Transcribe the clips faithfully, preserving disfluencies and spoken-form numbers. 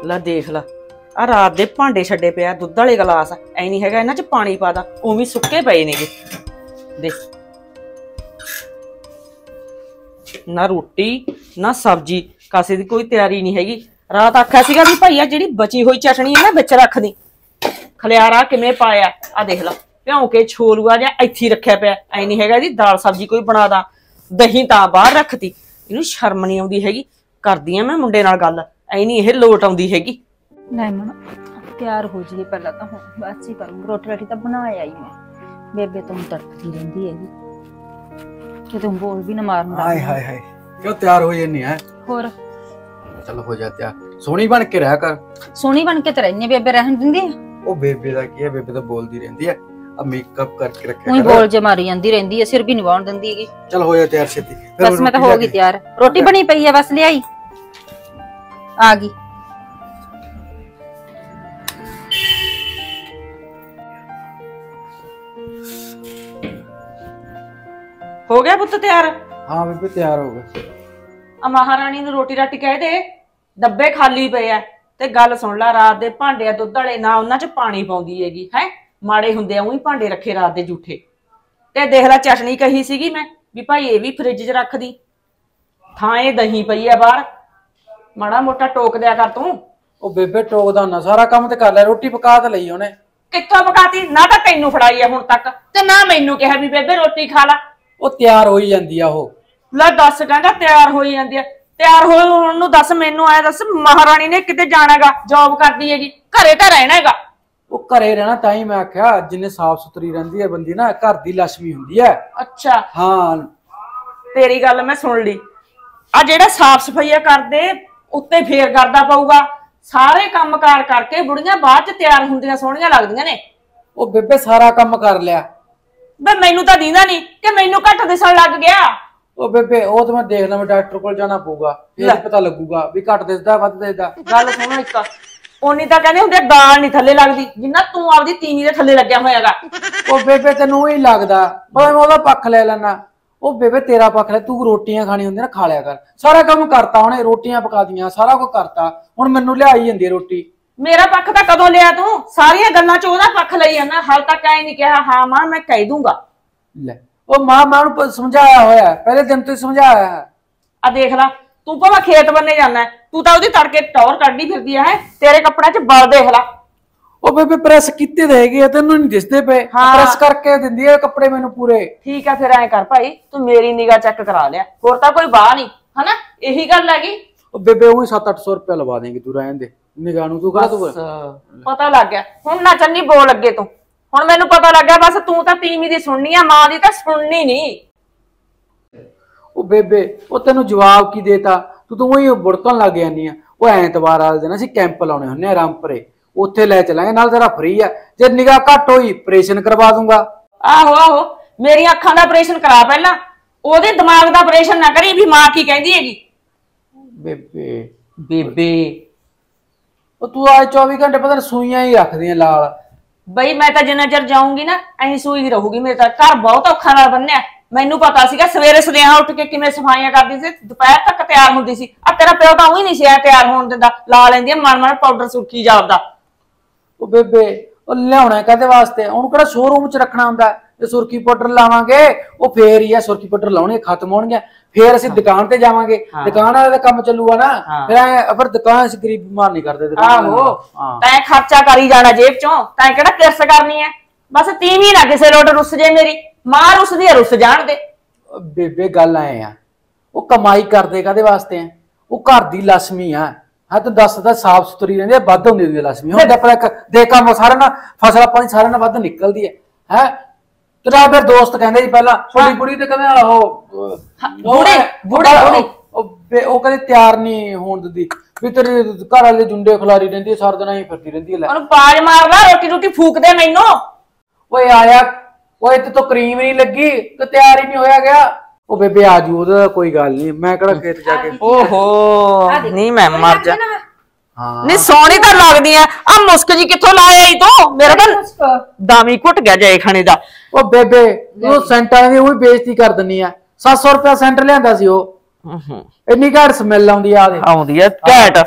ला देख ला आ रात दे भांडे छड्डे पे दुद्ध वाले गलास ऐ नहीं हैगा इन्हां च पानी पा दा उवें सुक्के पए ने देख ना रोटी ना सब्जी कासे दी कोई तैयारी नहीं हैगी। रात आख्या सीगा भी भाई आ जिहड़ी बची हुई चटनी है ना विच रख दी खलियारा किवें पाया आ देख ला भ्यों के छोलूआ जिहा इत्थे रखिया पिया ऐ नहीं हैगा इहदी दाल सब्जी कोई बना दा दही तां बाहर रखती इहनूं शर्म नहीं आउंदी हैगी करदी आ मैं मुंडे नाल गल ऐ नहीं इह लोट आउंदी हैगी। नहीं मन तैयार हो जाइए पहला तो हूँ बस ही करूँ रोटी रोटी तो बनाया ही मैं बेबे तुम तड़कती रहती है कि तुम बोल भी ना मारना। हाय हाय हाय क्यों तैयार हो ये नहीं है और चलो हो जा तैयार सोहनी बन के रह कर। सोहनी बन के तो रहनी बेबे रहन दिंदी है ओ बेबे दा की है बेबे तो बोलदी रहंदी है अब मेकअप करके रखे वही बोल जे मारी जांदी रहंदी है सिर भी नहीं बांध दिंदी है। चल हो जा तैयार छेती बस मैं तो हो गई तैयार रोटी बनी पई है बस ले आई आ गई। हो गया पुत्त तैयार? हाँ बेबे तैयार हो गए। आ महारानी नूं रोटी राटी कह दे डब्बे खाली पे आ ते गल सुन ला रात दे भांडे दुद्ध वाले ना उन्हां च पानी पाउंदी हैगी है माड़े हुंदे उही भांडे रखे रात दे झूठे ते देख ला चटनी कही सीगी मैं भी भाई ये भी फ्रिज च रख दी थां दही पई है बाहर माड़ा मोटा टोक दिया कर तू। ओ बेबे टोकदा ना सारा काम ते कर ले रोटी पका ते लई ओने कित्थों पकाती ना तां तैनूं फड़ाई है हुण तक ते ना मैनूं कहा भी बेबे रोटी खा ला ओ तैयार होई जांदी आ ओ ਲੈ दस कहंदा तैयार होई जांदी है तैयार होए हुण नूं दस मैनूं आया दस महारानी ने किते जाणागा जॉब करदी हैगी घरे तां रहना हैगा ओ घरे रहना ताई मैं आख्या जिन्ने साफ सुथरी रहिंदी है बंदी ना घर दी लक्ष्मी हुंदी है। अच्छा हाँ तेरी गल मैं सुन ली आ जेड़ा साफ सफाइया करदे उत्ते फेर करदा पऊगा सारे काम कार करके बुढ़ियां बाद च तैयार हुंदियां सोहणियां लगदियां ने। ओ बेबे सारा काम कर लिया बे मैनू तां दींदा नहीं कि मैनू घट दिसण लग गया। ओ बेबे ओ तो मैं देखना मैं डॉक्टर कोल जाना पऊगा फिर पता लगूगा भी घट दिसदा वध दिसदा। गल सुनो एक ओनी तां कहंदे हुंदे दाल नहीं थल्ले लगदी जिन्ना तू आपदी तीनी दे थल्ले लग्या होयागा। ओ बेबे तैनूं ही लगदा मैं ओदा पक्ष ले लैना ओ बेबे तेरा पक्ष ले तू रोटियां खानी हुंदी ना खा लिया कर सारा काम करता हुणे रोटियां पका दियां सारा कुछ करता हुण मैनूं लिआई जांदी रोटी। मेरा पक्ष तां कदों लिया तू सारियां गल्लां च ओदा पक्ष लई जाना हाल तक ऐ नहीं कहा हां मां मैं कह दूंगा। ले ओ मां मैं समझाया होया पहले दिन तो समझाया है। आ देख ला तू भावें खेत बनने जाना है तू तां ओदी तड़के टौर कड्डी फिरदी है तेरे कपड़े च बल देख ला। ओ बेबे प्रेस कीते देगी तैनूं नहीं दिसदे पे प्रेस करके दिंदी है कपड़े मैनूं पूरे। ठीक है फिर ऐ कर भाई तू मेरी निगाह चेक करा लिया होर तां कोई बाह नहीं है ना यही गल हैगी। ओ बेबे ओही सत्त अठ सौ रुपया लवा देंगी तू रहन दे निगाह नूं तू कह तू पता लग गया हुण ना चन्नी बोल अगे तू हुण मैनूं पता लग गया बस तू तां तीवीं दी सुननी आ मां दी तां सुननी नहीं। ओ बेबे ओ तैनूं जवाब की देता तू तो वही बुड़कन लग जानी है। वो ऐतवार वाले दिन असीं कैंप लाउणे हुंदे रामपुरे उत्थे लै चलांगे नाल तेरा फ्री है जे निगाह घट होई ऑपरेशन करवा दूंगा। आहो आहो मेरी अखां दा ऑपरेशन करा पहला ओदे दिमाग दा ऑपरेशन ना करी भी मां की कहंदी हैगी। बेबे बेबे ओ तू आज चौबीस घंटे पता नहीं सूइयां ही रखदी लाल बई मैं तो जिन्ना चर जाऊंगी ना ऐ सूई ही रहूगी मेरे तो घर बहुत औखा नाल बन्निया मैनू पता सीगा सवेरे सदेहा उठ के किवें सफाइयां करदी सी दोपहर तक तैयार हुंदी सी आ तेरा प्यो तां उही नहीं सी तैयार होण दिंदा ला लैंदी मन मन पाउडर सुर्खी जापदा। ओ बेबे ओ लियाउणा काहदे वास्ते हुण किहड़ा शोरूम च रखना हुंदा जे सुर्खी पाउडर लावांगे ओ फेर ही है सुर्खी पाउडर लाउणे खत्म होणगे फिर असीं दुकान ते जावांगे दुकान वाले दा काम चलूगा ना फिर फिर दुकान असीं गरीब बीमार नहीं करदे। आहो तैं खर्चा करी जाना जेब चों तैं किहड़ा किरस करनी है बस तीवीं ना किसे लोट रुस जे मेरी मां रुसदी है रुस जाण दे। बेबे गल आए आ ओ कमाई करदे काहदे वास्ते हैं ओ घर दी लक्ष्मी आ हाँ तू दस दा साफ सुथरी रहिंदी वध हुंदी दी लक्ष्मी हुण अपना दे काम सारे ना फसल पानी सारे ना वध निकलदी है हैं तेरा फिर दोस्त कहंदे जी पहला छोटी बुढ़ी ते कहंदे ओ बुढ़ी बुढ़ी बुढ़ी ओ कहंदे तैयार नहीं होण दिंदी भी तेरे घर वाले जुंडे खलारी रहिंदी सारा दिन ही फिरदी रहिंदी है। ओनू पाज मार ला रोटी रोटी फूक दे मैनू ओए आया ओए ते तो क्रीम नहीं लगी तो तैयार ही नहीं होया गया। ओ बेबे आजू ओदा कोई गल नहीं मैं केड़ा खेत जाके ओहो नहीं मैं मर जा नहीं सोहनी तां लगदी है आ मुस्क जी कित्थों लाया ई तू मेरा तां दामी घुट गया जाए खाने दा। ओ बेबे तू सेंटां दी ओही बेइज्जती कर दिंदी आ सत्त सौ रुपया सेंट लिआंदा सी ओ इन्नी घट स्मैल आउंदी आ आउंदी है घैंट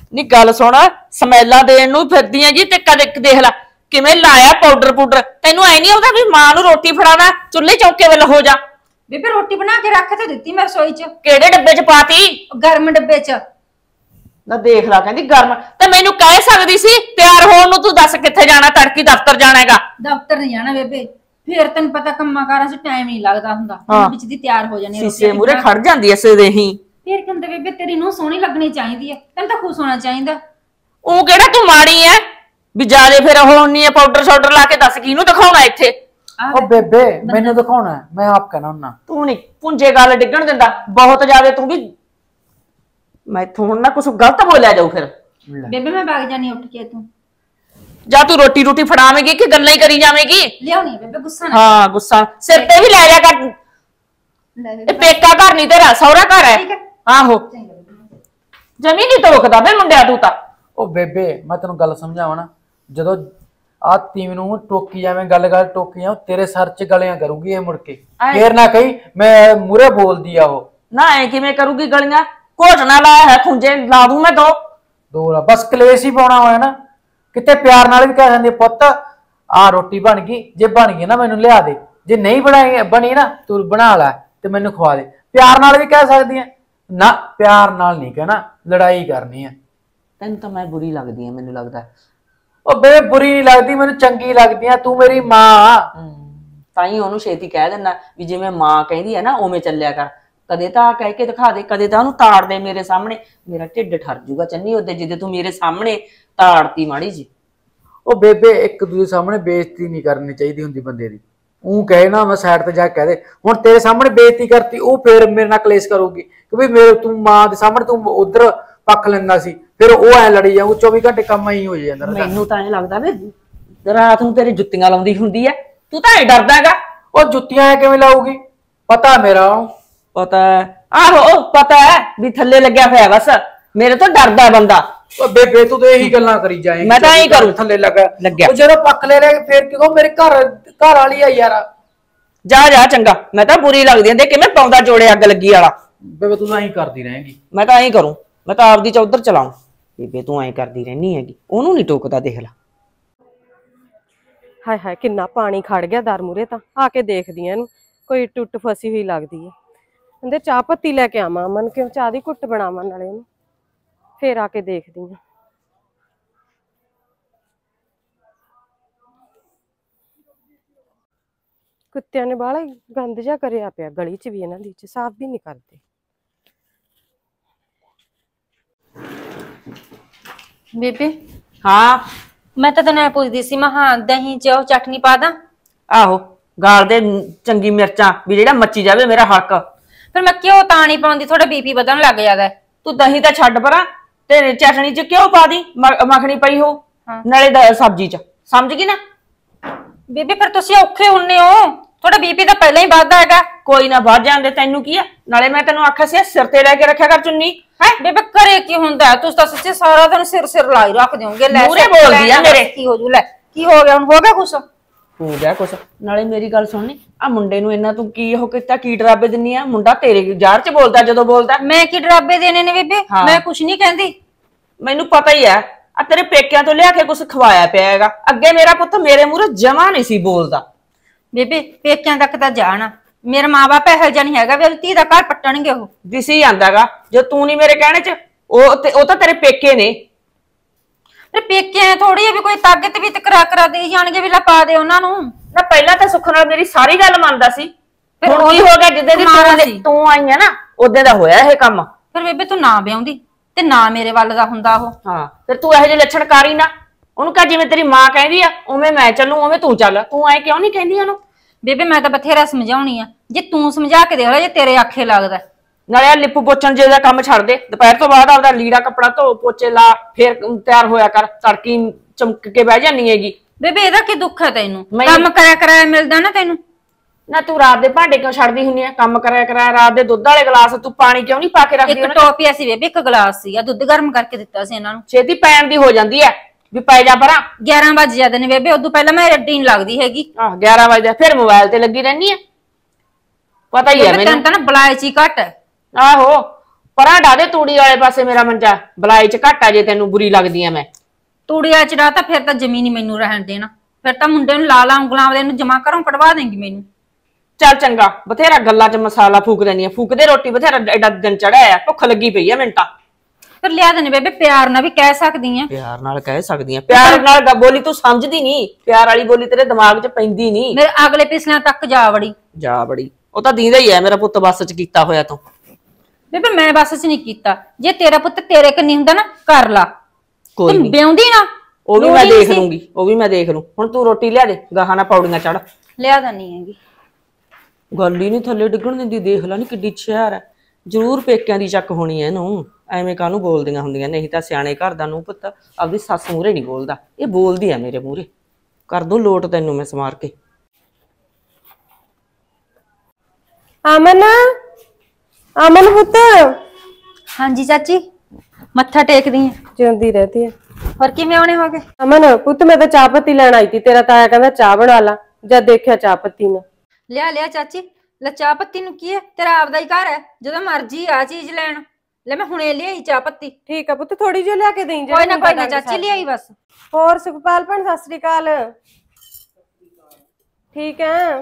ਨੀ ਗੱਲ ਸੁਣ ਸਮੈਲਾਂ ਦੇਣ ਨੂੰ ਫਿਰਦੀ ਹੈਗੀ ਤੇ ਕਦੇ ਦੇਖ ਲੈ ਕਿਵੇਂ ਲਾਇਆ ਪਾਊਡਰ ਪਾਊਡਰ ਤੈਨੂੰ ਐ ਨਹੀਂ ਆਉਂਦਾ ਵੀ ਮਾਂ ਨੂੰ ਰੋਟੀ ਫੜਾਣਾ ਚੁੱਲ੍ਹੇ ਚੌਕੇ ਵੱਲ ਹੋ ਜਾ ਬੇਬੇ ਰੋਟੀ ਬਣਾ ਕੇ ਰੱਖ ਤੇ ਦਿੱਤੀ ਮੈਂ ਰਸੋਈ 'ਚ ਕਿਹੜੇ ਡੱਬੇ 'ਚ ਪਾਤੀ ਗਰਮ ਡੱਬੇ 'ਚ ਨਾ ਦੇਖ ਲਾ ਕਹਿੰਦੀ ਗਰਮ ਤੇ ਮੈਨੂੰ ਕਹਿ ਸਕਦੀ ਸੀ ਤਿਆਰ ਹੋਣ ਨੂੰ ਤੂੰ ਦੱਸ ਕਿੱਥੇ ਜਾਣਾ ਤੜਕੀ ਦਫ਼ਤਰ ਜਾਣਾ ਹੈਗਾ ਦਫ਼ਤਰ ਨਹੀਂ ਜਾਣਾ ਬੇਬੇ ਫੇਰ ਤੈਨੂੰ ਪਤਾ ਕੰਮਾਂ ਕਾਰਾਂ 'ਚ ਟਾਈਮ ਨਹੀਂ ਲੱਗਦਾ ਹੁੰਦਾ ਵਿੱਚ ਦੀ ਤਿਆਰ ਹੋ ਜਾਣੀ ਸੀਸੇ ਮੂਰੇ ਖੜ ਜਾਂਦੀ ਐ ਸਦੇ ਹੀ ਫੇਰ ਕਹਿੰਦੇ ਬੇਬੇ ਤੇਰੀ ਨੂੰ ਸੋਹਣੀ ਲੱਗਣੀ ਚਾਹੀਦੀ ਐ ਤੈਨੂੰ ਤਾਂ ਖੁਸ਼ ਹੋਣਾ ਚਾਹੀਦਾ ਉਹ ਕਿਹੜਾ ਤੂੰ ਮਾੜੀ ਐ ਵੀ ਜਾਦੇ ਫਿਰ ਉਹ ਹੁੰਨੀ ਐ ਪਾਊਡਰ ਸ਼ਾਊਡਰ ਲਾ ਕੇ ਦੱਸ ਕਿਹਨੂੰ ਦਿਖਾਉਣਾ ਇੱਥੇ ਉਹ ਬੇਬੇ ਮੈਨੂੰ ਦਿਖਾਉਣਾ ਮੈਂ ਆਪ ਕਹਿਣਾ ਹੁੰਨਾ ਤੂੰ ਨਹੀਂ ਪੁੰਜੇ ਗੱਲ ਡਿੱਗਣ ਦਿੰਦਾ ਬਹੁਤ ਜ਼ਿਆਦਾ ਤੂੰ ਵੀ ਮੈਥੋਂ ਹੁਣ ਨਾ ਕੁਝ ਗਲਤ ਬੋਲਿਆ ਜਾਊ ਫਿਰ ਬੇਬੇ ਮੈਂ ਵਗ ਜਾਣੀ ਉੱਠ ਕੇ ਤੂੰ ਜਾਂ ਤੂੰ ਰੋਟੀ ਰੋਟੀ ਫੜਾਵੇਂਗੀ ਕਿ ਗੱਲਾਂ ਹੀ ਕਰੀ ਜਾਵੇਂਗੀ ਲਿਆਉਣੀ ਬੇਬੇ ਗੁੱਸਾ ਨਾ ਹਾਂ ਗੁੱਸਾ ਸਿਰ ਤੇ ਵੀ ਲੈ ਜਾ ਕਰ ਲੈ ਇਹ ਪੇਕਾ ਘਰ ਨਹੀਂ ਤੇਰਾ ਸਹੁਰਾ ਘਰ ਹੈ ਆਹੋ ਜਮੀ ਨਹੀਂ ਤੋਕਦਾ ਬੇ ਮੁੰਡਿਆ ਤੂੰ ਤਾਂ ਉਹ ਬੇਬੇ ਮੈਂ ਤੈਨੂੰ ਗੱਲ ਸਮਝਾਵਾਂ ਨਾ ਜਦੋਂ ਆ ਤੀਵ ਨੂੰ ਟੋਕੀ ਜਾਵੇਂ ਗੱਲ ਗੱਲ ਟੋਕੀ ਆ ਤੇਰੇ ਸਰ 'ਚ ਗਲੀਆਂ ਕਰੂਗੀ ਇਹ ਮੁੜ ਕੇ ਫੇਰ ਨਾ ਕਹੀ ਮੈਂ ਮੂਰੇ ਬੋਲਦੀ ਆ ਉਹ ਨਾ ਐ ਕਿਵੇਂ ਕਰੂਗੀ ਗਲੀਆਂ ਘੋਟਣਾ ਲਾਇਆ ਹੈ ਖੁੰਝੇ ਲਾ ਦੂੰ ਮੈਂ ਦੋ ਦੋ ਲਾ ਬਸ ਕਲੇਸ਼ ਹੀ ਪਾਉਣਾ ਹੋਇਆ ਨਾ ਕਿਤੇ ਪਿਆਰ ਨਾਲ ਵੀ ਕਹਿ ਦਿੰਦੇ ਪੁੱਤ ਆ ਰੋਟੀ ਬਣ ਗਈ ਜੇ ਬਣ ਗਈ ਨਾ ਮੈਨੂੰ ਲਿਆ ਦੇ ਜੇ ਨਹੀਂ ਬਣਾਈ ਬਣੀ ਨਾ ਤੂੰ ਬਣਾ ਲੈ ਤੇ ਮੈਨੂੰ ਖਵਾ ਦੇ ਪਿਆਰ ਨਾਲ ਵੀ ਕਹਿ ਸਕਦੀ ਹੈ ਨਾ ਪਿਆਰ ਨਾਲ ਨਹੀਂ ਕਹਿਣਾ ਲੜਾਈ ਕਰਨੀ ਹੈ ਤੈਨੂੰ ਤਾਂ ਮੈਂ ਬੁਰੀ ਲੱਗਦੀ ਆ ਮੈਨੂੰ ਲੱਗਦਾ ਉਹ ਬੇ ਬੁਰੀ ਨਹੀਂ ਲੱਗਦੀ ਮੈਨੂੰ ਚੰਗੀ ਲੱਗਦੀ ਆ ਤੂੰ ਮੇਰੀ ਮਾਂ ਤਾਂ ਹੀ ਉਹਨੂੰ ਛੇਤੀ ਕਹਿ ਦਿੰਦਾ ਵੀ ਜਿਵੇਂ ਮਾਂ ਕਹਿੰਦੀ ਹੈ ਨਾ ਉਵੇਂ ਚੱਲਿਆ ਕਰ ਕਦੇ ਤਾਂ ਕਹਿ ਕੇ ਦਿਖਾ ਦੇ ਕਦੇ ਤਾਂ ਉਹਨੂੰ ਤਾੜ ਦੇ ਮੇਰੇ ਸਾਹਮਣੇ ਮੇਰਾ ਢਿੱਡ ਠਰ ਜੂਗਾ ਚੰਨੀ ਉਹਦੇ ਜਿੱਦੇ ਤੂੰ ਮੇਰੇ ਸਾਹਮਣੇ ਤਾੜਤੀ ਮਾੜੀ ਜੀ ਉਹ ਬੇਬੇ ਇੱਕ ਦੂਜੇ ਸਾਹਮਣੇ ਬੇਇੱਜ਼ਤੀ ਨਹੀਂ ਕਰਨੀ ਚਾਹੀਦੀ ਹੁੰਦੀ ਬੰਦੇ ਦੀ ਉਹ ਕਹੇ ਨਾ ਮੈਂ ਸਾਈਡ ਤੇ ਜਾ ਕੇ ਕਹਿ ਦੇ ਹੁਣ ਤੇਰੇ ਸਾਹਮਣੇ ਬੇਇੱਜ਼ਤੀ ਕਰਤੀ ਉਹ ਫੇਰ ਮੇਰੇ ਨਾਲ ਕਲੇਸ਼ ਕਰੂਗੀ ਕਿ ਵੀ ਮੇਰੇ ਤੂੰ ਮਾਂ ਦੇ ਸਾਹਮਣੇ ਤੂੰ ਉਧਰ ਪੱਖ ਲੈਂਦਾ ਸੀ ਫਿਰ ਉਹ ਐ ਲੜੀ ਜਾਊ ਚੌਵੀ ਘੰਟੇ ਕੰਮ ਹੀ ਹੋ ਜਾਂਦਾ ਮੈਨੂੰ ਤਾਂ ਐ ਲੱਗਦਾ ਵੀ ਰਾਤ ਨੂੰ ਤੇਰੀ ਜੁੱਤੀਆਂ ਲਾਉਂਦੀ ਹੁੰਦੀ ਐ ਤੂੰ ਤਾਂ ਐ ਡਰਦਾ ਹੈਗਾ ਉਹ ਜੁੱਤੀਆਂ ਕਿਵੇਂ ਲਾਊਗੀ ਪਤਾ ਮੇਰਾ ਪਤਾ ਆਹੋ ਪਤਾ ਹੈ ਵੀ ਥੱਲੇ ਲੱਗਿਆ ਹੋਇਆ ਬਸ ਮੇਰੇ ਤੋਂ ਡਰਦਾ ਬੰਦਾ ਉਹ ਬੇਬੇ ਤੂੰ ਤੇ ਇਹੀ ਗੱਲਾਂ ਕਰੀ ਜਾਏਂਗੀ ਮੈਂ ਤਾਂ ਐਂ ਕਰੂ ਥੱਲੇ ਲੱਗਾ ਲੱਗਿਆ ਉਹ ਜਦੋਂ ਪੱਕ ਲੈ ਰਿਹਾ ਫੇਰ ਕਿਉਂ ਮੇਰੇ ਘਰ ਘਰ ਵਾਲੀ ਆ ਯਾਰ ਜਾ ਜਾ ਚੰਗਾ ਮੈਂ ਤਾਂ ਬੁਰੀ ਲੱਗਦੀ ਆਂ ਦੇ ਕਿਵੇਂ ਪਾਉਂਦਾ ਜੋੜੇ ਅੱਗ ਲੱਗੀ ਵਾਲਾ ਬੇਬੇ ਤੂੰ ਤਾਂ ਐਂ ਕਰਦੀ ਰਹੇਂਗੀ ਮੈਂ ਤਾਂ ਐਂ ਕਰੂੰ ਮੈਂ ਤਾਂ ਆਪਦੀ ਚੌਧਰ ਚਲਾਉਂ ਬੇਬੇ ਤੂੰ ਐਂ ਕਰਦੀ ਰਹਿਨੀ ਹੈਗੀ ਉਹਨੂੰ ਨਹੀਂ ਟੋਕਦਾ ਦੇਖ ਲੈ ਹਾਏ ਹਾਏ ਕਿੰਨਾ ਪਾਣੀ ਖੜ ਗਿਆ ਦਰ ਮੂਰੇ ਤਾਂ ਆ ਕੇ ਦੇਖਦੀ ਆ ਇਹਨੂੰ ਕੋਈ ਟੁੱਟ ਫਸੀ ਹੋਈ ਲੱਗਦੀ ਹੈ ਕਹਿੰਦੇ ਚਾਹ ਪੱਤੀ ਲੈ ਕੇ ਆਵਾਂ ਅਮਨ ਕਿਉਂ ਚਾਹ ਦੀ ਘੁੱਟ ਬਣਾਵਾਂ ਨਾਲੇ ਉਹਨੂੰ ਫੇਰ ਆ ਕੇ ਦੇਖਦੀ ਆ ਕੁੱਤਿਆਂ ਨੇ ਬਾਹਲਾ ਗੰਦ ਜਿਹਾ ਕਰਿਆ ਪਿਆ ਗਲੀ 'ਚ ਵੀ ਇਹਨਾਂ ਦੀ ਚ ਸਾਫ਼ ਵੀ ਨਹੀਂ ਕਰਦੇ ਬੇਬੇ ਹਾਂ ਮੈਂ ਤਾਂ ਤੈਨੂੰ ਪੁੱਛਦੀ ਸੀ ਮੈਂ ਹਾਂ ਦਹੀਂ ਚ ਉਹ ਚਟਨੀ ਪਾ ਦਾਂ ਆਹੋ ਗਾਲ ਦੇ ਚੰਗੀ ਮਿਰਚਾਂ ਵੀ ਜਿਹੜਾ ਮੱਚੀ ਜਾਵੇ ਮੇਰਾ ਹੱਕ ਫਿਰ ਮੈਂ ਕਿਉਂ ਤਾਂ ਨਹੀਂ ਪਾਉਂਦੀ ਥੋੜਾ ਬੀਪੀ ਵਧਣ ਲੱਗ ਜਾਂਦਾ ਤੂੰ ਦਹੀਂ ਤਾਂ ਛੱਡ ਪਰਾਂ ਤੇ ਚਟਣੀ ਚ ਕਿਉਂ ਪਾ ਦੀ ਮੱਖਣੀ ਪਈ ਹੋ ਨਾਲੇ ਸਬਜ਼ੀ ਚ ਸਮਝ ਗਈ ਨਾ ਬੇਬੇ ਫਿਰ ਤੁਸੀਂ ਔਖੇ ਹੁੰਨੇ ਹੋ ਥੋੜਾ ਬੀਪੀ ਤਾਂ ਪਹਿਲਾਂ ਹੀ ਵੱਧਦਾ ਹੈਗਾ ਕੋਈ ਨਾ ਵੱਧ ਜਾਂਦੇ ਤੈਨੂੰ ਕੀ ਆ ਨਾਲੇ ਮੈਂ ਤੈਨੂੰ ਆਖਿਆ ਸੀ ਸਿਰ ਤੇ ਲੈ ਕੇ ਰੱਖਿਆ ਕਰ ਚੁੰਨੀ ਹੈ ਬੇਬੇ ਘਰੇ ਕੀ ਹੁੰਦਾ ਤੁਸੀਂ ਤਾਂ ਸੱਚੇ ਸਾਰਾ ਦਿਨ ਸਿਰ ਸਿਰ ਲਾਈ ਰੱਖ ਦਿਓਗੇ ਲੈ ਮੂਰੇ ਬੋਲਦੀ ਆ ਮੇਰੇ ਕੀ ਹੋ ਜੂ ਲੈ ਕੀ ਹੋ ਗਿਆ ਹੁਣ ਹੋ ਗਿਆ ਕੁਛ ਹੋ ਗਿਆ ਕੁਛ ਨਾਲੇ ਮੇਰੀ ਗੱਲ ਸੁਣਨੀ ਆ ਮੁੰਡੇ ਨੂੰ ਇੰਨਾ ਤੂੰ ਕੀ ਉਹ ਕੀਤਾ ਕੀ ਡਰਾਬੇ ਦਿੰਨੀ ਆ ਮੁੰਡਾ ਤੇਰੇ ਜ਼ਾਰ ਚ ਬੋਲਦਾ ਜਦੋਂ ਬੋਲਦਾ ਮੈਂ ਕੀ ਡਰਾਬੇ ਦੇਣੇ ਨੇ ਬੇਬੇ ਮੈਂ ਕੁਛ ਨਹੀਂ ਕਹਿੰਦੀ ਮੈਨੂੰ ਪਤਾ ਹੀ ਆ ਆ ਤੇਰੇ ਪੇਕਿਆਂ ਤੋਂ ਲਿਆ ਕੇ ਕੁਛ ਖਵਾਇਆ ਪਿਆ ਹੈਗਾ ਅੱਗੇ ਮੇਰਾ ਪੁੱਤ ਮੇਰੇ ਮੂਹਰੇ ਜਮਾ ਨਹੀਂ ਸੀ ਬੋਲਦਾ ਬੇਬੇ ਪੇਕਿਆਂ ਤੱਕ ਤਾਂ ਜਾਣਾ ਮੇਰਾ ਮਾਂ-ਬਾਪ ਇਹੋ ਜਿਹਾ ਨਹੀਂ ਹੈਗਾ ਵੀ ਧੀ ਦਾ ਘਰ ਪੱਟਣਗੇ ਉਹ ਦਿਸੀ ਜਾਂਦਾਗਾ ਜੇ ਤੂੰ ਨਹੀਂ ਮੇਰੇ ਕਹਿਣੇ ਚ ਉਹ ਤੇ ਉਹ ਤਾਂ ਤੇਰੇ ਪੇਕੇ ਨੇ ਤੇ ਪੇਕੇ ਥੋੜੀ ਆ ਵੀ ਕੋਈ ਤਾਕਤ ਵੀ ਤਕਰਾ ਕਰਾ ਦੇ ਜਾਣਗੇ ਵੀ ਲਾ ਪਾ ਦੇ ਉਹਨਾਂ ਨੂੰ ਨਾ ਪਹਿਲਾਂ ਤਾਂ ਸੁੱਖ ਨਾਲ ਮੇਰੀ ਸਾਰੀ ਗੱਲ ਮੰਨਦਾ ਸੀ ਹੁਣ ਕੀ ਹੋ ਗਿਆ ਜਿੱਦੇ ਦੀ ਤੂੰ ਤੂੰ ਆਈ ਆ ਨਾ ਉਦੋਂ ਦਾ ਹੋਇਆ ਇਹ ਕੰਮ ਫਿਰ ਬੇਬੇ ਤੂੰ ਨਾ ਵਿਆਉਂਦੀ ਤੇ ਨਾ ਮੇਰੇ ਵੱਲ ਦਾ ਹੁੰਦਾ ਉਹ ਹਾਂ ਫਿਰ ਤੂੰ ਇਹੋ ਜਿਹੇ ਲੱਛਣ ਕਰ ਹੀ ਨਾ ਉਹਨੂੰ ਕਹ ਜਿਵੇਂ ਤੇਰੀ ਮਾਂ ਕਹਿੰਦੀ ਆ ਉਵੇਂ ਮੈਂ ਚੱਲੂ ਉਵੇਂ ਤੂੰ ਚੱਲ ਤੂੰ ਐ ਕਿਉਂ ਨਹੀਂ ਕਹਿੰਦੀ ਉਹਨੂੰ ਬੇਬੇ ਮੈਂ ਤਾਂ ਬਥੇਰਾ ਸਮਝਾਉਣੀ ਆ ਜੇ ਤੂੰ ਸਮਝਾ ਕੇ ਦੇਖ ਲੈ ਜੇ ਤੇਰੇ ਆਖੇ ਲੱਗਦਾ ਨਾਲੇ ਲਿਪ ਪੋਚਣ ਜੇ ਦਾ ਕੰਮ ਛੱਡ ਦੇ ਦੁਪਹਿਰ ਤੋਂ ਬਾਅਦ ਆਪਦਾ ਲੀੜਾ ਕੱਪੜਾ ਧੋ ਪੋਚੇ ਲਾ ਫੇਰ ਤਿਆਰ ਹੋਇਆ ਕਰ ਤੜਕੀ ਚਮਕ ਕੇ ਬਹਿ ਜਾਨੀ ਹੈਗੀ ਬੇਬੇ ਇਹਦਾ ਕੀ ਦੁੱਖ ਹੈ ਤੈਨੂੰ ਕੰਮ ਕਰਿਆ ਕਰਾਇਆ ਮਿਲਦਾ ਨਾ ਤੈਨੂੰ ਨਾ ਤੂੰ ਰਾਤ ਦੇ ਭਾਂਡੇ ਕਿਉਂ ਛੱਡਦੀ ਹੁੰਨੀ ਆ ਕੰਮ ਕਰਿਆ ਕਰਾਇਆ ਰਾਤ ਦੇ ਦੁੱਧ ਵਾਲੇ ਗਲਾਸ ਤੂੰ ਪਾਣੀ ਕਿਉਂ ਨਹੀਂ ਪਾ ਕੇ ਰੱਖਦੀ ਇੱਕ ਟੋਪੀਆ ਸੀ ਬੇਬੇ ਇੱਕ ਗਲਾਸ ਸੀ ਆ ਦੁੱਧ ਗਰਮ ਕਰਕੇ ਦਿੱਤਾ ਸੀ ਇਹਨਾਂ ਨੂੰ ਛੇਤੀ ਪੈਣ ਦੀ ਹੋ ਜਾਂਦੀ ਐ ਵੀ ਪੈ ਜਾ ਪਰਾਂ ਗਿਆਰਾਂ ਵਜੇ ਜਾਂਦੇ ਨੇ ਬੇਬੇ ਉਦੋਂ ਪਹਿਲਾਂ ਮੈਂ ਰੱਡੀ ਨਹੀਂ ਲੱਗਦੀ ਹੈਗੀ ਆਹ ਗਿਆਰਾਂ ਵਜੇ ਫਿਰ ਮੋਬਾਈਲ ਤੇ ਲੱਗੀ ਰਹਿਨੀ ਆ ਪਤਾ ਹੀ ਐ ਮੈਨੂੰ ਤਾਂ ਨਾ ਬਲਾਇਚੀ ਘੱਟ ਆਹੋ ਪਰਾਂ ਡਾ ਦੇ ਤੂੜੀ ਵਾਲੇ ਪਾਸੇ ਮੇਰਾ ਮੰਜਾ, ਬਲਾਈ ਚ ਘਾਟਾ ਜੇ ਤੈਨੂੰ ਬੁਰੀ ਲੱਗਦੀ ਆ ਮੈਂ। ਤੂੜੀਆ ਚ ਰਾਹ ਤਾਂ ਫਿਰ ਤਾਂ ਜ਼ਮੀਨ ਹੀ ਮੈਨੂੰ ਰਹਿਣ ਦੇਣਾ, ਫਿਰ ਤਾਂ ਮੁੰਡੇ ਨੂੰ ਲਾ ਲਾ ਉਂਗਲਾਂ ਵਾਲੇ ਨੂੰ ਜਮਾ ਘਰੋਂ ਕਢਵਾ ਦੇਂਗੀ ਮੈਨੂੰ। ਚੱਲ ਚੰਗਾ, ਬਥੇਰਾ ਗੱਲਾਂ ਚ ਮਸਾਲਾ ਫੂਕ ਦੇਣੀ ਆ, ਫੂਕ ਦੇ ਰੋਟੀ, ਬਥੇਰਾ ਐਡਾ ਦਿਨ ਚੜਿਆ ਆ, ਭੁੱਖ ਲੱਗੀ ਪਈ ਆ ਮੈਨੂੰ ਤਾਂ। ਫਿਰ ਲਿਆ ਦੇਣੇ ਬੇਬੇ, ਪਿਆਰ ਨਾਲ ਵੀ ਕਹਿ ਸਕਦੀ ਆ। ਪਿਆਰ ਨਾਲ ਕਹਿ ਸਕਦੀ ਆ, ਪਿਆਰ ਨਾਲ ਗ- ਬੋਲੀ ਤੂੰ ਸਮਝਦੀ ਨਹੀਂ, ਪਿਆਰ ਵਾਲੀ ਬੋਲੀ ਤੇਰੇ ਦਿਮਾਗ 'ਚ ਪੈਂਦੀ ਨਹੀਂ। ਮੇਰੇ ਅਗਲੇ ਪਿਛਲਿਆਂ ਤੱਕ ਜਾ ਵੜੀ। ਜਾ ਬੜੀ, ਉਹ ਤਾਂ ਦੀਦਾ ਹੀ ਹੈ ਮੇਰਾ ਪੁੱਤ ਬੱਸ 'ਚ ਕੀਤਾ ਹੋਇਆ ਤੂੰ। ਬੇਬੇ ਮੈਂ ਬਸ ਚ ਨਹੀਂ ਕੀਤਾ, ਜੇ ਤੇਰਾ ਪੁੱਤ ਤੇਰੇ ਕੰਨੀ ਹੁੰਦਾ ਨਾ ਕਰ ਲਾ, ਕੋਈ ਤੂੰ ਨਹੀਂ, ਬਿਉਂਦੀ ਨਾ। ਉਹ ਵੀ ਲੋੜ ਮੈਂ ਹੀ ਨਹੀਂ ਦੇਖ ਸੀ। ਲੂੰਗੀ, ਉਹ ਵੀ ਮੈਂ ਦੇਖ ਲੂੰ। ਹੁਣ ਤੂੰ ਰੋਟੀ ਲਿਆ ਦੇ, ਗਾਹਾਂ ਨਾ ਪੌੜੀਆਂ ਚੜ। ਲਿਆ ਦੇਣੀ ਹੈਗੀ। ਗੱਲ ਹੀ ਨਹੀਂ ਥੱਲੇ ਡਿੱਗਣ ਦਿੰਦੀ, ਦੇਖ ਲੈ ਨੀ ਕਿੱਡੀ ਛਿਆਰ ਹੈ। ਜ਼ਰੂਰ ਪੇਕਿਆਂ ਦੀ ਚੱਕ ਹੋਣੀ ਐ ਇਹਨੂੰ, ਐਵੇਂ ਕਾਹਨੂੰ ਬੋਲਦੀਆਂ ਹੁੰਦੀਆਂ। ਨਹੀਂ ਤਾਂ ਸਿਆਣੇ ਘਰ ਦਾ ਨੂੰ ਪੁੱਤ ਆਪਦੀ ਸੱਸ ਮੂਹਰੇ ਨਹੀਂ ਬੋਲਦਾ, ਇਹ ਬੋਲਦੀ ਆ ਮੇਰੇ ਮੂਹਰੇ। ਕਰ ਦੂੰ ਲੋਟ ਤੈਨੂੰ ਮੈਂ ਸਮਾਰ ਕੇ। ਅਮਨ, ਅਮਨ ਪੁੱਤ। ਹਾਂਜੀ ਚਾਚੀ, ਮੱਥਾ ਟੇਕਦੀ ਆ। ਜਿਉਂਦੀ ਰਹਤੀ ਹੈ। ਹੋਰ ਕਿਵੇਂ ਆਉਣੇ ਹੋਗੇ? ਅਮਨ ਪੁੱਤ, ਮੈਂ ਤਾਂ ਚਾਹ ਪੱਤੀ ਲੈਣ ਆਈ ਸੀ, ਤੇਰਾ ਤਾਇਆ ਕਹਿੰਦਾ ਚਾਹ ਬਣਾ ਲਾ। ਜਦ ਦੇਖਿਆ ਚਾਹ ਪੱਤੀ ਨਾ ਲਿਆ ਲਿਆ ਚਾਚੀ, ਲੈ ਚਾਹ ਪੱਤੀ ਨੂੰ ਕੀ ਹੈ, ਤੇਰਾ ਆਪਦਾ ਹੀ ਘਰ ਹੈ, ਜਦੋਂ ਮਰਜੀ ਆ ਚੀਜ਼ ਲੈਣ। ਲੈ ਮੈਂ ਹੁਣੇ ਲਿਆਈ ਚਾਹ ਪੱਤੀ। ਠੀਕ ਆ ਪੁੱਤ, ਥੋੜੀ ਜਿਹੀ ਲਿਆ ਕੇ ਦੇਈਂ। ਕੋਈ ਨਾ ਕੋਈ ਨਾ ਚਾਚੀ, ਲਿਆਈ ਬਸ। ਹੋਰ ਸੁਖਪਾਲ ਭੈਣ ਸਤਿ ਸ੍ਰੀ ਅਕਾਲ। ਠੀਕ ਹੈ।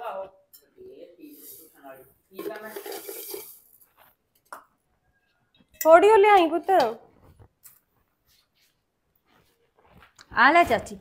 ਥੋੜੀ ਉਹ ਲਿਆਈ ਪੁੱਤ। ਆ ਲੈ ਚਾਚੀ।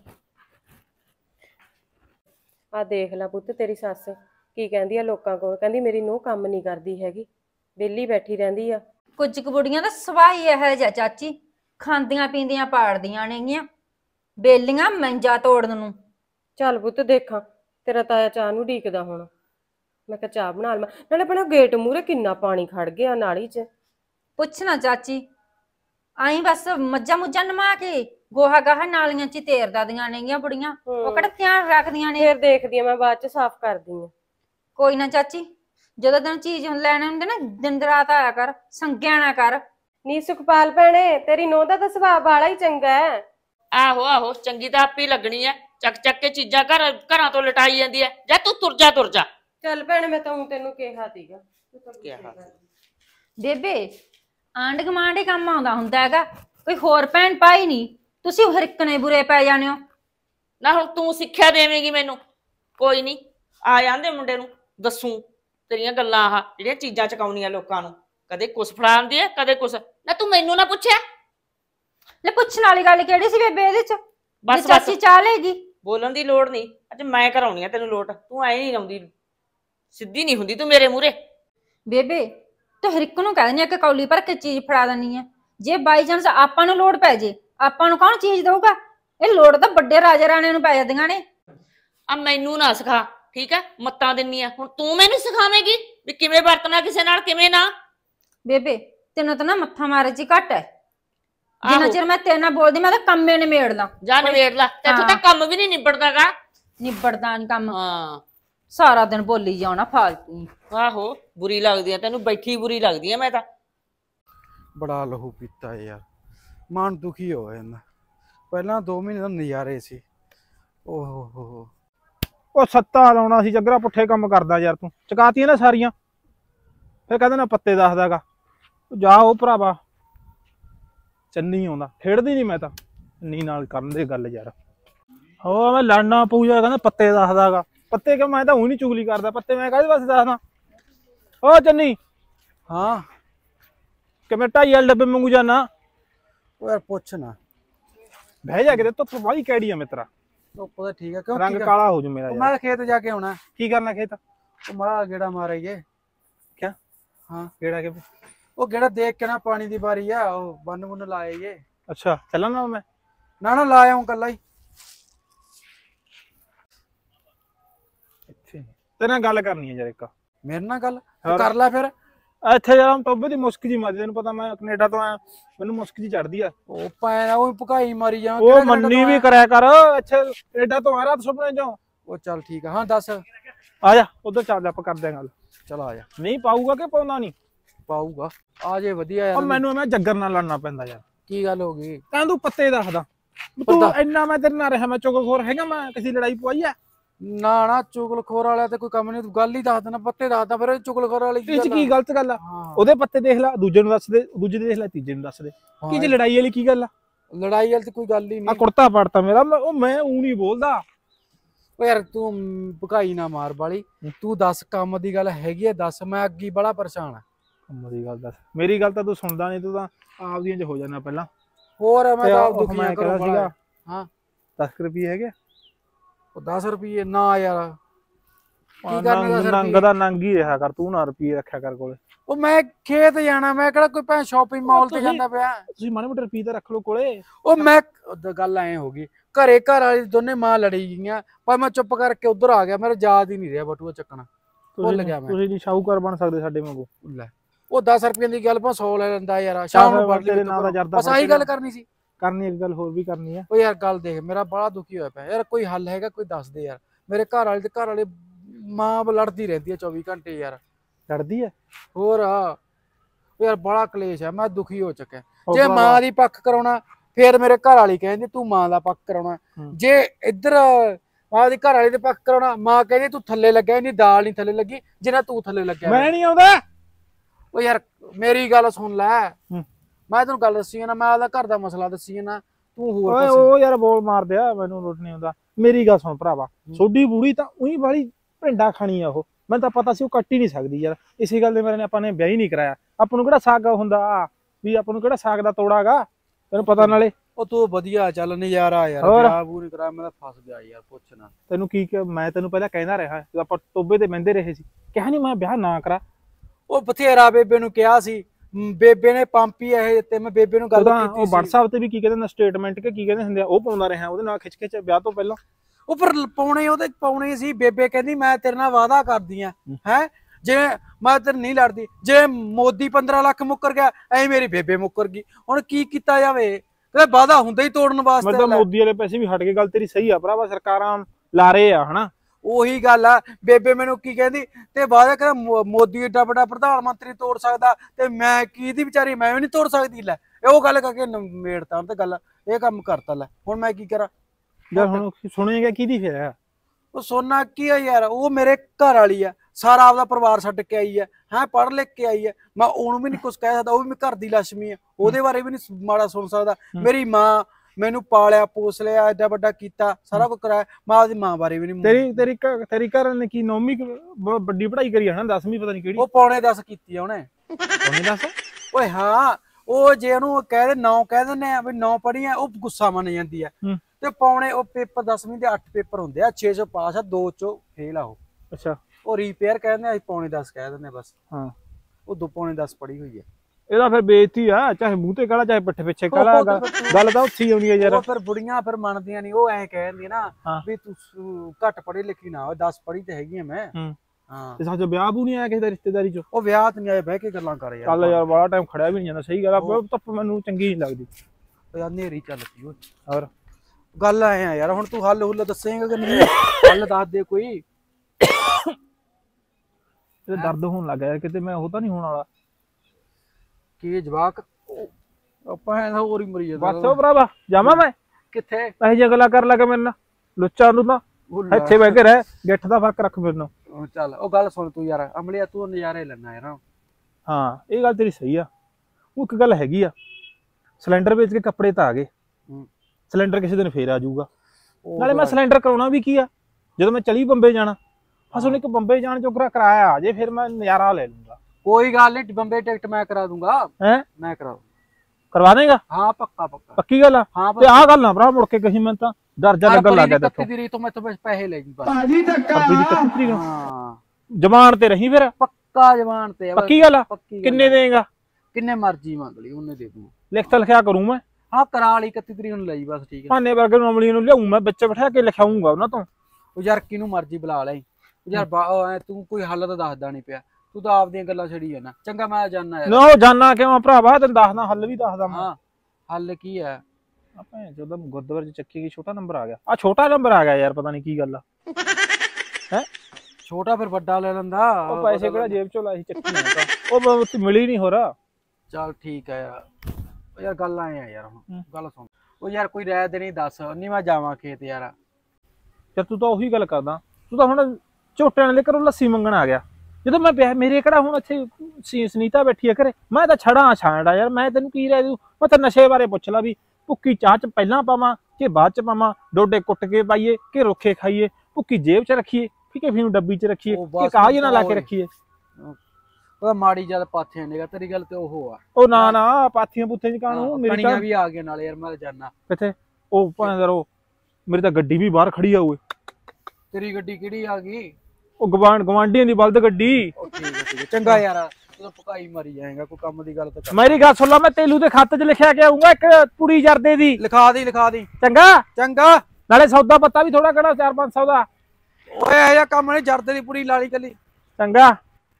ਆ ਦੇਖ ਲੈ ਪੁੱਤ, ਤੇਰੀ ਸੱਸ ਕੀ ਕਹਿੰਦੀ ਆ ਲੋਕਾਂ ਕੋਲ, ਕਹਿੰਦੀ ਮੇਰੀ ਨੂੰਹ ਕੰਮ ਨਹੀਂ ਕਰਦੀ ਹੈਗੀ, ਵਿਹਲੀ ਬੈਠੀ ਰਹਿੰਦੀ ਆ। ਕੁਝ ਕੁ ਬੁੜੀਆਂ ਦਾ ਸੁਭਾਅ ਹੀ ਇਹੋ ਜਿਹਾ ਚਾਚੀ, ਖਾਂਦੀਆਂ ਪੀਂਦੀਆਂ ਪਾੜਦੀਆਂ ਨੇਗੀਆਂ, ਬੇਲੀਆਂ ਮੰਜਾ ਤੋੜਨ ਨੂੰ। ਚੱਲ ਪੁੱਤ ਦੇਖਾਂ, ਤੇਰਾ ਤਾਇਆ ਚਾਹ ਨੂੰ ਢੀਕਦਾ ਹੁਣ। ਮੈਂ ਕਿਹਾ ਚਾਹ ਬਣਾ ਲਵਾਂ, ਨਾਲੇ ਆਪਣਾ ਗੇਟ ਮੂਹਰੇ ਕਿੰਨਾ ਪਾਣੀ ਖੜ ਗਿਆ ਨਾਲੀ 'ਚ। ਪੁੱਛਣਾ ਚਾਚੀ, ਆਈ ਬਸ ਮੱਝਾਂ ਮੁੱਝਾਂ ਨਮਾ ਕੇ ਗੋਹਾ ਗਾਹਾ ਨਾਲੀਆਂ 'ਚ ਤੇਰ ਦਾਦੀਆਂ ਨੇਗੀਆਂ ਬੁੜੀਆਂ, ਉਹ ਕਿਹੜਾ ਧਿਆਨ ਰੱਖਦੀਆਂ ਨੇ। ਫੇਰ ਦੇਖਦੀ ਆ ਮੈਂ, ਬਾਅਦ 'ਚ ਸਾਫ਼ ਕਰਦੀ ਆ। ਕੋਈ ਨਾ ਚਾਚੀ, ਜਦੋਂ ਤੈਨੂੰ ਚੀਜ਼ ਲੈਣ ਹੁੰਦੇ ਨਾ ਦਿਨ ਰਾਤ ਆਇਆ ਕਰ, ਸੰਗਿਆ ਨਾ ਕਰ। ਨੀ ਸੁਖਪਾਲ ਭੈਣੇ, ਤੇਰੀ ਨੂੰਹ ਦਾ ਤਾਂ ਸੁਭਾਅ ਬਾਲਾ ਹੀ ਚੰਗਾ ਹੈ। ਆਹੋ ਆਹੋ, ਚੰਗੀ ਤਾਂ ਆਪੇ ਲੱਗਣੀ ਐ, ਚੱਕ ਚੱਕ ਕੇ ਚੀਜ਼ਾਂ ਘਰ ਘਰਾਂ ਤੋਂ ਲਟਾਈ ਜਾਂਦੀ ਐ। ਜਾ ਤੂੰ ਤੁਰ ਜਾ ਤੁਰ ਜਾ। ਚੱਲ ਭੈਣੇ, ਮੈਂ ਤਾਂ ਹੁਣ ਤੈਨੂੰ ਕਿਹਾ ਸੀਗਾ। ਬੇਬੇ ਆਂਢ ਗੁਆਂਢ ਹੀ ਕੰਮ ਆਉਂਦਾ ਹੁੰਦਾ ਹੈਗਾ, ਕੋਈ ਹੋਰ ਭੈਣ ਭਾਈ ਨਹੀਂ। ਤੁਸੀਂ ਹਰ ਇੱਕ ਨੇ ਬੁਰੇ ਪੈ ਜਾਣੇ ਹੋ। ਨਾ ਹੁਣ ਤੂੰ ਸਿੱਖਿਆ ਦੇਵੇਂਗੀ ਮੈਨੂੰ। ਕੋਈ ਨਹੀਂ, ਆ ਜਾਂਦੇ ਮੁੰਡੇ ਨੂੰ ਦੱਸੂ ਤੇਰੀਆਂ ਗੱਲਾਂ, ਆਹ ਜਿਹੜੀਆਂ ਚੀਜ਼ਾਂ ਚਕਾਉਣੀਆਂ ਲੋਕਾਂ ਨੂੰ, ਕਦੇ ਕੁਛ ਫੜਾਉਂਦੀ ਐ ਕਦੇ ਕੁਛ। ਨਾ ਤੂੰ ਮੈਨੂੰ ਨਾ ਪੁੱਛਿਆ। ਲੈ ਪੁੱਛਣ ਵਾਲੀ ਗੱਲ ਕਿਹੜੀ ਸੀ ਬੇਬੇ ਇਹਦੇ 'ਚ? ਬਸ ਬਸ ਚਾਚੀ ਚਾਹ ਲੇਗੀ। ਬੋਲਣ ਦੀ ਲੋੜ ਨਹੀਂ, ਅੱਜ ਮੈਂ ਕਰਾਉਣੀ ਆ ਤੈਨੂੰ ਲੋਟ। ਤੂੰ ਐ ਨਹੀਂ ਆਉਂਦੀ, ਸਿੱਧੀ ਨਹੀਂ ਹੁੰਦੀ ਤੂੰ ਮੇਰੇ ਮੂਹਰੇ। ਬੇਬੇ ਤੂੰ ਹਰ ਇੱਕ ਨੂੰ ਕਹਿ ਦਿੰਦੀ ਆ ਕਿ ਕੌਲੀ ਭਰ ਕੇ ਚੀਜ਼ ਫੜਾ ਦਿੰਦੀ ਆ, ਜੇ ਬਾਈ ਚਾਂਸ ਆਪਾਂ ਨੂੰ ਲੋੜ ਪੈ ਜੇ ਆਪਾਂ ਨੂੰ ਕੌਣ ਚੀਜ਼ ਦਊਗਾ? ਇਹ ਲੋੜ ਤਾਂ ਵੱਡੇ ਰਾਜੇ ਰਾਣੇ ਨੂੰ ਪੈ ਜਾਂਦੀਆਂ ਨੇ। ਆ ਮੈਨੂੰ ਨਾ ਸਿਖਾ, ਠੀਕ ਹੈ? ਮੱਤਾਂ ਦਿੰਨੀ ਆ, ਹੁਣ ਤੂੰ ਮੈਨੂੰ ਸਿਖਾਵੇਂਗੀ ਵੀ ਕਿਵੇਂ ਵਰਤਣਾ ਕਿਸੇ ਨਾਲ, ਕਿਵੇਂ ਨਾ। ਬੇਬੇ ਤੈਨੂੰ ਤਾਂ ਨਾ ਮੱਥਾ ਮਾਰੇ ਚ ਘੱਟ ਹੈ, ਜਿੰਨਾ ਚਿਰ ਮੈਂ ਤੇਰੇ ਨਾਲ ਬੋਲਦੀ ਮੈਂ ਤਾਂ ਕੰਮੇ ਨਿਬੇੜ ਲਾਂ। ਜਾ ਨਿਬੇੜ ਲਾ, ਤੇਥੋਂ ਤਾਂ ਕੰਮ ਵੀ ਨਹੀਂ ਨਿਬੜਦਾਗਾ। ਨਿਬੜਦਾ ਨੀ ਕੰਮ, ਹਾਂ ਸਾਰਾ ਦਿਨ ਬੋਲੀ ਜਾਣਾ ਫਾਲਤੂ। ਆਹੋ ਬੁਰੀ ਲੱਗਦੀ ਆ ਤੈਨੂੰ, ਬੈਠੀ ਬੁਰੀ ਲੱਗਦੀ ਆ ਮੈਂ ਤਾਂ। ਬੜਾ ਲਹੂ ਪੀਤਾ ਯਾਰ, ਮਨ ਦੁਖੀ ਹੋ ਜਾਂਦਾ। ਪਹਿਲਾਂ ਦੋ ਮਹੀਨੇ ਦਾ ਨਜ਼ਾਰੇ ਸੀ। ਓਹ ਹੋ ਉਹ ਸੱਤਾ ਲਾਉਣਾ ਸੀ ਜੱਗਰਾ, ਪੁੱਠੇ ਕੰਮ ਕਰਦਾ ਯਾਰ ਤੂੰ। ਚਕਾਤੀਆਂ ਨਾ ਸਾਰੀਆਂ, ਫਿਰ ਕਹਿੰਦਾ ਨਾ ਪੱਤੇ ਦੱਸਦਾਗਾ। ਤੂੰ ਜਾ ਉਹ ਭਰਾਵਾ, ਚੰਨੀ ਆਉਂਦਾ, ਖੇਡਦੀ ਨਹੀਂ ਮੈਂ ਤਾਂ ਚੰਨੀ ਨਾਲ ਕਰਨ ਦੇ ਗੱਲ ਯਾਰ। ਹੋ ਮੈਂ ਲੜਨਾ ਪਊ ਜਾ, ਕਹਿੰਦਾ ਪੱਤੇ ਦੱਸਦਾਗਾ। ਪੱਤੇ ਕਿ ਮੈਂ ਤਾਂ ਉਹ ਨਹੀਂ ਚੁਗਲੀ ਕਰਦਾ, ਪੱਤੇ ਮੈਂ ਕਾਹਦੇ ਵਾਸਤੇ ਦੱਸਦਾ। ਓ ਚੰਨੀ, ਹਾਂ ਕਿਵੇਂ ਢਾਈ ਵਾਲੇ ਡੱਬੇ ਮੰਗੂ ਜਾਣਾ? ਉਹ ਯਾਰ ਪੁੱਛ ਨਾ, ਬਹਿ ਜਾ ਕਿਤੇ, ਧੁੱਪ ਵਾਲੀ ਕੈੜੀ ਆ ਮਿੱਤਰਾ, ਉਹ ਪਤਾ ਠੀਕ ਆ ਕਿਉਂ? ਰੰਗ ਕਾਲਾ ਹੋ ਜੂ ਮੇਰਾ ਯਾਰ। ਮੈਂ ਖੇਤ ਜਾ ਕੇ ਆਉਣਾ। ਕੀ ਕਰਨਾ ਖੇਤ? ਉਹ ਮਾਰਾ ਗੇੜਾ ਮਾਰਾਈਏ। ਕਿਆ? ਹਾਂ ਕਿਹੜਾ ਕਿ? ਉਹ ਗੇੜਾ ਦੇਖ ਕੇ ਨਾ, ਪਾਣੀ ਦੀ ਵਾਰੀ ਆ, ਉਹ ਬੰਨ ਬੁੰਨ ਲਾਏਗੇ। ਅੱਛਾ ਚੱਲਾਂ ਨਾ ਮੈਂ? ਨਾ ਨਾ ਲਾ ਆਉਂ ਕੱਲਾ ਹੀ। ਇੱਥੇ ਤੇਰੇ ਨਾਲ ਗੱਲ ਕਰਨੀ ਹੈ ਯਾਰ ਇੱਕ। ਮੇਰੇ ਨਾਲ ਗੱਲ ਕਰ ਲੈ ਫਿਰ। ਇੱਥੇ ਯਾਰ ਟੋਬੇ ਦੀ ਮੁਸਕ ਜੀ ਮਾਰੀ, ਤੈਨੂੰ ਪਤਾ ਮੈਂ ਕੈਨੇਡਾ ਤੋਂ ਆਇਆ, ਮੈਨੂੰ ਮੁਸਕ ਜੀ ਚੜਦੀ ਆ। ਉਹ ਪੈਣਾ ਉਹ ਭਕਾਈ ਮਾਰੀ ਜਾ। ਉਹ ਮੰਨੀ ਵੀ ਕਰਿਆ ਕਰ, ਅੱਛਾ ਕੈਨੇਡਾ ਤੋਂ ਆ ਰਾਤ ਸੁਪਨੇ ਚੋਂ। ਉਹ ਚੱਲ ਠੀਕ ਆ, ਹਾਂ ਦੱਸ। ਆ ਜਾ ਉਧਰ ਚੱਲ, ਆਪਾਂ ਕਰਦੇ ਆਂ ਗੱਲ। ਚਲ ਆ ਜਾ। ਨਹੀਂ ਪਾਊਗਾ ਕਿ ਪਾਉਂਦਾ ਨਹੀਂ? ਪਾਊਗਾ, ਆ ਜੇ ਵਧੀਆ ਯਾਰ। ਮੈਨੂੰ ਮੈਂ ਜੱਗਰ ਨਾਲ ਲੜਨਾ ਪੈਂਦਾ ਯਾਰ। ਕੀ ਗੱਲ ਹੋ ਗਈ? ਕਹਿੰਦਾ ਤੂੰ ਪੱਤੇ ਦੱਸਦਾ, ਤੂੰ ਇੰਨਾ ਮੈਂ ਤੇਰੇ ਨਾਲ ਰਿਹਾ, ਮੈਂ ਚੁਗਲਖੋਰ ਹੈਗਾ, ਮੈਂ ਕਿਸੇ ਲੜਾਈ ਪਵਾਈ ਆ? ਨਾ ਨਾ ਚੁਗਲਖੋਰ ਵਾਲਿਆ ਤੇ ਕੋਈ ਕੰਮ ਨਹੀਂ, ਤੂੰ ਗੱਲ ਹੀ ਦੱਸ ਦੇਣਾ, ਪੱਤੇ ਦੱਸਦਾ ਫਿਰ ਚੁਗਲਖੋਰ ਵਾਲੀ ਇਹ ਚ ਕੀ ਗਲਤ ਗੱਲ ਆ? ਉਹਦੇ ਪੱਤੇ ਦੇਖ ਲੈ, ਦੂਜੇ ਨੂੰ ਦੱਸ ਦੇ, ਦੂਜੇ ਦੇ ਦੇਖ ਲੈ, ਤੀਜੇ ਨੂੰ ਦੱਸ ਦੇ। ਕੀ ਜੇ ਲੜਾਈ ਵਾਲੀ ਕੀ ਗੱਲ ਆ? ਲੜਾਈ ਵਾਲੀ ਤੇ ਕੋਈ ਗੱਲ ਹੀ ਆ ਨਹੀਂ। ਕੁੜਤਾ ਪੜਤਾ ਮੇਰਾ, ਉਹ ਮੈਂ ਊਂ ਨਹੀਂ ਬੋਲਦਾ। ਓ ਯਾਰ ਤੂੰ ਭਕਾਈ ਨਾ ਮਾਰ ਵਾਲੀ, ਤੂੰ ਦੱਸ ਕੰਮ ਦੀ ਗੱਲ ਹੈਗੀ ਆ ਦੱਸ, ਮੈਂ ਅੱਗੀ ਬੜਾ ਪਰੇਸ਼ਾਨ ਆ। ਕੰਮ ਦੀ ਗੱਲ ਦੱਸ। ਮੇਰੀ ਗੱਲ ਤਾਂ ਤੂੰ ਸੁਣਦਾ ਨਹੀਂ, ਤੂੰ ਤਾਂ ਆਪਦੀਆਂ ਚ ਹੋ ਜਾਣਾ ਪਹਿਲਾਂ। ਹੋਰ ਮੈਂ ਤਾਂ ਆਪ ਦੁਖੀ ਮੈਂ ਕਰੂੰ ਸੀਗਾ। ਹਾਂ ਦਸ ਰੁਪਏ ਹੈਗੇ? ਉਹ ਦਸ ਰੁਪਏ ਨਾ ਯਾਰ, ਕੀ ਕਰਨੇ ਦਸ ਨੰਗ ਰੁਪਏ? ਦਾ ਨੰਗ ਹੀ ਰਿਹਾ ਕਰ ਤੂੰ, ਨਾ ਰੁਪਏ ਰੱਖਿਆ ਕਰ ਕੋਲੇ। ਉਹ ਮੈਂ ਖੇਤ ਜਾਣਾ, ਮੈਂ ਕਿਹੜਾ ਕੋਈ ਭੈਣ ਸ਼ਾਪਿੰਗ ਮਾਲ ਤੇ ਜਾਂਦਾ ਪਿਆ। ਤੁਸੀਂ ਮਾੜੇ ਮੋਟੇ ਰੁਪਏ ਤਾਂ ਰੱਖ ਲਓ ਕੋਲੇ। ਉਹ ਮੈਂ ਗੱਲ ਐ ਹੋ ਗਈ, ਘਰੇ ਘਰ ਵਾਲੀ ਦੋਨੇ ਮਾਂ ਲੜੀ ਗਈਆਂ, ਪਰ ਮੈਂ ਚੁੱਪ ਕਰਕੇ ਉਧਰ ਆ ਗਿਆ, ਮੇਰਾ ਯਾਦ ਹੀ ਨਹੀਂ ਰਿਹਾ ਬਟੂਆ ਚੱਕਣਾ, ਭੁੱਲ ਗਿਆ ਮੈਂ। ਤੁਸੀਂ ਨਹੀਂ ਸ਼ਾਹੂਕਾਰ ਬਣ ਸਕਦੇ ਸਾਡੇ ਵਾਂਗੂ। ਲੈ ਉਹ ਦਸ ਰੁਪਏ ਦੀ ਗੱਲ ਪਾ ਸੌ ਲੈ ਲੈਂਦਾ ਯਾਰ, ਸ਼ਾਮ ਨੂੰ ਪੜ ਤੇਰੇ ਨਾਂ ਦਾ ਜਰਦਾ ਬਸ ਆਹੀ ਗੱਲ ਕਰਨੀ ਸੀ। ਕਰਨੀ ਇੱਕ ਗੱਲ ਹੋਰ ਵੀ ਕਰਨੀ ਆ। ਉਹ ਯਾਰ ਗੱਲ ਦੇਖ, ਮੇਰਾ ਬੜਾ ਦੁਖੀ ਹੋਇਆ ਪਿਆ ਯਾਰ, ਕੋਈ ਹੱਲ ਹੈਗਾ ਕੋਈ ਦੱਸ ਦੇ ਯਾਰ। ਮੇਰੇ ਘਰ ਵਾਲੇ ਤੇ ਘਰ ਵਾਲੇ ਮਾਂ ਲੜਦੀ ਰਹਿੰਦੀ ਹੈ ਚੌਵੀ ਘੰਟੇ ਯਾਰ। ਲੜਦੀ ਹੈ? ਹੋਰ ਆ ਯਾਰ ਬੜਾ ਕਲੇਸ਼ ਹੈ, ਮੈਂ ਦੁਖੀ ਹੋ ਚੁੱਕਿਆ। ਜੇ ਮਾਂ ਦੀ ਪੱਖ ਕਰਾਉਣਾ ਫੇਰ ਮੇਰੇ ਘਰ ਵਾਲੀ ਕਹਿੰਦੀ ਤੂੰ ਮਾਂ ਦਾ ਪੱਖ ਕਰਾਉਣਾ, ਜੇ ਇੱਧਰ ਮਾਂ ਦੀ ਘਰ ਵਾਲੀ ਦੇ ਪੱਖ ਕਰਾਉਣਾ, ਮਾਂ ਕਹਿੰਦੀ ਤੂੰ ਥੱਲੇ ਲੱਗਿਆ, ਨਹੀਂ ਦਾਲ ਨਹੀਂ ਥੱਲੇ ਲੱਗੀ ਜਿੰਨਾ ਤੂੰ ਥੱਲੇ ਲੱਗਿਆ। ਮੈਂ ਨਹੀਂ ਆਉਂਦਾ। ਉਹ ਯਾਰ ਮੇਰੀ ਗੱਲ ਸੁਣ ਲੈ, ਮੈਂ ਤੈਨੂੰ ਗੱਲ ਦੱਸੀ ਨਾ, ਮੈਂ ਉਹਦਾ ਘਰ ਦਾ ਮਸਲਾ ਦੱਸੀ ਨਾ, ਤੂੰ ਹੋਰ ਓਏ ਉਹ ਯਾਰ ਬੋਲ ਮਾਰ ਦਿਆ, ਮੈਨੂੰ ਰੋਟ ਨਹੀਂ ਆਉਂਦਾ। ਮੇਰੀ ਗੱਲ ਸੁਣ ਭਰਾਵਾ, ਸੋਡੀ ਬੂੜੀ ਤਾਂ ਉਹੀ ਵਾਲੀ ਭਿੰਡਾ ਖਾਣੀ ਆ ਉਹ, ਮੈਨੂੰ ਤਾਂ ਪਤਾ ਸੀ ਉਹ ਕੱਟ ਹੀ ਨਹੀਂ ਸਕਦੀ ਯਾਰ। ਇਸੇ ਗੱਲ ਦੇ ਮੇਰੇ ਨੇ ਆਪਾਂ ਨੇ ਵਿਆਹ ਹੀ ਨਹੀਂ ਕਰਾਇਆ। ਆਪਾਂ ਨੂੰ ਕਿਹੜਾ ਸਾਗ ਹੁੰਦਾ ਵੀ, ਆਪਾਂ ਨੂੰ ਕਿਹੜਾ ਸਾਗ ਦਾ ਤੋੜਾਗਾ, ਤੈਨੂੰ ਪਤਾ ਨਾਲੇ। ਉਹ ਤੂੰ ਵਧੀਆ ਚੱਲ ਨਜ਼ਾਰਾ ਯਾਰ, ਵਿਆਹ ਪੂਰੀ ਕਰਾ, ਮੈਂ ਤਾਂ ਫਸ ਗਿਆ ਯਾਰ, ਪੁੱਛਣਾ ਤੈਨੂੰ ਕੀ। ਮੈਂ ਤੈਨੂੰ ਪਹਿਲਾਂ ਕਹਿੰਦਾ ਰਿਹਾ, ਆਪਾਂ ਟੋਬੇ ਤੇ ਬਹਿੰਦੇ ਰਹੇ ਸੀ, ਕਿਹਾ ਨਹੀਂ ਮੈਂ ਵਿਆਹ ਨਾ ਕਰਾ। ਉਹ ਬਥੇਰਾ ਬੇਬੇ ਨੂੰ ਕਿਹਾ ਸੀ, ਬੇਬੇ ਨੇ ਪੰਪੀ ਇਹ ਦਿੱਤੇ, ਮੈਂ ਬੇਬੇ ਨੂੰ ਗੱਲ ਕੀਤੀ ਉਹ ਸੀ। WhatsApp ਤੇ ਵੀ ਕੀ ਕਹਿੰਦੇ ਨੇ ਸਟੇਟਮੈਂਟ ਕਿ ਕੀ ਕਹਿੰਦੇ ਹੁੰਦੇ ਆ, ਉਹ ਪਾਉਂਦਾ ਰਿਹਾ ਉਹਦੇ ਨਾਲ ਖਿੱਚ ਖਿੱਚ ਵਿਆਹ ਤੋਂ ਪਹਿਲਾਂ। ਉਹ ਪਰ ਪਾਉਣੇ ਉਹਦੇ ਪਾਉਣੇ ਸੀ। ਬੇਬੇ ਕਹਿੰਦੀ ਮੈਂ ਤੇਰੇ ਨਾਲ ਵਾਅਦਾ ਕਰਦੀ ਆ, ਹੈ ਜੇ ਮੈਂ ਤੇਰੇ ਨਹੀਂ ਲੜਦੀ, ਜੇ ਮੋਦੀ ਪੰਦਰਾਂ ਲੱਖ ਮੁੱਕਰ ਗਿਆ ਐ ਮੇਰੀ ਬੇਬੇ ਮੁੱਕਰ ਗਈ, ਹੁਣ ਕੀ ਕੀਤਾ ਜਾਵੇ? ਕਹਿੰਦਾ ਵਾਅਦਾ ਹੁੰਦਾ ਹੀ ਤੋੜਨ ਵਾਸਤੇ। ਮਤਲਬ ਮੋਦੀ ਵਾਲੇ ਪੈਸੇ ਵੀ ਹਟ ਗਏ, ਗੱਲ ਤੇਰੀ ਸਹੀ ਆ ਭਰਾਵਾ, ਸਰਕਾਰਾਂ ਲਾ ਰਹੇ ਆ ਹਨਾ। ਉਹੀ ਗੱਲ ਆ, ਬੇਬੇ ਮੈਨੂੰ ਕੀ ਕਹਿੰਦੀ ਤੇ ਵਾਅਦਾ ਕਹਿੰਦਾ ਮੋਦੀ ਏਡਾ ਵੱਡਾ ਪ੍ਰਧਾਨ ਮੰਤਰੀ ਤੋੜ ਸਕਦਾ ਤੇ ਮੈਂ ਕੀ ਦੀ ਵਿਚਾਰੀ ਮੈਂ ਵੀ ਨਹੀਂ ਤੋੜ ਸਕਦੀ। ਲੈ ਉਹ ਗੱਲ ਕਰਕੇ ਮੇੜਤਾ ਤੇ ਗੱਲ ਇਹ ਕੰਮ ਕਰਤਾ। ਲੈ ਹੁਣ ਮੈਂ ਕੀ ਕਰਾਂ ਯਾਰ? ਹੁਣ ਸੁਣੇਗਾ ਕਿਹਦੀ ਫਿਰ? ਉਹ ਸੋਨਾ ਕੀ ਆ ਯਾਰ, ਉਹ ਮੇਰੇ ਘਰ ਵਾਲੀ ਆ, ਸਾਰਾ ਆਪਦਾ ਪਰਿਵਾਰ ਛੱਡ ਕੇ ਆਈ ਹੈ, ਹੈ ਪੜ੍ਹ ਲਿਖ ਕੇ ਆਈ ਹੈ, ਮੈਂ ਉਹਨੂੰ ਵੀ ਨਹੀਂ ਕੁਛ ਕਹਿ ਸਕਦਾ, ਉਹ ਵੀ ਘਰ ਦੀ ਲక్ష్ਮੀ ਆ, ਉਹਦੇ ਬਾਰੇ ਵੀ ਨਹੀਂ ਮਾੜਾ ਸੁਣ ਸਕਦਾ। ਮੇਰੀ ਮਾਂ ਮੈਨੂੰ ਪਾਲਿਆ ਪੋਸ ਲਿਆ, ਐਡਾ ਵੱਡਾ ਕੀਤਾ, ਸਾਰਾ ਕੁਝ ਕਰਾਇਆ, ਮੈਂ ਆਪਦੀ ਮਾਂ ਬਾਰੇ ਵੀ ਨਹੀਂ। ਤੇਰੀ ਤੇਰੀ ਤੇਰੀ ਘਰ ਨੇ ਕੀ ਨੌਵੀਂ ਵੱਡੀ ਪੜ੍ਹਾਈ ਕਰੀ ਹੈ ਨਾ, ਦਸਵੀਂ ਪਤਾ ਨਹੀਂ ਕਿਹੜੀ। ਉਹ ਪੌਣੇ ਦਸ ਕੀਤੀ ਆ ਉਹਨੇ। ਪੌਣੇ ਦਸ? ਓਏ ਹਾਂ, ਉਹ ਜੇ ਉਹਨੂੰ ਕਹਿ ਦੇ ਨੌ ਕਹਿ ਦਿੰਦੇ ਆ ਵੀ ਨੌ ਪੜ੍ਹੀਆਂ, ਉਹ ਗੁੱਸਾ ਮੰਨ ਜਾਂਦੀ ਆ। ਤੇ ਪੌਣੇ ਉਹ ਪੇਪਰ ਦਸਵੀਂ ਦੇ ਅੱਠ ਪੇਪਰ ਹੁੰਦੇ ਆ, ਛੇ ਚੋਂ ਪਾਸ ਆ, ਦੋ ਚੋਂ ਫੇਲ ਆ ਉਹ। ਅੱਛਾ। ਉਹ ਰੀਪੇਅਰ ਕਹਿੰਦੇ ਆ, ਪੌਣੇ ਦਸ ਕਹਿ ਦਿੰਦੇ ਬਸ। ਹਾਂ ਉਹ ਦੋ ਪੌਣੇ ਦਸ ਪੜ੍ਹੀ ਹੋਈ ਹੈ। ਇਹਦਾ ਫਿਰ ਬੇਇੱਜ਼ਤੀ ਆ, ਚਾਹੇ ਮੂੰਹ ਤੇ ਕਾਲਾ ਚਾਹੇ ਪਿੱਠ ਪਿੱਛੇ ਕਾਲਾ, ਗੱਲ ਤਾਂ ਉੱਥੇ ਹੀ ਆਉਣੀ ਹੈ ਯਾਰ। ਉਹ ਫਿਰ ਬੁੜੀਆਂ ਫਿਰ ਮੰਨਦੀਆਂ ਨਹੀਂ, ਉਹ ਐ ਕਹਿੰਦੀਆਂ ਨਾ ਵੀ ਤੂੰ ਘੱਟ ਪੜ੍ਹੀ ਲਿਖੀ ਨਾ, ਦਸ ਪੜ੍ਹੀ ਤੇ ਹੈਗੀ ਆ ਮੈਂ। ਹਾਂ ਤੇ ਸੱਚ ਵਿਆਹ ਬੂ ਨਹੀਂ ਆਇਆ ਕਿਸੇ ਦਾ ਰਿਸ਼ਤੇਦਾਰੀ ਚੋਂ? ਉਹ ਵਿਆਹ ਤੇ ਨਹੀਂ ਆਏ, ਬਹਿ ਕੇ ਗੱਲਾਂ ਕਰ ਯਾਰ। ਚੱਲ ਯਾਰ ਬੜਾ ਟਾਈਮ ਖੜਿਆ ਵੀ ਨਹੀਂ ਜਾਂਦਾ, ਸਹੀ ਗੱਲ ਆ, ਧੁੱਪ ਮੈਨੂੰ ਚੰਗੀ ਨਹੀਂ ਲੱਗਦੀ ਯਾਰ। ਨੇਰੀ ਚੱਲ ਪਈ ਓਏ। ਹੋਰ ਗੱਲ ਆਏ ਆ ਯਾਰ, ਹੁਣ ਤੂੰ ਹੱਲ ਹੁੱਲ ਦੱਸੇਂਗਾ ਕਿ ਨਹੀਂ? ਹੱਲ ਦੱਸ ਦੇ ਕੋਈ। ਇਹ ਦਰਦ ਹੋਣ ਲੱਗਾ ਯਾਰ ਕਿਤੇ, ਮੈਂ ਉਹ ਤਾਂ ਨਹੀਂ ਹੋਣ ਵਾਲਾ ਕੀ ਜਵਾਕ ਆਪਾਂ ਐ ਹੋਰ ਹੀ ਮਰੀ ਜਾਂਦਾ। ਬਸ ਉਹ ਭਰਾਵਾ ਜਾਵਾਂ ਮੈਂ ਕਿੱਥੇ? ਇਹ ਜਿਹੀਆਂ ਗੱਲਾਂ ਕਰ ਲੱਗਾ ਮੇਰੇ ਨਾਲ, ਲੁੱਚਾ ਨੂੰ ਤਾਂ ਇੱਥੇ ਬਹਿ ਕੇ ਰਹਿ, ਗਿੱਠ ਦਾ ਫਰਕ ਰੱਖ ਮੇਰੇ ਨਾਲ। ਚੱਲ ਉਹ ਗੱਲ ਸੁਣ ਤੂੰ ਯਾਰ, ਅਮਲੀਆ ਤੂੰ ਨਜ਼ਾਰੇ ਲੈਣਾ ਯਾਰ। ਹਾਂ ਇਹ ਗੱਲ ਤੇਰੀ ਸਹੀ ਆ। ਉਹ ਇੱਕ ਗੱਲ ਹੈਗੀ ਆ, ਸਿਲੰਡਰ ਵੇਚ ਕੇ ਕੱਪੜੇ ਤਾਂ ਆ ਗਏ, ਸਿਲੰਡਰ ਕਿਸੇ ਦਿਨ ਫੇਰ ਆ ਜਾਊਗਾ। ਨਾਲੇ ਮੈਂ ਸਿਲੰਡਰ ਕਰਾਉਣਾ ਵੀ ਕੀ ਆ, ਜਦੋਂ ਮੈਂ ਚਲੀ ਬੰਬੇ ਜਾਣਾ, ਬਸ ਹੁਣ ਇੱਕ ਬੰਬੇ ਜਾਣ ਜੋਗਰਾ ਕਿਰਾਇਆ ਆ ਜੇ, ਫਿਰ ਮੈਂ ਨਜ਼ਾਰਾ ਲੈ ਲੂੰਗਾ। ਕੋਈ ਗੱਲ ਨਹੀਂ, ਬੰਬੇ ਟਿਕਟ ਮੈਂ ਕਰਾ ਦੂੰਗਾ। ਹੈ ਮੈਂ ਕਰਾ ਦੂੰ। ਕਰਵਾ ਦੇਗਾ? ਹਾਂ ਪੱਕਾ ਪੱਕਾ। ਪੱਕੀ ਗੱਲ ਆ? ਤੇ ਆਹ ਗੱਲ ਨਾ ਭਰਾ ਮੁੜ ਕੇ ਕਹੀ, ਮੈਨੂੰ ਤਾਂ ਡਰ ਜਾ ਲੱਗਣ ਲੱਗ ਗਿਆ। ਇਕੱਤੀ ਤਰੀਕ ਤੋਂ ਮੈਂ ਤੋਂ ਪੈਸੇ ਲੈ ਜੂ ਬਸ। ਹਾਂ ਜ਼ਬਾਨ ਤੇ ਰਹੀ ਫਿਰ, ਪੱਕਾ ਜ਼ਬਾਨ ਤੇ। ਪੱਕੀ ਗੱਲ ਆ? ਕਿੰਨੇ ਦੇਗਾ? ਕਿੰਨੇ ਮਰਜ਼ੀ ਮੰਗ ਲਈ ਉਹਨੇ ਦੇ ਦੂੰ। ਲਿਖ ਤਾਂ ਲਿਖਿਆ ਕਰੂੰ ਮੈਂ। ਹਾਂ ਕਰਾ ਲਈ, ਇਕੱਤੀ ਤਰੀਕ ਨੂੰ ਲਈ ਬਸ। ਠੀਕ ਹੈ। ਭਾਨੇ ਵਰਗੇ ਨੂੰ ਅਮਲੀ ਨੂੰ ਲਿਆਉਂ ਮੈਂ, ਵਿੱਚ ਬਿਠਾ ਕੇ ਲਿਖਾਉਂਗਾ ਉਹਨਾਂ ਤੋਂ। ਉਹ ਯਾਰ ਕਿਹਨੂੰ ਮਰਜ਼ੀ ਬੁਲਾ ਲੈ ਯਾਰ, ਤੂੰ ਕੋਈ ਹੱਲ ਤਾਂ ਦੱਸਦਾ ਨਹੀਂ ਪਿਆ, ਤੂੰ ਤਾਂ ਆਪਦੀਆਂ ਗੱਲਾਂ ਛੜੀ ਜਾਣਾ। ਚੰਗਾ ਮੈਂ ਜਾਣਾ ਯਾਰ। ਨਾ ਜਾਣਾ ਕਿਉਂ ਭਰਾਵਾ, ਤੈਨੂੰ ਦੱਸਦਾ ਹੱਲ ਵੀ ਦੱਸਦਾ ਮੈਂ। ਹਾਂ ਹੱਲ ਕੀ ਹੈ? ਆਪਾਂ ਜਦੋਂ ਗੁਰਦੁਆਰੇ ਚ ਚੱਕੀ ਗਈ, ਛੋਟਾ ਨੰਬਰ ਆ ਗਿਆ। ਆ ਛੋਟਾ ਨੰਬਰ ਆ ਗਿਆ ਯਾਰ, ਪਤਾ ਨਹੀਂ ਕੀ ਗੱਲ ਆ। ਹੈ ਛੋਟਾ ਫਿਰ ਵੱਡਾ ਲੈ ਲੈਂਦਾ। ਉਹ ਪੈਸੇ ਕਿਹੜਾ ਜੇਬ ਚੋਂ ਲਾਏ ਸੀ, ਚੱਕੀ ਨਾ ਤਾਂ ਉਹ ਮਿਲੀ ਨਹੀਂ ਹੋ ਰਹਾ। ਚੱਲ ਠੀਕ ਹੈ ਯਾਰ। ਯਾਰ ਗੱਲ ਆਏ ਆ ਯਾਰ, ਹੁਣ ਗੱਲ ਸੁਣ। ਉਹ ਯਾਰ ਕੋਈ ਰਾਇ ਦੇਣੀ ਦੱਸ, ਨਹੀਂ ਮੈਂ ਜਾਵਾਂ ਖੇਤ ਯਾਰ। ਯਾਰ ਤੂੰ ਤਾਂ ਉਹੀ ਗੱਲ ਕਰਦਾ, ਤੂੰ ਤਾਂ ਹੁਣ ਝੋਟੇ ਨਾਲ ਘਰੋਂ ਲੱਸੀ ਮੰਗਣ ਆ ਗਿਆ। ਜਦੋਂ ਮੈਂ ਵਿਆਹ ਮੇਰੇ ਕਿਹੜਾ ਹੁਣ ਇੱਥੇ ਸੀ ਸੁਨੀਤਾ ਬੈਠੀ ਆ ਘਰੇ, ਮੈਂ ਤਾਂ ਛੜਾ ਛਾਂਡਾ ਯਾਰ, ਮੈਂ ਤੈਨੂੰ ਕੀ ਰਹਿ ਦੂ। ਮੈਂ ਤਾਂ ਨਸ਼ੇ ਬਾਰੇ ਪੁੱਛ ਲਾ ਵੀ ਭੁੱਕੀ ਚਾਹ ਚ ਪਹਿਲਾਂ ਪਾਵਾਂ ਕਿ ਬਾਅਦ ਚ ਪਾਵਾਂ, ਡੋਡੇ ਕੁੱਟ ਕੇ ਪਾਈਏ ਕਿ ਰੁੱਖੇ ਖਾਈਏ, ਭੁੱਕੀ ਜੇਬ ਚ ਰੱਖੀਏ ਕਿ ਕਿਫੀ ਨੂੰ ਡੱਬੀ ਚ ਰੱਖੀਏ ਕਿ ਕਾਗਜ਼ ਨਾਲ ਲਾ ਕੇ ਰੱਖੀਏ। ਉਹ ਮਾੜੀ ਜਦ ਪਾਥੀਆਂ ਨੇਗਾ, ਤੇਰੀ ਗੱਲ ਤੇ ਉਹ ਆ। ਉਹ ਨਾ ਨਾ ਪਾਥੀਆਂ ਪੁੱਥੀਆਂ ਚ ਕਾਹਨੂੰ, ਮੇਰੀ ਕਣੀਆਂ ਤਾਂ ਵੀ ਆ ਗਏ ਨਾਲੇ ਯਾਰ, ਮੈਂ ਜਾਣਾ ਕਿੱਥੇ ਉਹ ਭਾਵੇਂ ਉਹ ਮੇਰੀ ਤਾਂ ਗੱਡੀ ਵੀ ਬਾਹਰ ਖੜੀ ਆ ਓਏ। ਤੇਰੀ ਗੱਡੀ ਕਿਹੜੀ ਆ ਗਈ? ਉਹ ਗਵਾਂਢ ਗਵਾਂਢੀਆਂ ਦੀ ਬਲਦ ਗੱਡੀ। ਉਹ ਠੀਕ ਹੈ ਠੀਕ ਹੈ, ਚੰਗਾ ਯਾਰ, ਤੂੰ ਤਾਂ ਪਕਾਈ ਮਾਰੀ ਜਾਏਗਾ, ਕੋਈ ਕੰਮ ਦੀ ਗੱਲ ਤਾਂ ਕਰ। ਮੇਰੀ ਗੱਲ ਸੁਣ ਲਾ, ਮੈਂ ਤੇਲੂ ਦੇ ਖੱਤ 'ਚ ਲਿਖਿਆ ਕੇ ਆਉਂਗਾ ਇੱਕ ਕੁੜੀ ਜਰਦੇ ਦੀ। ਲਿਖਾ ਦੀ ਲਿਖਾ ਦੀ। ਚੰਗਾ ਚੰਗਾ, ਨਾਲੇ ਸੌਦਾ ਪੱਤਾ ਵੀ ਥੋੜਾ ਕਿਹੜਾ ਚਾਰ ਪੰਜ ਸੌ ਦਾ। ਓਏ ਇਹ ਜਿਹਾ ਕੰਮ ਨਹੀਂ, ਜਰਦੇ ਦੀ ਪੂਰੀ ਲਾਲੀ ਕੱਲੀ। ਚੰਗਾ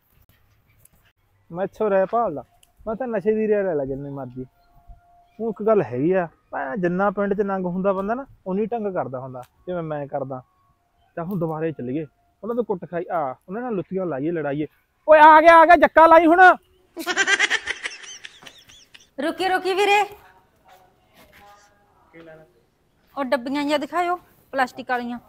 ਮੈਂ ਇੱਥੋਂ ਰਹਿ ਭਾਲਦਾ, ਮੈਂ ਤਾਂ ਨਸ਼ੇ ਦੀ ਰਹਿ ਲੈ ਜਿੰਨੀ ਮਰਜੀ। ਉਹ ਇੱਕ ਗੱਲ ਹੈਗੀ ਆ, ਮੈਂ ਜਿੰਨਾ ਪਿੰਡ 'ਚ ਨੰਗ ਹੁੰਦਾ ਬੰਦਾ ਨਾ ਉਨੀ ਢੰਗ ਕਰਦਾ ਹੁੰਦਾ, ਜਿਵੇਂ ਮੈਂ ਕਰਦਾ। ਤਾਂ ਹੁਣ ਦੁਬਾਰੇ ਚੱਲੀਏ, ਉਹਨਾਂ ਤੋਂ ਕੁੱਟ ਖਾਈ ਆ, ਉਹਨਾਂ ਨਾਲ ਲੁੱਤੀਆਂ ਲਾਈਏ, ਲੜਾਈਏ। ਓਏ ਆ ਗਿਆ ਆ ਗਿਆ, ਜੱਕਾ ਲਾਈ ਹੁਣ। ਰੁਕੀ ਰੁਕੀ ਵੀਰੇ, ਉਹ ਡੱਬੀਆਂ ਜਿਹਾ ਦਿਖਾਇਓ ਪਲਾਸਟਿਕ ਵਾਲੀਆਂ।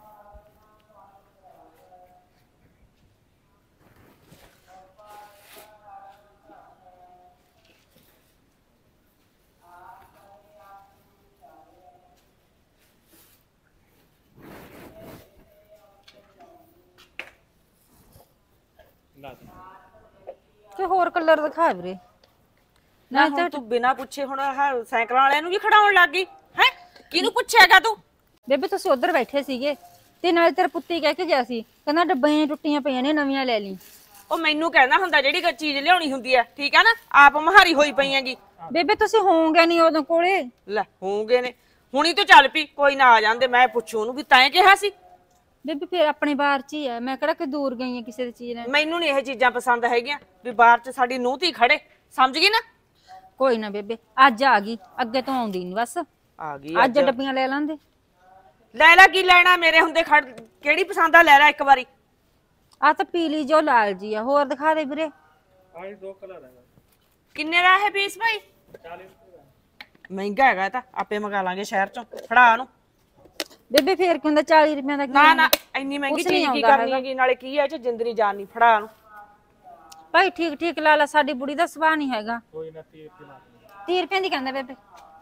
ਤੇ ਹੋਰ ਕਲਰ ਦਿਖਾ ਵੀਰੇ। ਨਾ ਹੁਣ ਤੂੰ ਬਿਨਾ ਪੁੱਛੇ ਹੁਣ ਆਹ ਸਾਈਕਲਾਂ ਵਾਲਿਆਂ ਨੂੰ ਵੀ ਖੜਾਉਣ ਲੱਗ ਗਈ ਹੈ? ਕਿਹਨੂੰ ਪੁੱਛੇਗਾ ਤੂੰ? ਬੇਬੇ ਤੁਸੀਂ ਉਧਰ ਬੈਠੇ ਸੀਗੇ ਤੇ ਨਾਲੇ ਤੇਰਾ ਪੁੱਤੀ ਕਹਿ ਕੇ ਗਿਆ ਸੀ, ਕਹਿੰਦਾ ਡੱਬੀਆਂ ਟੁੱਟੀਆਂ ਪਈਆਂ ਨੇ, ਨਵੀਆਂ ਲੈ ਲਈ। ਉਹ ਮੈਨੂੰ ਕਹਿੰਦਾ ਹੁੰਦਾ ਜਿਹੜੀ ਕੋਈ ਚੀਜ਼ ਲਿਆਉਣੀ ਹੁੰਦੀ ਆ, ਠੀਕ ਆ ਨਾ, ਆਪ ਮਹਾਰੀ ਹੋਈ ਪਈਆਂਗੀ। ਬੇਬੇ ਤੁਸੀਂ ਹੋਵੋਗੇ ਨਹੀਂ ਉਹਦੇ ਕੋਲੇ। ਲੈ ਹੋਊਗੇ ਨੇ, ਹੁਣੀ ਤੂੰ ਚੱਲ ਪਈ, ਕੋਈ ਨਾ ਆ ਜਾਂਦੇ, ਮੈਂ ਪੁੱਛੂ ਉਹਨੂੰ ਵੀ ਤੈਂ ਕਿਹਾ ਸੀ। ਬੇਬੇ ਫੇਰ ਆਪਣੇ ਬਾਹਰ ਚ ਹੀ ਆ, ਮੈਂ ਕਿਹੜਾ ਕਿ ਦੂਰ ਗਈ ਆ ਕਿਸੇ ਦੀ ਚੀਜ਼ ਲੈਣ। ਮੈਨੂੰ ਨੀ ਇਹ ਚੀਜ਼ਾਂ ਪਸੰਦ ਹੈਗੀਆਂ ਵੀ ਬਾਹਰ ਚ ਸਾਡੀ ਨੂੰਹ ਧੀ ਖੜੇ, ਸਮਝ ਗਈ ਨਾ? ਕੋਈ ਨਾ ਬੇਬੇ, ਅੱਜ ਆ ਗਈ, ਅੱਗੇ ਤੋਂ ਆਉਂਦੀ ਨੀ ਬਸ। ਆ ਗਈ ਅੱਜ ਡੱਬੀਆਂ ਲੈ ਲਾਂਦੇ। ਲੈ ਲੈ, ਕੀ ਲੈਣਾ ਮੇਰੇ ਹੁੰਦੇ ਖੜ, ਕਿਹੜੀ ਪਸੰਦ ਆ ਲੈ ਲੈ ਇੱਕ ਵਾਰੀ। ਆ ਤਾਂ ਪੀਲੀ ਜੋ ਲਾਲ ਜੀ ਆ, ਹੋਰ ਦਿਖਾ ਦੇ ਵੀਰੇ। ਆਹ ਦੋ ਕਲਰ ਹੈ। ਕਿੰਨੇ ਦਾ ਹੈ ਪੀਸ ਭਾਈ? ਚਾਲੀਸ ਰੁਪਏ। ਮਹਿੰਗਾ ਹੈਗਾ ਤਾਂ ਆਪੇ ਮੰਗਾ ਲਾਂਗੇ ਸ਼ਹਿਰ ਚੋਂ, ਫੜਾ ਉਹਨੂੰ। ਬੇਬੇ ਫੇਰ ਕੀ ਹੁੰਦਾ, ਚਾਲੀ ਰੁਪਏ ਦਾ। ਨਾ ਨਾ, ਇੰਨੀ ਮਹਿੰਗੀ ਚੀਜ਼ ਕੀ ਕਰਨੀ ਹੈਗੀ, ਨਾਲੇ ਕੀ ਹੈ ਇਹ ਚ ਜਿੰਦਰੀ ਜਾਨ ਨਹੀਂ, ਫੜਾ ਉਹਨੂੰ। ਭਾਈ ਠੀਕ ਠੀਕ ਲਾ ਲਾ, ਸਾਡੀ ਬੁੜੀ ਦਾ ਸੁਭਾਅ ਨਹੀਂ ਹੈਗਾ। ਕੋਈ ਨਾ ਤੀਹ ਰੁਪਏ ਲਾ ਤੀਹ ਰੁਪਏ ਦੀ ਕਹਿੰਦਾ ਬੇਬੇ।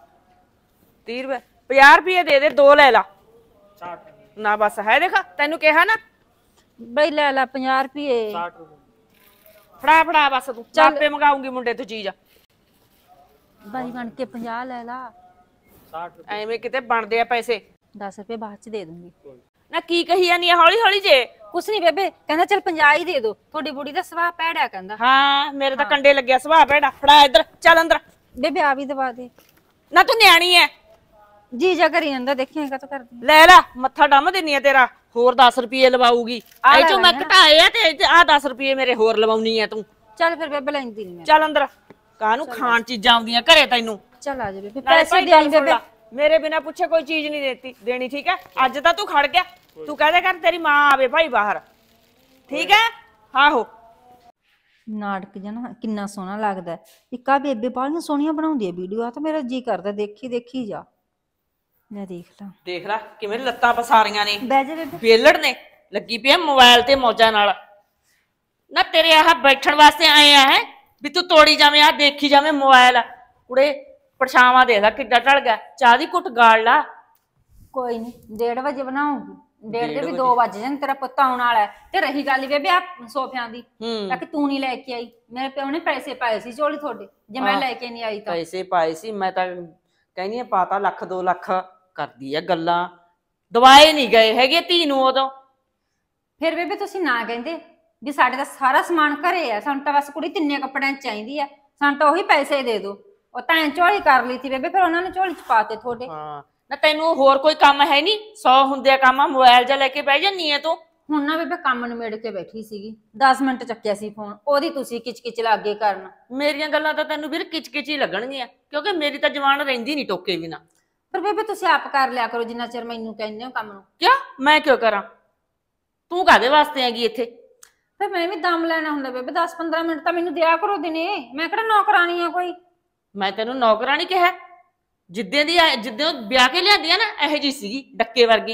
ਤੀਹ ਰੁਪਏ, ਪੰਜਾਹ ਰੁਪਏ ਦੇ ਦੇ, ਦੋ ਲੈ ਲਾ। ਨਾ ਬਸ ਹੈ, ਦੇਖ ਤੈਨੂੰ ਕਿਹਾ ਨਾ ਬਈ ਲੈ ਲਾ ਪੰਜਾਹ ਰੁਪਏ। ਫੜਾ ਫੜਾ ਬਸ, ਤੂੰ ਆਪੇ ਮੰਗਾਉਂਗੀ ਮੁੰਡੇ ਤੋਂ ਚੀਜ਼। ਬਾਈ ਬਣ ਕੇ ਪੰਜਾਹ ਲੈ ਲਾ। ਐਵੇਂ ਕਿਤੇ ਬਣਦੇ ਆ ਪੈਸੇ। ਦਸ ਰੁਪਏ ਬਾਅਦ ਚ ਦੇ ਦੂੰਗੀ। ਨਾ ਕੀ ਕਹੀ ਜਾਨੀ ਆ ਹੌਲੀ ਹੌਲੀ ਜੇ? ਕੁਛ ਨਹੀਂ ਬੇਬੇ, ਕਹਿੰਦਾ ਚੱਲ ਪੰਜਾਹ ਹੀ ਦੇ ਦੋ, ਤੁਹਾਡੀ ਬੁੜੀ ਦਾ ਸੁਭਾਅ ਭੈੜਾ ਕਹਿੰਦਾ। ਹਾਂ ਮੇਰੇ ਤਾਂ ਕੰਡੇ ਲੱਗਿਆ ਸੁਭਾਅ ਭੈੜਾ। ਫੜਾ ਇੱਧਰ, ਚੱਲ ਅੰਦਰ। ਬੇਬੇ ਆ ਵੀ ਦਵਾ ਦੇ। ਨਾ ਤੂੰ ਨਿਆਣੀ ਐ, ਜੀ ਜਾ ਕਰੀ ਜਾਂਦਾ, ਦੇਖੇਗਾ ਤਾਂ ਕਰਦੀ। ਲੈ ਲੈ, ਮੱਥਾ ਡੰਮ ਦਿੰਨੀ ਆ ਤੇਰਾ। ਹੋਰ ਦਸ ਰੁਪਏ ਲਵਾਊਗੀ ਇਹ ਚੋਂ, ਮੈਂ ਘਟਾਏ ਆ ਤੇ ਆਹ ਦਸ ਰੁਪਏ ਮੇਰੇ ਹੋਰ ਲਵਾਉਣੀ ਆ ਤੂੰ। ਚੱਲ ਫਿਰ ਬੇਬੇ ਲੈਂਦੀ ਨਹੀਂ ਮੈਂ। ਚੱਲ ਅੰਦਰ, ਕਾਹਨੂੰ ਖਾਣ ਚੀਜ਼ਾਂ ਆਉਂਦੀਆਂ ਘਰੇ ਤੈਨੂੰ। ਚੱਲ ਆ ਜਾ ਬੇਬੇ, ਨਾਲੇ ਪੈਸੇ ਭਾਈ ਦੇ ਗੱਲ ਬੇਬੇ। ਸੁਣ ਲਾ, ਮੇਰੇ ਬਿਨਾ ਪੁੱਛੇ ਕੋਈ ਚੀਜ਼ ਨਹੀਂ ਦੇਤੀ ਦੇਣੀ, ਠੀਕ ਹੈ? ਅੱਜ ਤਾਂ ਤੂੰ ਖੜ ਗਿਆ, ਤੂੰ ਕਹਦੇ ਕਰ ਤੇਰੀ ਮਾਂ ਆਵੇ ਭਾਈ ਬਾਹਰ, ਠੀਕ ਹੈ? ਆਹੋ ਨਾਟਕ ਜਨਾ ਕਿੰਨਾ ਸੋਹਣਾ ਲੱਗਦਾ। ਇੱਕ ਆ ਬੇਬੇ ਬਾਲੀਆਂ ਸੋਹਣੀਆਂ ਬਣਾਉਂਦੀ ਹੈ ਵੀਡੀਓ, ਆ ਤਾਂ ਮੇਰਾ ਜੀ ਕਰਦਾ ਦੇਖੀ ਦੇਖੀ ਜਾ। ਲੈ ਦੇਖ ਲਾ, ਦੇਖ ਲੈ ਕਿਵੇਂ ਲੱਤਾਂ ਪਸਾਰੀਆਂ ਨੇ, ਬਹਿ ਜਾ ਬੇਬੇ। ਵੇਲੜ ਨੇ ਲੱਗੀ ਪਈ ਮੋਬਾਈਲ ਤੇ ਮੌਜਾਂ ਨਾਲ। ਨਾ ਤੇਰੇ ਆਹ ਬੈਠਣ ਵਾਸਤੇ ਆਏ ਆ ਹੈ ਵੀ ਤੂੰ ਤੋੜੀ ਜਾਵੇਂ, ਆ ਦੇਖੀ ਜਾਵੇਂ ਮੋਬਾਈਲ। ਕੁੜੇ ਪਰਛਾਵਾਂ ਦੇਖ ਲੈ ਕਿੱਡਾ ਢਲ ਗਿਆ, ਚਾਹ ਦੀ ਘੁੱਟ ਗਾਲ ਲਾ। ਕੋਈ ਨਹੀਂ, ਡੇਢ ਵਜੇ ਬਣਾਉਂਗੀ। ਡੇਢ ਦੇ ਵੀ ਦੋ ਵੱਜ ਜਾਣ, ਤੇਰਾ ਪੁੱਤ ਆਉਣ ਵਾਲਾ ਹੈ। ਤੇ ਰਹੀ ਗੱਲ ਬੇਬੇ ਆ ਸੋਫਿਆਂ ਦੀ, ਤਾਂ ਕਿ ਤੂੰ ਨਹੀਂ ਲੈ ਕੇ ਆਈ, ਮੇਰੇ ਪਿਓ ਨੇ ਪੈਸੇ ਪਾਏ ਸੀ ਝੋਲੀ ਤੁਹਾਡੇ, ਜੇ ਮੈਂ ਲੈ ਕੇ ਨਹੀਂ ਆਈ ਤਾਂ। ਪੈਸੇ ਪਾਏ ਸੀ, ਮੈਂ ਤਾਂ ਕਹਿੰਦੀ ਆ ਪਾਤਾ ਲੱਖ ਦੋ ਲੱਖ, ਕਰਦੀ ਆ ਗੱਲਾਂ। ਦਵਾਏ ਨਹੀਂ ਗਏ ਹੈਗੇ ਧੀ ਨੂੰ ਉਦੋਂ। ਫਿਰ ਬੇਬੇ ਤੁਸੀਂ ਨਾ ਕਹਿੰਦੇ ਵੀ ਸਾਡੇ ਦਾ ਸਾਰਾ ਸਮਾਨ ਘਰੇ ਆ, ਸਾਨੂੰ ਤਾਂ ਬਸ ਕੁੜੀ ਤਿੰਨੇ ਕੱਪੜਿਆਂ ਚ ਚਾਹੀਦੀ ਆ, ਸਾਨੂੰ ਤਾਂ ਉਹੀ ਪੈਸੇ ਦੇ ਦਿਓ। ਉਹ ਤਾਂ ਝੋਲੀ ਕਰ ਲਈ ਸੀ ਬੇਬੇ, ਫਿਰ ਉਹਨਾਂ ਨੇ ਝੋਲੀ ਚ ਪਾਤੇ ਤੁਹਾਡੇ। ਹਾਂ ਨਾ, ਤੈਨੂੰ ਹੋਰ ਕੋਈ ਕੰਮ ਹੈ ਨਹੀਂ? ਸੌ ਹੁੰਦੇ ਆ ਕੰਮ, ਮੋਬਾਈਲ ਜਾਂ ਲੈ ਕੇ ਬਹਿ ਜਾਂਦੀ ਆ ਤੂੰ। ਹੁਣ ਨਾ ਬੇਬੇ ਕੰਮ ਨਿਬੇੜ ਕੇ ਬੈਠੀ ਸੀਗੀ, ਦਸ ਮਿੰਟ ਚੱਕਿਆ ਸੀ ਫੋਨ, ਉਹਦੀ ਤੁਸੀਂ ਕਿਚ ਕਿਚ ਲੱਗੇ ਕਰਨ। ਮੇਰੀਆਂ ਗੱਲਾਂ ਤਾਂ ਤੈਨੂੰ ਵੀਰ ਕਿਚ ਕਿਚ ਹੀ ਲੱਗਣਗੀਆਂ, ਕਿਉਂਕਿ ਮੇਰੀ ਤਾਂ ਜਵਾਨ ਰਹਿੰਦੀ ਨਹੀਂ ਟੋਕੇ ਬਿਨਾ। ਪਰ ਬੇਬੇ ਤੁਸੀਂ ਆਪ ਕਰ ਲਿਆ ਕਰੋ ਜਿੰਨਾ ਚਿਰ ਮੈਨੂੰ ਕਹਿੰਦੇ ਹੋ ਕੰਮ ਨੂੰ। ਕਿਉਂ ਮੈਂ ਕਿਉਂ ਕਰਾਂ? ਤੂੰ ਕਾਹਦੇ ਵਾਸਤੇ ਹੈਗੀ ਇੱਥੇ? ਫਿਰ ਮੈਂ ਵੀ ਦਮ ਲੈਣਾ ਹੁੰਦਾ ਬੇਬੇ, ਦਸ ਪੰਦਰਾਂ ਮਿੰਟ ਤਾਂ ਮੈਨੂੰ ਦਿਆ ਕਰੋ ਦਿਨੇ, ਮੈਂ ਕਿਹੜਾ ਨੌਕਰਾਨੀ ਆ ਕੋਈ। ਮੈਂ ਤੈਨੂੰ ਨੌਕਰਾਨੀ ਕਿਹਾ? ਜਿੱਦਾਂ ਦੀ ਜਿੱਦਾਂ ਵਿਆਹ ਕੇ ਲਿਆਂਦੀ ਆ ਨਾ, ਇਹੋ ਜਿਹੀ ਸੀਗੀ ਡੱਕੇ ਵਰਗੀ।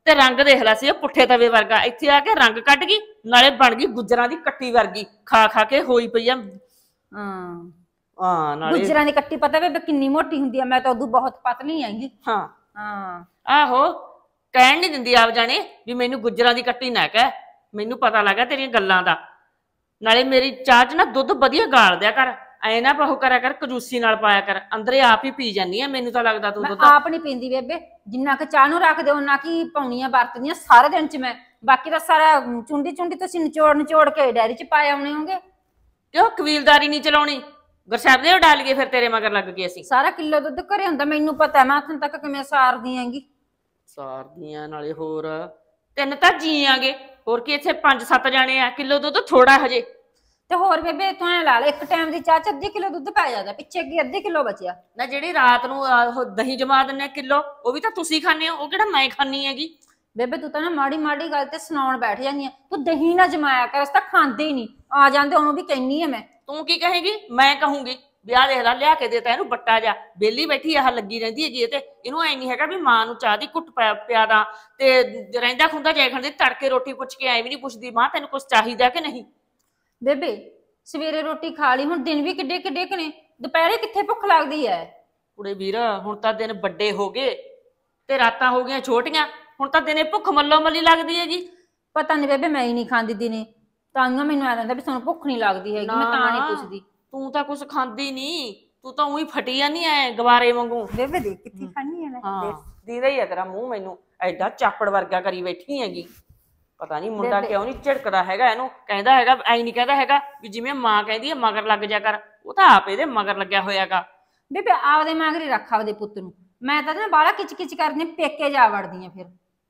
ਤੇ ਰੰਗ ਦੇਖ ਲੈ ਸੀ ਉਹ ਪੁੱਠੇ ਤਵੇ ਵਰਗਾ, ਇੱਥੇ ਆ ਕੇ ਰੰਗ ਕੱਢ ਗਈ, ਨਾਲੇ ਬਣ ਗਈ ਗੁੱਜਰਾਂ ਦੀ ਕੱਟੀ ਵਰਗੀ, ਖਾ ਖਾ ਕੇ ਹੋਈ ਪਈ ਆ। ਹਾਂ ਹਾਂ ਨਾਲੇ ਗੁੱਜਰਾਂ ਦੀ ਕੱਟੀ ਪਤਾ ਵੇ ਕਿੰਨੀ ਮੋਟੀ ਹੁੰਦੀ ਆ, ਮੈਂ ਤਾਂ ਉਦੋਂ ਬਹੁਤ ਪਤਲੀ ਆਂਗੀ। ਹਾਂ ਹਾਂ ਆਹੋ ਕਹਿਣ ਨਹੀਂ ਦਿੰਦੀ ਆਪ ਜਾਣੇ ਵੀ ਮੈਨੂੰ ਗੁੱਜਰਾਂ ਦੀ ਕੱਟੀ ਨਾ ਕਹਿ, ਮੈਨੂੰ ਪਤਾ ਲੱਗਾ ਤੇਰੀਆਂ ਗੱਲਾਂ ਦਾ। ਨਾਲੇ ਮੇਰੀ ਚਾਹ ਚ ਨਾ ਦੁੱਧ ਵਧੀਆ ਗਾਲ ਦਿਆ ਕਰ, ਐ ਨਾ ਬਹੁ ਕਰਿਆ ਕਰ, ਕੰਜੂਸੀ ਨਾਲ ਪਾਇਆ ਕਰ, ਅੰਦਰੇ ਆਪ ਹੀ ਪੀ ਜਾਨੀ ਆ, ਮੈਨੂੰ ਤਾਂ ਲੱਗਦਾ ਤੂੰ ਮੈਂ ਦੁੱਧ ਆਪ ਨਹੀਂ ਪੀਂਦੀ ਬੇਬੇ, ਜਿੰਨਾ ਕਿ ਚਾਹ ਨੂੰ ਰੱਖਦੇ ਉਹਨਾਂ ਕੀ ਪਾਉਣੀਆਂ ਵਰਤਦੀਆਂ ਸਾਰੇ ਦਿਨ ਚ ਮੈਂ, ਬਾਕੀ ਤਾਂ ਸਾਰਾ ਚੁੰਡੀ ਚੁੰਡੀ ਤੁਸੀਂ ਨਿਚੋੜ ਨਿਚੋੜ ਕੇ ਡੈਰੀ ਚ ਪਾਏ ਆਉਣੇ ਹੋਗੇ। ਕਿਉਂ ਕਬੀਲਦਾਰੀ ਨਹੀਂ ਚਲਾਉਣੀ, ਗੁਰਸਾਹਿਬ ਦੇ ਡਾਲ ਗਏ ਫਿਰ ਤੇਰੇ ਮਗਰ ਲੱਗ ਗਏ ਅਸੀਂ। ਸਾਰਾ ਕਿਲੋ ਦੁੱਧ ਘਰੇ ਹੁੰਦਾ, ਮੈਨੂੰ ਪਤਾ ਮੈਂ ਹੱਥੋਂ ਤੱਕ ਕਿਵੇਂ ਸਾਰਦੀ ਆਂਗੀ। ਸਾਰਦੀਆਂ ਨਾਲੇ ਹੋਰ ਤਿੰਨ ਤਾਂ ਜੀ ਆਗੇ, ਹੋਰ ਕੀ ਇੱਥੇ ਪੰਜ ਸੱਤ ਜਾਣੇ ਆ, ਕਿਲੋ ਦੁੱਧ ਥੋੜਾ ਹਜੇ। ਤੇ ਹੋਰ ਬੇਬੇ ਤੂੰ ਐ ਲਾ ਲੈ, ਇੱਕ ਟਾਈਮ ਦੀ ਚਾਹ ਚ ਅੱਧੀ ਕਿਲੋ ਦੁੱਧ ਪੈ ਜਾਂਦਾ, ਪਿੱਛੇ ਕੀ ਅੱਧੇ ਕਿਲੋ ਬਚਿਆ ਨਾ ਜਿਹੜੀ ਰਾਤ ਨੂੰ ਆਹ ਦਹੀਂ ਜਮਾ ਦਿੰਨੇ ਕਿਲੋ, ਉਹ ਵੀ ਤਾਂ ਤੁਸੀਂ ਖਾਂਦੇ ਹੋ, ਉਹ ਕਿਹੜਾ ਮੈਂ ਖਾਂਦੀ ਹੈਗੀ। ਬੇਬੇ ਤੂੰ ਤਾਂ ਨਾ ਮਾੜੀ ਮਾੜੀ ਗੱਲ ਤੇ ਸੁਣਾਉਣ ਬੈਠ ਜਾਂਦੀ ਆ, ਤੂੰ ਦਹੀਂ ਨਾ ਜਮਾਇਆ ਕਰ, ਅਸੀਂ ਤਾਂ ਖਾਂਦੇ ਹੀ ਨਹੀਂ, ਆ ਜਾਂਦੇ ਉਹਨੂੰ ਵੀ ਕਹਿੰਨੀ ਆ ਮੈਂ। ਤੂੰ ਕੀ ਕਹੇਗੀ, ਮੈਂ ਕਹੂੰਗੀ ਵਿਆਹ ਦੇਖ ਲਾ ਲਿਆ ਕੇ ਦੇਤਾ ਇਹਨੂੰ ਬੱਟਾ ਜਾ, ਬੇਲੀ ਬੈਠੀ ਆਹ ਲੱਗੀ ਰਹਿੰਦੀ ਹੈਗੀ ਇਹ ਤੇ, ਇਹਨੂੰ ਐ ਨਹੀਂ ਹੈਗਾ ਵੀ ਮਾਂ ਨੂੰ ਚਾਹ ਦੀ ਘੁੱਟ ਪਿਆ ਦਾ, ਤੇ ਰਹਿੰਦਾ ਖੁੰਦਾ ਜੈ ਖਾਂਦੇ ਤੜਕੇ ਰੋਟੀ ਪੁੱਛ ਕੇ ਐ ਵੀ ਨਹੀਂ ਪੁੱਛਦੀ ਮਾਂ ਤੈਨੂੰ ਕੁਛ ਚਾਹੀਦਾ ਕਿ ਨਹੀਂ। ਬੇਬੇ ਸਵੇਰੇ ਰੋਟੀ ਖਾ ਲਈ, ਹੁਣ ਦਿਨ ਵੀ ਕਿੱਡੇ ਕਿੱਡੇ ਕਨੇ, ਦੁਪਹਿਰੇ ਕਿੱਥੇ ਭੁੱਖ ਲੱਗਦੀ ਐ। ਕੁੜੇ ਵੀਰ ਹੁਣ ਤਾਂ ਦਿਨ ਵੱਡੇ ਹੋ ਗਏ ਤੇ ਰਾਤਾਂ ਹੋ ਗਈਆਂ ਛੋਟੀਆਂ, ਹੁਣ ਤਾਂ ਦਿਨੇ ਭੁੱਖ ਮੱਲੋ ਮੱਲੀ ਲੱਗਦੀ ਹੈਗੀ। ਪਤਾ ਨਹੀਂ ਬੇਬੇ ਮੈਂ ਹੀ ਨਹੀਂ ਖਾਂਦੀ ਦਿਨੇ, ਤਾਂ ਮੈਨੂੰ ਐ ਲੱਗਦਾ ਵੀ ਤੁਹਾਨੂੰ ਭੁੱਖ ਨਹੀਂ ਲੱਗਦੀ ਹੈਗੀ, ਮੈਂ ਤਾਂ ਨਹੀਂ ਪੁੱਛਦੀ। ਤੂੰ ਤਾਂ ਕੁਛ ਖਾਂਦੀ ਨਹੀਂ, ਤੂੰ ਤਾਂ ਉਹੀ ਫਟੀ ਜਾਂਦੀ ਐ ਗਵਾਰੇ ਵਾਂਗੂ। ਬੇਬੇ ਦੇਖ ਕਿੱਥੇ ਖਾਣੀ ਐ ਮੈਂ। ਹਾਂ ਦੀਦਾ ਹੀ ਆ ਤੇਰਾ ਮੂੰਹ, ਮੈਨੂੰ ਐਡਾ ਚਾਪੜ ਵਰਗਾ ਕਰੀ ਬੈਠੀ ਹੈਗੀ। ਪਤਾ ਨਹੀਂ ਮੁੰਡਾ ਕਿਉਂ ਨਹੀਂ ਝਿੜਕਦਾ ਹੈਗਾ ਇਹਨੂੰ, ਕਹਿੰਦਾ ਹੈਗਾ ਐ ਨਹੀਂ ਕਹਿੰਦਾ ਹੈਗਾ ਵੀ ਜਿਵੇਂ ਮਾਂ ਕਹਿੰਦੀ ਹੈ ਮਗਰ ਲੱਗ ਜਾ ਕਰ, ਉਹ ਤਾਂ ਆਪ ਇਹਦੇ ਮਗਰ ਲੱਗਿਆ ਹੋਇਆਗਾ। ਬੇਬੇ ਆਪਦੇ ਮਗਰ ਰੱਖ ਆਪਦੇ ਪੁੱਤ ਨੂੰ, ਮੈਂ ਤਾਂ ਨਾ ਬਾਹਲਾ ਕਿਚ ਕਿਚ ਕਰਦੀ ਪੇਕੇ ਜਾ ਵੜਦੀ ਆ ਫਿਰ।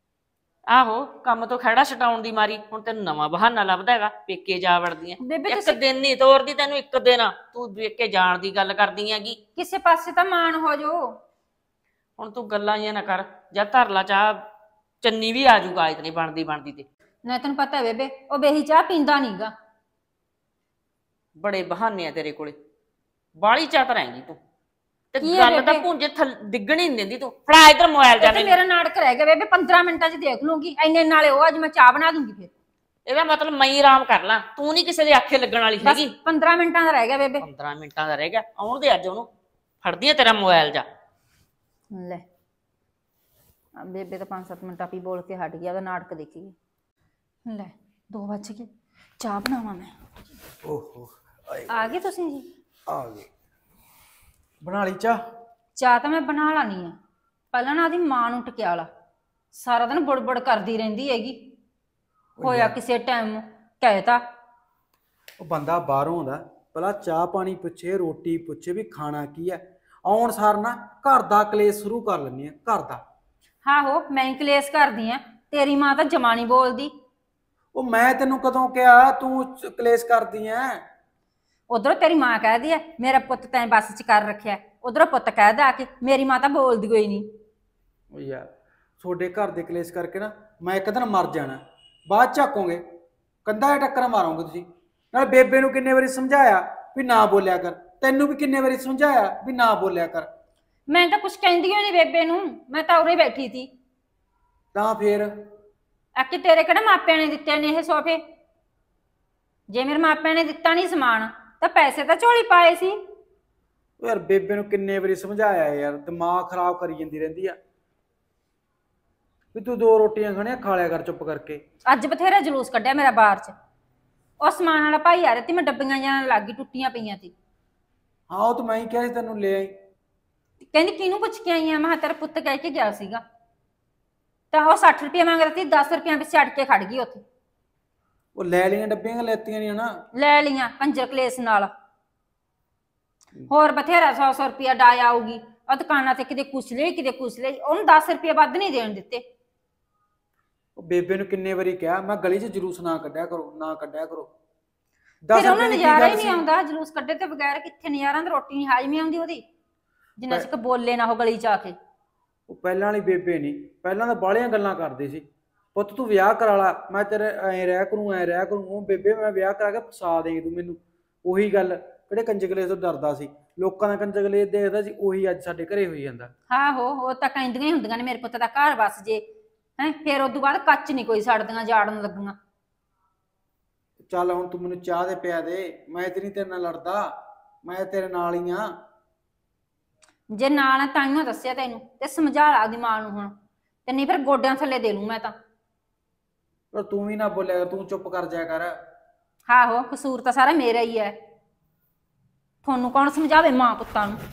ਆਹੋ ਕੰਮ ਤੋਂ ਖੜਾ ਛਡਾਉਣ ਦੀ ਮਾਰੀ ਹੁਣ ਤੈਨੂੰ ਨਵਾਂ ਬਹਾਨਾ ਲੱਭਦਾ ਹੈਗਾ, ਪੇਕੇ ਜਾ ਵੜਦੀ ਐ। ਇੱਕ ਦਿਨ ਨਹੀਂ ਤੋਰਦੀ ਤੈਨੂੰ, ਇੱਕ ਦਿਨ ਤੂੰ ਪੇਕੇ ਜਾਣ ਦੀ ਗੱਲ ਕਰਦੀ ਹੈਗੀ। ਕਿਸੇ ਪਾਸੇ ਤਾਂ ਮਾਣ ਹੋ ਜੋ। ਹੁਣ ਤੂੰ ਗੱਲਾਂ ਜਿਹੀਆਂ ਨਾ ਕਰ, ਜਾਂ ਧਰ ਲਾ ਚਾਹ, ਚੰਨੀ ਵੀ ਆ ਜਾਊਗਾ ਇਤਨੀ ਬਣਦੀ ਬਣਦੀ ਤੇ। ਨਾ ਤੈਨੂੰ ਪਤਾ ਬੇਬੇ ਉਹ ਬੇਹੀ ਚਾਹ ਪੀਂਦਾ ਨਹੀਂਗਾ। ਬੜੇ ਬਹਾਨੇ ਆ ਤੇਰੇ ਕੋਲੇ, ਬਾਹਲੀ ਚਾਤ ਰਹੇਂਗੀ ਤੂੰ, ਤੇ ਗੱਲ ਤਾਂ ਭੁੰਜੇ ਡਿੱਗਣੀ ਨਹੀਂ ਦਿੰਦੀ ਤੂੰ। ਫੜਾ ਇਧਰ ਮੋਬਾਈਲ ਜਾ, ਮੇਰਾ ਨਾਟਕ ਰਹਿ ਗਿਆ ਬੇਬੇ, ਪੰਦਰਾਂ ਮਿੰਟਾਂ ਚ ਦੇਖ ਲੂੰਗੀ, ਐਨੇ ਨਾਲੇ ਉਹ ਅੱਜ ਮੈਂ ਚਾਹ ਬਣਾ ਦੂੰਗੀ ਫਿਰ। ਇਹਦਾ ਮਤਲਬ ਮੈਂ ਹੀ ਆਰਾਮ ਕਰ ਲਾਂ, ਤੂੰ ਨਹੀਂ ਕਿਸੇ ਦੇ ਆਖੇ ਲੱਗਣ ਵਾਲੀ ਹੈਗੀ। ਪੰਦਰਾਂ ਮਿੰਟਾਂ ਦਾ ਰਹਿ ਗਿਆ ਬੇਬੇ। ਪੰਦਰਾਂ ਮਿੰਟਾਂ ਦਾ ਰਹਿ ਗਿਆ, ਆਉਣ ਦੇ ਅੱਜ ਉਹਨੂੰ, ਫੜਦੀ ਆ ਤੇਰਾ ਮੋਬਾਈਲ ਜਾ। ਲੈ ਬੇਬੇ ਤਾਂ ਪੰਜ ਸੱਤ ਮਿੰਟ ਆਪੀ ਬੋਲ ਕੇ ਹਟ ਗਿਆ, ਉਹਦਾ ਨਾਟਕ ਦੇਖੀਏ। ਲੈ ਦੋ ਵੱਜ ਗਏ, ਚਾਹ ਬਣਾਵਾਂ ਮੈਂ। ਓਹੋ ਆ ਗਏ ਤੁਸੀਂ ਜੀ? ਆ ਗਏ। ਬਣਾ ਲਈ ਚਾਹ? ਚਾਹ ਤਾਂ ਮੈਂ ਬਣਾ ਲਾਣੀ ਆ, ਪਹਿਲਾਂ ਨਾ ਉਹਦੀ ਮਾਂ ਨੂੰ ਟਕਿਆ ਲਾ, ਸਾਰਾ ਦਿਨ ਬੁੜਬੁੜ ਕਰਦੀ ਰਹਿੰਦੀ ਹੈਗੀ, ਹੋਇਆ ਕਿਸੇ ਟਾਈਮ ਕਹਿਤਾ। ਉਹ ਬੰਦਾ ਬਾਹਰੋਂ ਆਉਂਦਾ, ਪਹਿਲਾਂ ਚਾਹ ਪਾਣੀ ਪੁੱਛੇ, ਰੋਟੀ ਪੁੱਛੇ ਵੀ ਖਾਣਾ ਕੀ ਹੈ, ਆਉਣ ਸਾਰ ਨਾ ਘਰ ਦਾ ਕਲੇਸ਼ ਸ਼ੁਰੂ ਕਰ ਲੈਂਦੀ ਆ, ਘਰ ਦਾ। ਆਹੋ ਮੈਂ ਹੀ ਕਲੇਸ਼ ਕਰਦੀ ਆ, ਤੇਰੀ ਮਾਂ ਤਾਂ ਜਮਾ ਨੀ ਬੋਲਦੀ। ਉਹ ਮੈਂ ਤੈਨੂੰ ਕਦੋਂ ਕਿਹਾ ਤੂੰ ਕਲੇਸ਼ ਕਰਦੀ ਐ? ਉਧਰੋਂ ਤੇਰੀ ਮਾਂ ਕਹਿਦੀ ਐ ਮੇਰਾ ਪੁੱਤ ਤੈਂ ਬੱਸ ਚ ਕਰ ਰੱਖਿਆ, ਉਧਰੋਂ ਪੁੱਤ ਕਹਿਦਾ ਆ ਕੇ ਮੇਰੀ ਮਾਂ ਤਾਂ ਬੋਲਦੀ ਕੋਈ ਨਹੀਂ। ਉਹ ਯਾਰ ਤੁਹਾਡੇ ਘਰ ਦੇ ਕਲੇਸ਼ ਕਰਕੇ ਨਾ ਮੈਂ ਇੱਕ ਦਿਨ ਮਰ ਜਾਣਾ, ਬਾਅਦ ਝਾਕੋਗੇ, ਕੰਧਾਂ 'ਚ ਟੱਕਰ ਮਾਰੋਗੇ ਤੁਸੀਂ। ਨਾਲ ਬੇਬੇ ਨੂੰ ਕਿੰਨੇ ਵਾਰੀ ਸਮਝਾਇਆ ਵੀ ਨਾ ਬੋਲਿਆ ਕਰ, ਤੈਨੂੰ ਵੀ ਕਿੰਨੇ ਵਾਰੀ ਸਮਝਾਇਆ ਵੀ ਨਾ ਬੋਲਿਆ ਕਰ। ਮੈਂ ਤਾਂ ਕੁਛ ਕਹਿੰਦੀ ਓ ਨੀ ਬੇਬੇ ਨੂੰ, ਮੈਂ ਤਾਂ ਉਰੇ ਬੈਠੀ ਸੀ। ਤਾਂ ਫੇਰ ਆਕੇ ਤੇਰੇ ਕਿਹੜਾ ਮਾਪਿਆਂ ਨੇ ਦਿੱਤੇ ਨੇ ਇਹ ਸੋਫੇ? ਜੇ ਮੇਰੇ ਮਾਪਿਆਂ ਨੇ ਦਿੱਤਾ ਨਹੀਂ ਸਮਾਨ ਤਾਂ ਪੈਸੇ ਤਾਂ ਝੋਲੀ ਪਾਏ ਸੀ। ਯਾਰ ਬੇਬੇ ਨੂੰ ਕਿੰਨੇ ਵਾਰੀ ਸਮਝਾਇਆ ਯਾਰ, ਦਿਮਾਗ ਖਰਾਬ ਕਰੀ ਜਾਂਦੀ ਰਹਿੰਦੀ ਆ ਵੀ ਤੂੰ ਦੋ ਰੋਟੀਆਂ ਖਾਣੀਆਂ ਖਾ ਲਿਆ ਕਰ ਚੁੱਪ ਕਰਕੇ। ਅੱਜ ਬਥੇਰਾ ਜਲੂਸ ਕੱਢਿਆ ਮੇਰਾ ਬਾਹਰ ਚ, ਉਹ ਸਮਾਨ ਵਾਲਾ ਭਾਈ ਆ ਰਿਹਾ ਤੇ ਮੈਂ ਡੱਬੀਆਂ ਜਾਣ ਲੱਗ ਗਈ, ਟੁੱਟੀਆਂ ਪਈਆਂ ਸੀ। ਹਾਂ ਉਹ ਤਾਂ ਮੈਂ ਹੀ ਕਿਹਾ ਸੀ ਤੈਨੂੰ ਲੈ ਆਈ। ਕਹਿੰਦੀ ਕਿਹਨੂੰ ਪੁੱਛ ਕੇ ਆਈ ਆ? ਮੈਂ ਤੇਰਾ ਪੁੱਤ ਕਹਿ ਕੇ ਗਿਆ ਸੀਗਾ। ਤਾਂ ਉਹ ਸੱਠ ਰੁਪਏ ਮੰਗਦਾ ਸੀ, ਦਸ ਰੁਪਏ ਪਿੱਛੇ ਅੜ ਕੇ ਖੜ ਗਈ ਉੱਥੇ। ਉਹ ਲੈ ਲਈਆਂ ਡੱਬੀਆਂ ਲੈਤੀਆਂ ਨਹੀਂ ਨਾ? ਲੈ ਲਈਆਂ ਕੰਜਰ ਕਲੇਸ ਨਾਲ, ਹੋਰ ਬਥੇਰਾ ਸੌ ਸੌ ਰੁਪਇਆ ਡਾਇ ਆਊਗੀ। ਉਹ ਦੁਕਾਨਾਂ ਤੇ ਕਿਤੇ ਕੁਛ ਲਈ ਕਿਤੇ ਕੁਛ ਲਈ, ਉਹਨੂੰ ਦਸ ਰੁਪਏ ਵੱਧ ਨਹੀਂ ਦੇਣ ਦਿੱਤੇ। ਉਹ ਬੇਬੇ ਨੂੰ ਕਿੰਨੇ ਵਾਰੀ ਕਿਹਾ ਮੈਂ ਗਲੀ 'ਚ ਜਲੂਸ ਨਾ ਕੱਢਿਆ ਕਰੋ, ਨਾ ਕੱਢਿਆ ਕਰੋ। ਫਿਰ ਉਹਨੂੰ ਨਜ਼ਾਰਾ ਹੀ ਨਹੀਂ ਆਉਂਦਾ ਜਲੂਸ ਕੱਢੇ ਤੇ ਬਗੈਰ, ਕਿੱਥੇ ਨਜ਼ਾਰਾਂ ਦੀ ਰੋਟੀ ਨਹੀਂ ਹਾਜ਼ਮੀ ਆਉਂਦੀ ਉਹਦੀ, ਜਿੰਨਾ ਚਿਰ ਬੋਲੇ ਨਾ ਉਹ ਗਲੀ 'ਚ ਆ ਕੇ। ਉਹ ਪਹਿਲਾਂ ਵਾਲੀ ਬੇਬੇ ਨਹੀਂ, ਪਹਿਲਾਂ ਤਾਂ ਬਾਹਲੀਆਂ ਗੱਲਾਂ ਕਰਦੇ ਸੀ, ਪੁੱਤ ਤੂੰ ਵਿਆਹ ਕਰਾ ਲਾ, ਮੈਂ ਤੇਰੇ ਐਂ ਰਹਿ ਕਰੂੰ ਐਂ ਰਹਿ ਕਰੂੰ। ਉਹ ਬੇਬੇ ਮੈਂ ਵਿਆਹ ਕਰਾ ਕੇ ਫਸਾ ਦੇਂਗੀ ਤੂੰ ਮੈਨੂੰ। ਉਹੀ ਗੱਲ ਕਿਹੜੇ ਕੰਜਕਲੇ ਤੋਂ ਡਰਦਾ ਸੀ, ਲੋਕਾਂ ਦਾ ਕੰਜਕਲੇ ਦੇਖਦਾ ਸੀ, ਉਹੀ ਅੱਜ ਸਾਡੇ ਘਰੇ ਹੋਈ ਜਾਂਦਾ। ਆਹੋ ਉਹ ਤਾਂ ਕਹਿੰਦੀਆਂ ਹੀ ਹੁੰਦੀਆਂ ਨੇ ਮੇਰੇ ਪੁੱਤ ਦਾ ਘਰ ਵਸ ਜੇ, ਹੈ ਫਿਰ ਉਦੋਂ ਬਾਅਦ ਕੱਚ ਨਹੀਂ ਕੋਈ ਸੜਦੀਆਂ ਜਾੜਨ ਲੱਗੀਆਂ। ਚੱਲ ਹੁਣ ਤੂੰ ਮੈਨੂੰ ਚਾਹ ਦੇ ਪਿਆ ਦੇ, ਮੈਂ ਤੇ ਨਹੀਂ ਤੇਰੇ ਨਾਲ ਲੜਦਾ, ਮੈਂ ਤੇਰੇ ਨਾਲ ਹੀ ਆ। ਜੇ ਨਾਲ ਆ ਤਾਈਓ ਦੱਸਿਆ ਤੈਨੂੰ, ਤੇ ਸਮਝਾ ਲਾ ਉਹਦੀ ਮਾਂ ਨੂੰ ਹੁਣ, ਤੇ ਨਹੀਂ ਫਿਰ ਗੋਡਿਆਂ ਥੱਲੇ ਦੇ ਲੂੰ ਮੈਂ ਤਾਂ। ਪਰ ਤੂੰ ਵੀ ਨਾ ਬੋਲਿਆ ਕਰ, ਤੂੰ ਚੁੱਪ ਕਰ ਜਾਇਆ ਕਰ। ਆਹੋ ਕਸੂਰ ਤਾਂ ਸਾਰਾ ਮੇਰਾ ਹੀ ਹੈ, ਤੁਹਾਨੂੰ ਕੌਣ ਸਮਝਾਵੇ ਮਾਂ ਪੁੱਤਾਂ ਨੂੰ।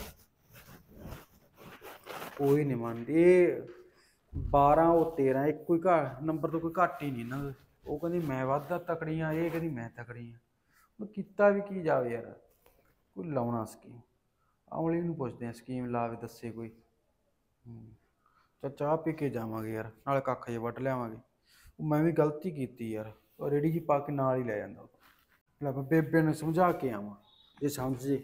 ਕੋਈ ਨਹੀਂ ਮੰਨਦੀ, ਬਾਰਾਂ ਉਹ ਤੇਰਾਂ ਇੱਕੋ ਹੀ ਘਰ ਨੰਬਰ ਤੋਂ ਕੋਈ ਘੱਟ ਹੀ ਨਹੀਂ ਨਾ। ਉਹ ਕਹਿੰਦੀ ਮੈਂ ਵੱਧ ਤਕੜੀ ਆ, ਇਹ ਕਹਿੰਦੀ ਮੈਂ ਤਕੜੀ ਆ। ਉਹ ਕੀਤਾ ਵੀ ਕੀ ਜਾਵੇ ਯਾਰ, ਕੋਈ ਲਾਉਣਾ ਸਕੀਮ। ਆਮਲੀ ਨੂੰ ਪੁੱਛਦੇ ਆ ਸਕੀਮ ਲਾਵੇ ਦੱਸੇ ਕੋਈ। ਚੱਲ ਚਾਹ ਪੀ ਕੇ ਜਾਵਾਂਗੇ ਯਾਰ, ਨਾਲੇ ਕੱਖ ਜੇ ਵੱਢ ਲਿਆਵਾਂਗੇ। ਮੈਂ ਵੀ ਗਲਤੀ ਕੀਤੀ ਯਾਰ, ਉਹ ਰੇੜੀ ਜੀ ਪਾ ਕੇ ਨਾਲ ਹੀ ਲੈ ਜਾਂਦਾ। ਲੈ ਬੇਬੇ ਨੂੰ ਸਮਝਾ ਕੇ ਆਵਾਂ ਜੇ ਸਮਝ ਜੇ।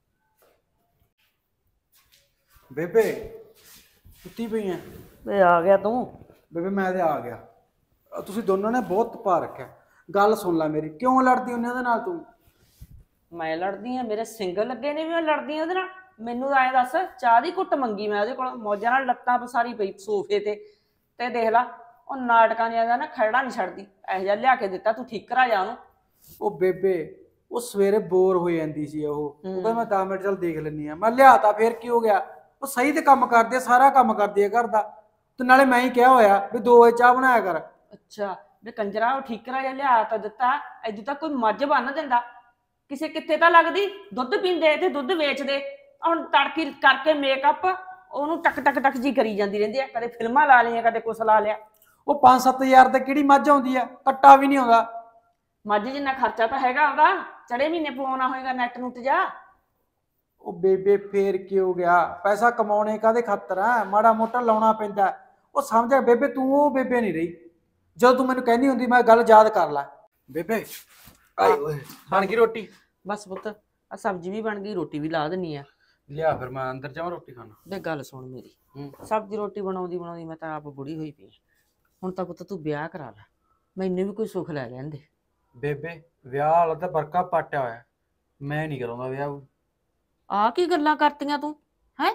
ਬੇਬੇ ਸੁੱਤੀ ਪਈ ਐ? ਵੇ ਆ ਗਿਆ ਤੂੰ? ਬੇਬੇ ਮੈਂ ਤੇ ਆ ਗਿਆ। ਤੁਸੀਂ ਦੋਨੋਂ ਨੇ ਬਹੁਤ ਪਾ ਰੱਖਿਆ। ਗੱਲ ਸੁਣ ਲੈ ਮੇਰੀ, ਕਿਉਂ ਲੜਦੀ ਹੁੰਦੀ ਉਹਦੇ ਨਾਲ ਤੂੰ? ਮੈਂ ਲੜਦੀ ਆ? ਮੇਰੇ ਸਿੰਗਲ ਲੱਗੇ ਨੇ ਵੀ ਮੈਂ ਲੜਦੀ ਆ ਉਹਦੇ ਨਾਲ? ਮੈਨੂੰ ਐਂ ਦੱਸ, ਚਾਹ ਦੀ ਘੁੱਟ ਮੰਗੀ ਮੈਂ ਉਹਦੇ ਕੋਲ, ਮੌਜਾਂ ਨਾਲ ਲੱਤਾਂ ਪਸਾਰੀ ਪਈ ਸੋਫੇ ਤੇ, ਤੇ ਦੇਖ ਲਾ ਉਹ ਨਾਟਕਾਂ ਜਿਹਾ ਦਾ ਨਾ ਖੜਾ ਨਹੀਂ ਛੱਡਦੀ। ਇਹੋ ਜਿਹਾ ਲਿਆ ਕੇ ਦਿੱਤਾ, ਤੂੰ ਠੀਕ ਕਰਾ ਜਾ ਉਹਨੂੰ। ਉਹ ਬੇਬੇ ਉਹ ਸਵੇਰੇ ਬੋਰ ਹੋ ਜਾਂਦੀ ਸੀ, ਉਹ ਉਹ ਕਹਿੰਦਾ ਮੈਂ ਦਸ ਮਿੰਟ ਚੱਲ ਦੇਖ ਲੈਂਦੀ ਆ। ਮੈਂ ਲਿਆਤਾ, ਫੇਰ ਕੀ ਹੋ ਗਿਆ? ਉਹ ਸਹੀ ਤੇ ਕੰਮ ਕਰਦੀ ਆ, ਸਾਰਾ ਕੰਮ ਕਰਦੀ ਆ ਘਰ ਦਾ, ਤੇ ਨਾਲੇ ਮੈਂ ਹੀ ਕਿਹਾ ਹੋਇਆ ਵੀ ਦੋ ਵਜੇ ਚਾਹ ਬਣਾਇਆ ਕਰ। ਅੱਛਾ ਵੀ ਕੰਜਰਾ ਉਹ ਠੀਕਰਾ ਜਿਹਾ ਲਿਆ ਤਾਂ ਦਿੱਤਾ, ਐਦੂ ਤਾਂ ਕੋਈ ਮੱਝ ਬੰਨ ਦਿੰਦਾ ਕਿਸੇ ਕਿੱਥੇ ਤਾਂ ਲੱਗਦੀ। ਦੁੱਧ ਪੀਂਦੇ ਤੇ ਦੁੱਧ ਵੇਚਦੇ, ਹੁਣ ਤੜਕੀ ਕਰਕੇ ਮੇਕਅਪ ਉਹਨੂੰ ਟਕ ਟਕ ਟਕ ਜੀ ਕਰੀ ਜਾਂਦੀ ਰਹਿੰਦੀ ਆ। ਕਦੇ ਫਿਲਮਾਂ ਲਾ ਲਈਆਂ, ਕਦੇ ਕੁਛ ਲਾ ਲਿਆ। ਉਹ ਪੰਜ ਸੱਤ ਹਜ਼ਾਰ ਤੇ ਕਿਹੜੀ ਮੱਝ ਆਉਂਦੀ ਆ, ਕੱਟਾ ਵੀ ਨਹੀਂ ਆਉਂਦਾ। ਮੱਝ ਜਿੰਨਾ ਖਰਚਾ ਤਾਂ ਹੈਗਾ ਉਹਦਾ, ਚੜੇ ਮਹੀਨੇ ਪਵਾਉਣਾ ਹੋਏਗਾ ਨੈਟ ਨੁੱਟ ਜਾ। ਉਹ ਬੇਬੇ ਫੇਰ ਕੀ ਹੋ ਗਿਆ, ਪੈਸਾ ਕਮਾਉਣੇ ਕਾਹਦੇ ਖਾਤਰ ਆ, ਮਾੜਾ ਮੋਟਾ ਲਾਉਣਾ ਪੈਂਦਾ। ਉਹ ਸਮਝਿਆ ਬੇਬੇ, ਤੂੰ ਉਹ ਬੇਬੇ ਨਹੀਂ ਰਹੀ ਜਦੋਂ ਤੂੰ ਮੈਨੂੰ ਕਹਿੰਦੀ ਹੁੰਦੀ। ਮੈਂ ਗੱਲ ਯਾਦ ਕਰ ਲੈ ਬੇਬੇ। ਆਏ ਓਏ ਬਣ ਗਈ ਰੋਟੀ? ਬਸ ਪੁੱਤ ਆ ਸਬਜ਼ੀ ਵੀ ਬਣ ਗਈ, ਰੋਟੀ ਵੀ ਲਾ ਦਿੰਨੀ ਆ। ਲਿਆ ਫਿਰ ਮੈਂ ਅੰਦਰ ਜਾਵਾਂ ਰੋਟੀ ਖਾਣਾ। ਵੇ ਗੱਲ ਸੁਣ ਮੇਰੀ, ਸਬਜ਼ੀ ਰੋਟੀ ਬਣਾਉਂਦੀ ਬਣਾਉਂਦੀ ਮੈਂ ਤਾਂ ਆਪ ਬੁੜੀ ਹੋਈ ਪਈ। ਹੁਣ ਤਾਂ ਪੁੱਤ ਤੂੰ ਵਿਆਹ ਕਰਾ ਲੈ, ਮੈਨੂੰ ਵੀ ਕੋਈ ਸੁੱਖ ਲੈ ਲੈਂਦੇ। ਬੇਬੇ ਵਿਆਹ ਵਾਲਾ ਤਾਂ ਵਰਕਾ ਪਾਟਿਆ ਹੋਇਆ, ਮੈਂ ਨਹੀਂ ਕਰਾਉਂਦਾ ਵਿਆਹ। ਆ ਕੀ ਗੱਲਾਂ ਕਰਤੀਆਂ ਤੂੰ ਹੈ?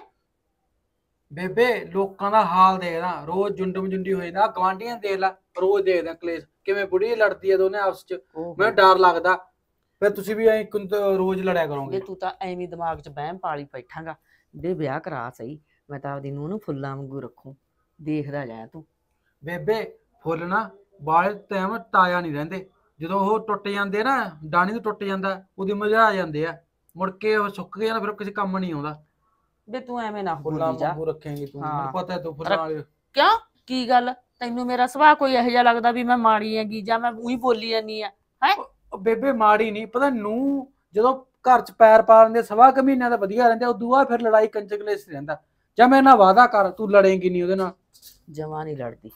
ਬੇਬੇ ਲੋਕਾਂ ਦਾ ਹਾਲ ਦੇਖਦਾ, ਰੋਜ਼ ਜੁੰਡਮ ਜੁੰਡੀ ਹੋ ਜਾਂਦਾ। ਗਵਾਂਢੀਆਂ ਦੇਖ ਲੈ, ਰੋਜ਼ ਦੇਖਦਾ ਕਲੇਸ਼, ਕਿਵੇਂ ਬੁੜੀ ਲੜਦੀ ਆ ਦੋਨੇ ਆਪਸ ਚ। ਮੈਨੂੰ ਡਰ ਲੱਗਦਾ ਫਿਰ ਤੁਸੀਂ ਵੀ ਐਂ ਰੋਜ਼ ਲੜਿਆ ਕਰੋਗੇ। ਤੂੰ ਤਾਂ ਐਵੇਂ ਦਿਮਾਗ 'ਚ ਵਹਿਮ ਪਾਲੀ ਬੈਠਾਂਗਾ। ਦੇ ਵਿਆਹ ਕਰਾ ਸਹੀ, ਮੈਂ ਤਾਂ ਆਪਦੀ ਨੂੰਹ ਨੂੰ ਫੁੱਲਾਂ ਵਾਂਗੂ ਰੱਖੂ, ਦੇਖਦਾ ਜਾ ਤੂੰ। ਬੇਬੇ ਫੁੱਲ ਨਾ ਬਾਲੇ ਟਾਈਮ ਤਾਜ਼ਾ ਨਹੀਂ ਰਹਿੰਦੇ, ਜਦੋਂ ਉਹ ਟੁੱਟ ਜਾਂਦੇ ਨਾ, ਡਾਣੀ ਤੋਂ ਟੁੱਟ ਜਾਂਦਾ, ਉਹਦੀ ਮੁਰਝਾ ਜਾਂਦੇ ਆ, ਮੁੜ ਕੇ ਉਹ ਸੁੱਕ ਗਏ ਨਾ, ਫਿਰ ਕਿਸੇ ਕੰਮ ਨਹੀਂ ਆਉਂਦਾ। ਵੇ ਤੂੰ ਐਵੇਂ ਨਾ ਫੁੱਲਾਂ ਬੋਲੀ ਜਾ। ਵਾਂਗੂ ਰੱਖੇਂਗੀ ਤੂੰ, ਮੈਨੂੰ ਪਤਾ ਤੂੰ ਫੁੱਲਾਂ ਵਾਲੀ। ਕਿਉਂ ਕੀ ਗੱਲ, ਤੈਨੂੰ ਮੇਰਾ ਸੁਭਾਅ ਕੋਈ ਇਹੋ ਜਿਹਾ ਲੱਗਦਾ ਵੀ ਮੈਂ ਮਾੜੀ ਹੈਗੀ ਜਾਂ ਮੈਂ ਉਹੀ ਬੋਲੀ ਜਾਂਦੀ ਆ ਹੈ? ਬੇਬੇ ਮਾੜੀ ਨਹੀਂ, ਪਤਾ ਨੂੰ ਜਦੋਂ ਘਰ ਚ ਪੈਰ ਪਾ ਲੈਂਦੇ ਸਵਾ ਕੁ ਮਹੀਨਿਆਂ ਦਾ ਵਧੀਆ ਰਹਿੰਦੇ, ਉਦੋਂ ਬਾਅਦ ਫਿਰ ਲੜਾਈ ਕੰਚ ਕਲੇਸ਼ ਰਹਿੰਦਾ। ਜਾਂ ਮੇਰੇ ਨਾਲ ਵਾਅਦਾ ਕਰ ਤੂੰ ਲੜੇਂਗੀ ਨਹੀਂ ਉਹਦੇ ਨਾਲ। ਜਮਾ ਨਹੀਂ ਲੜਦੀ,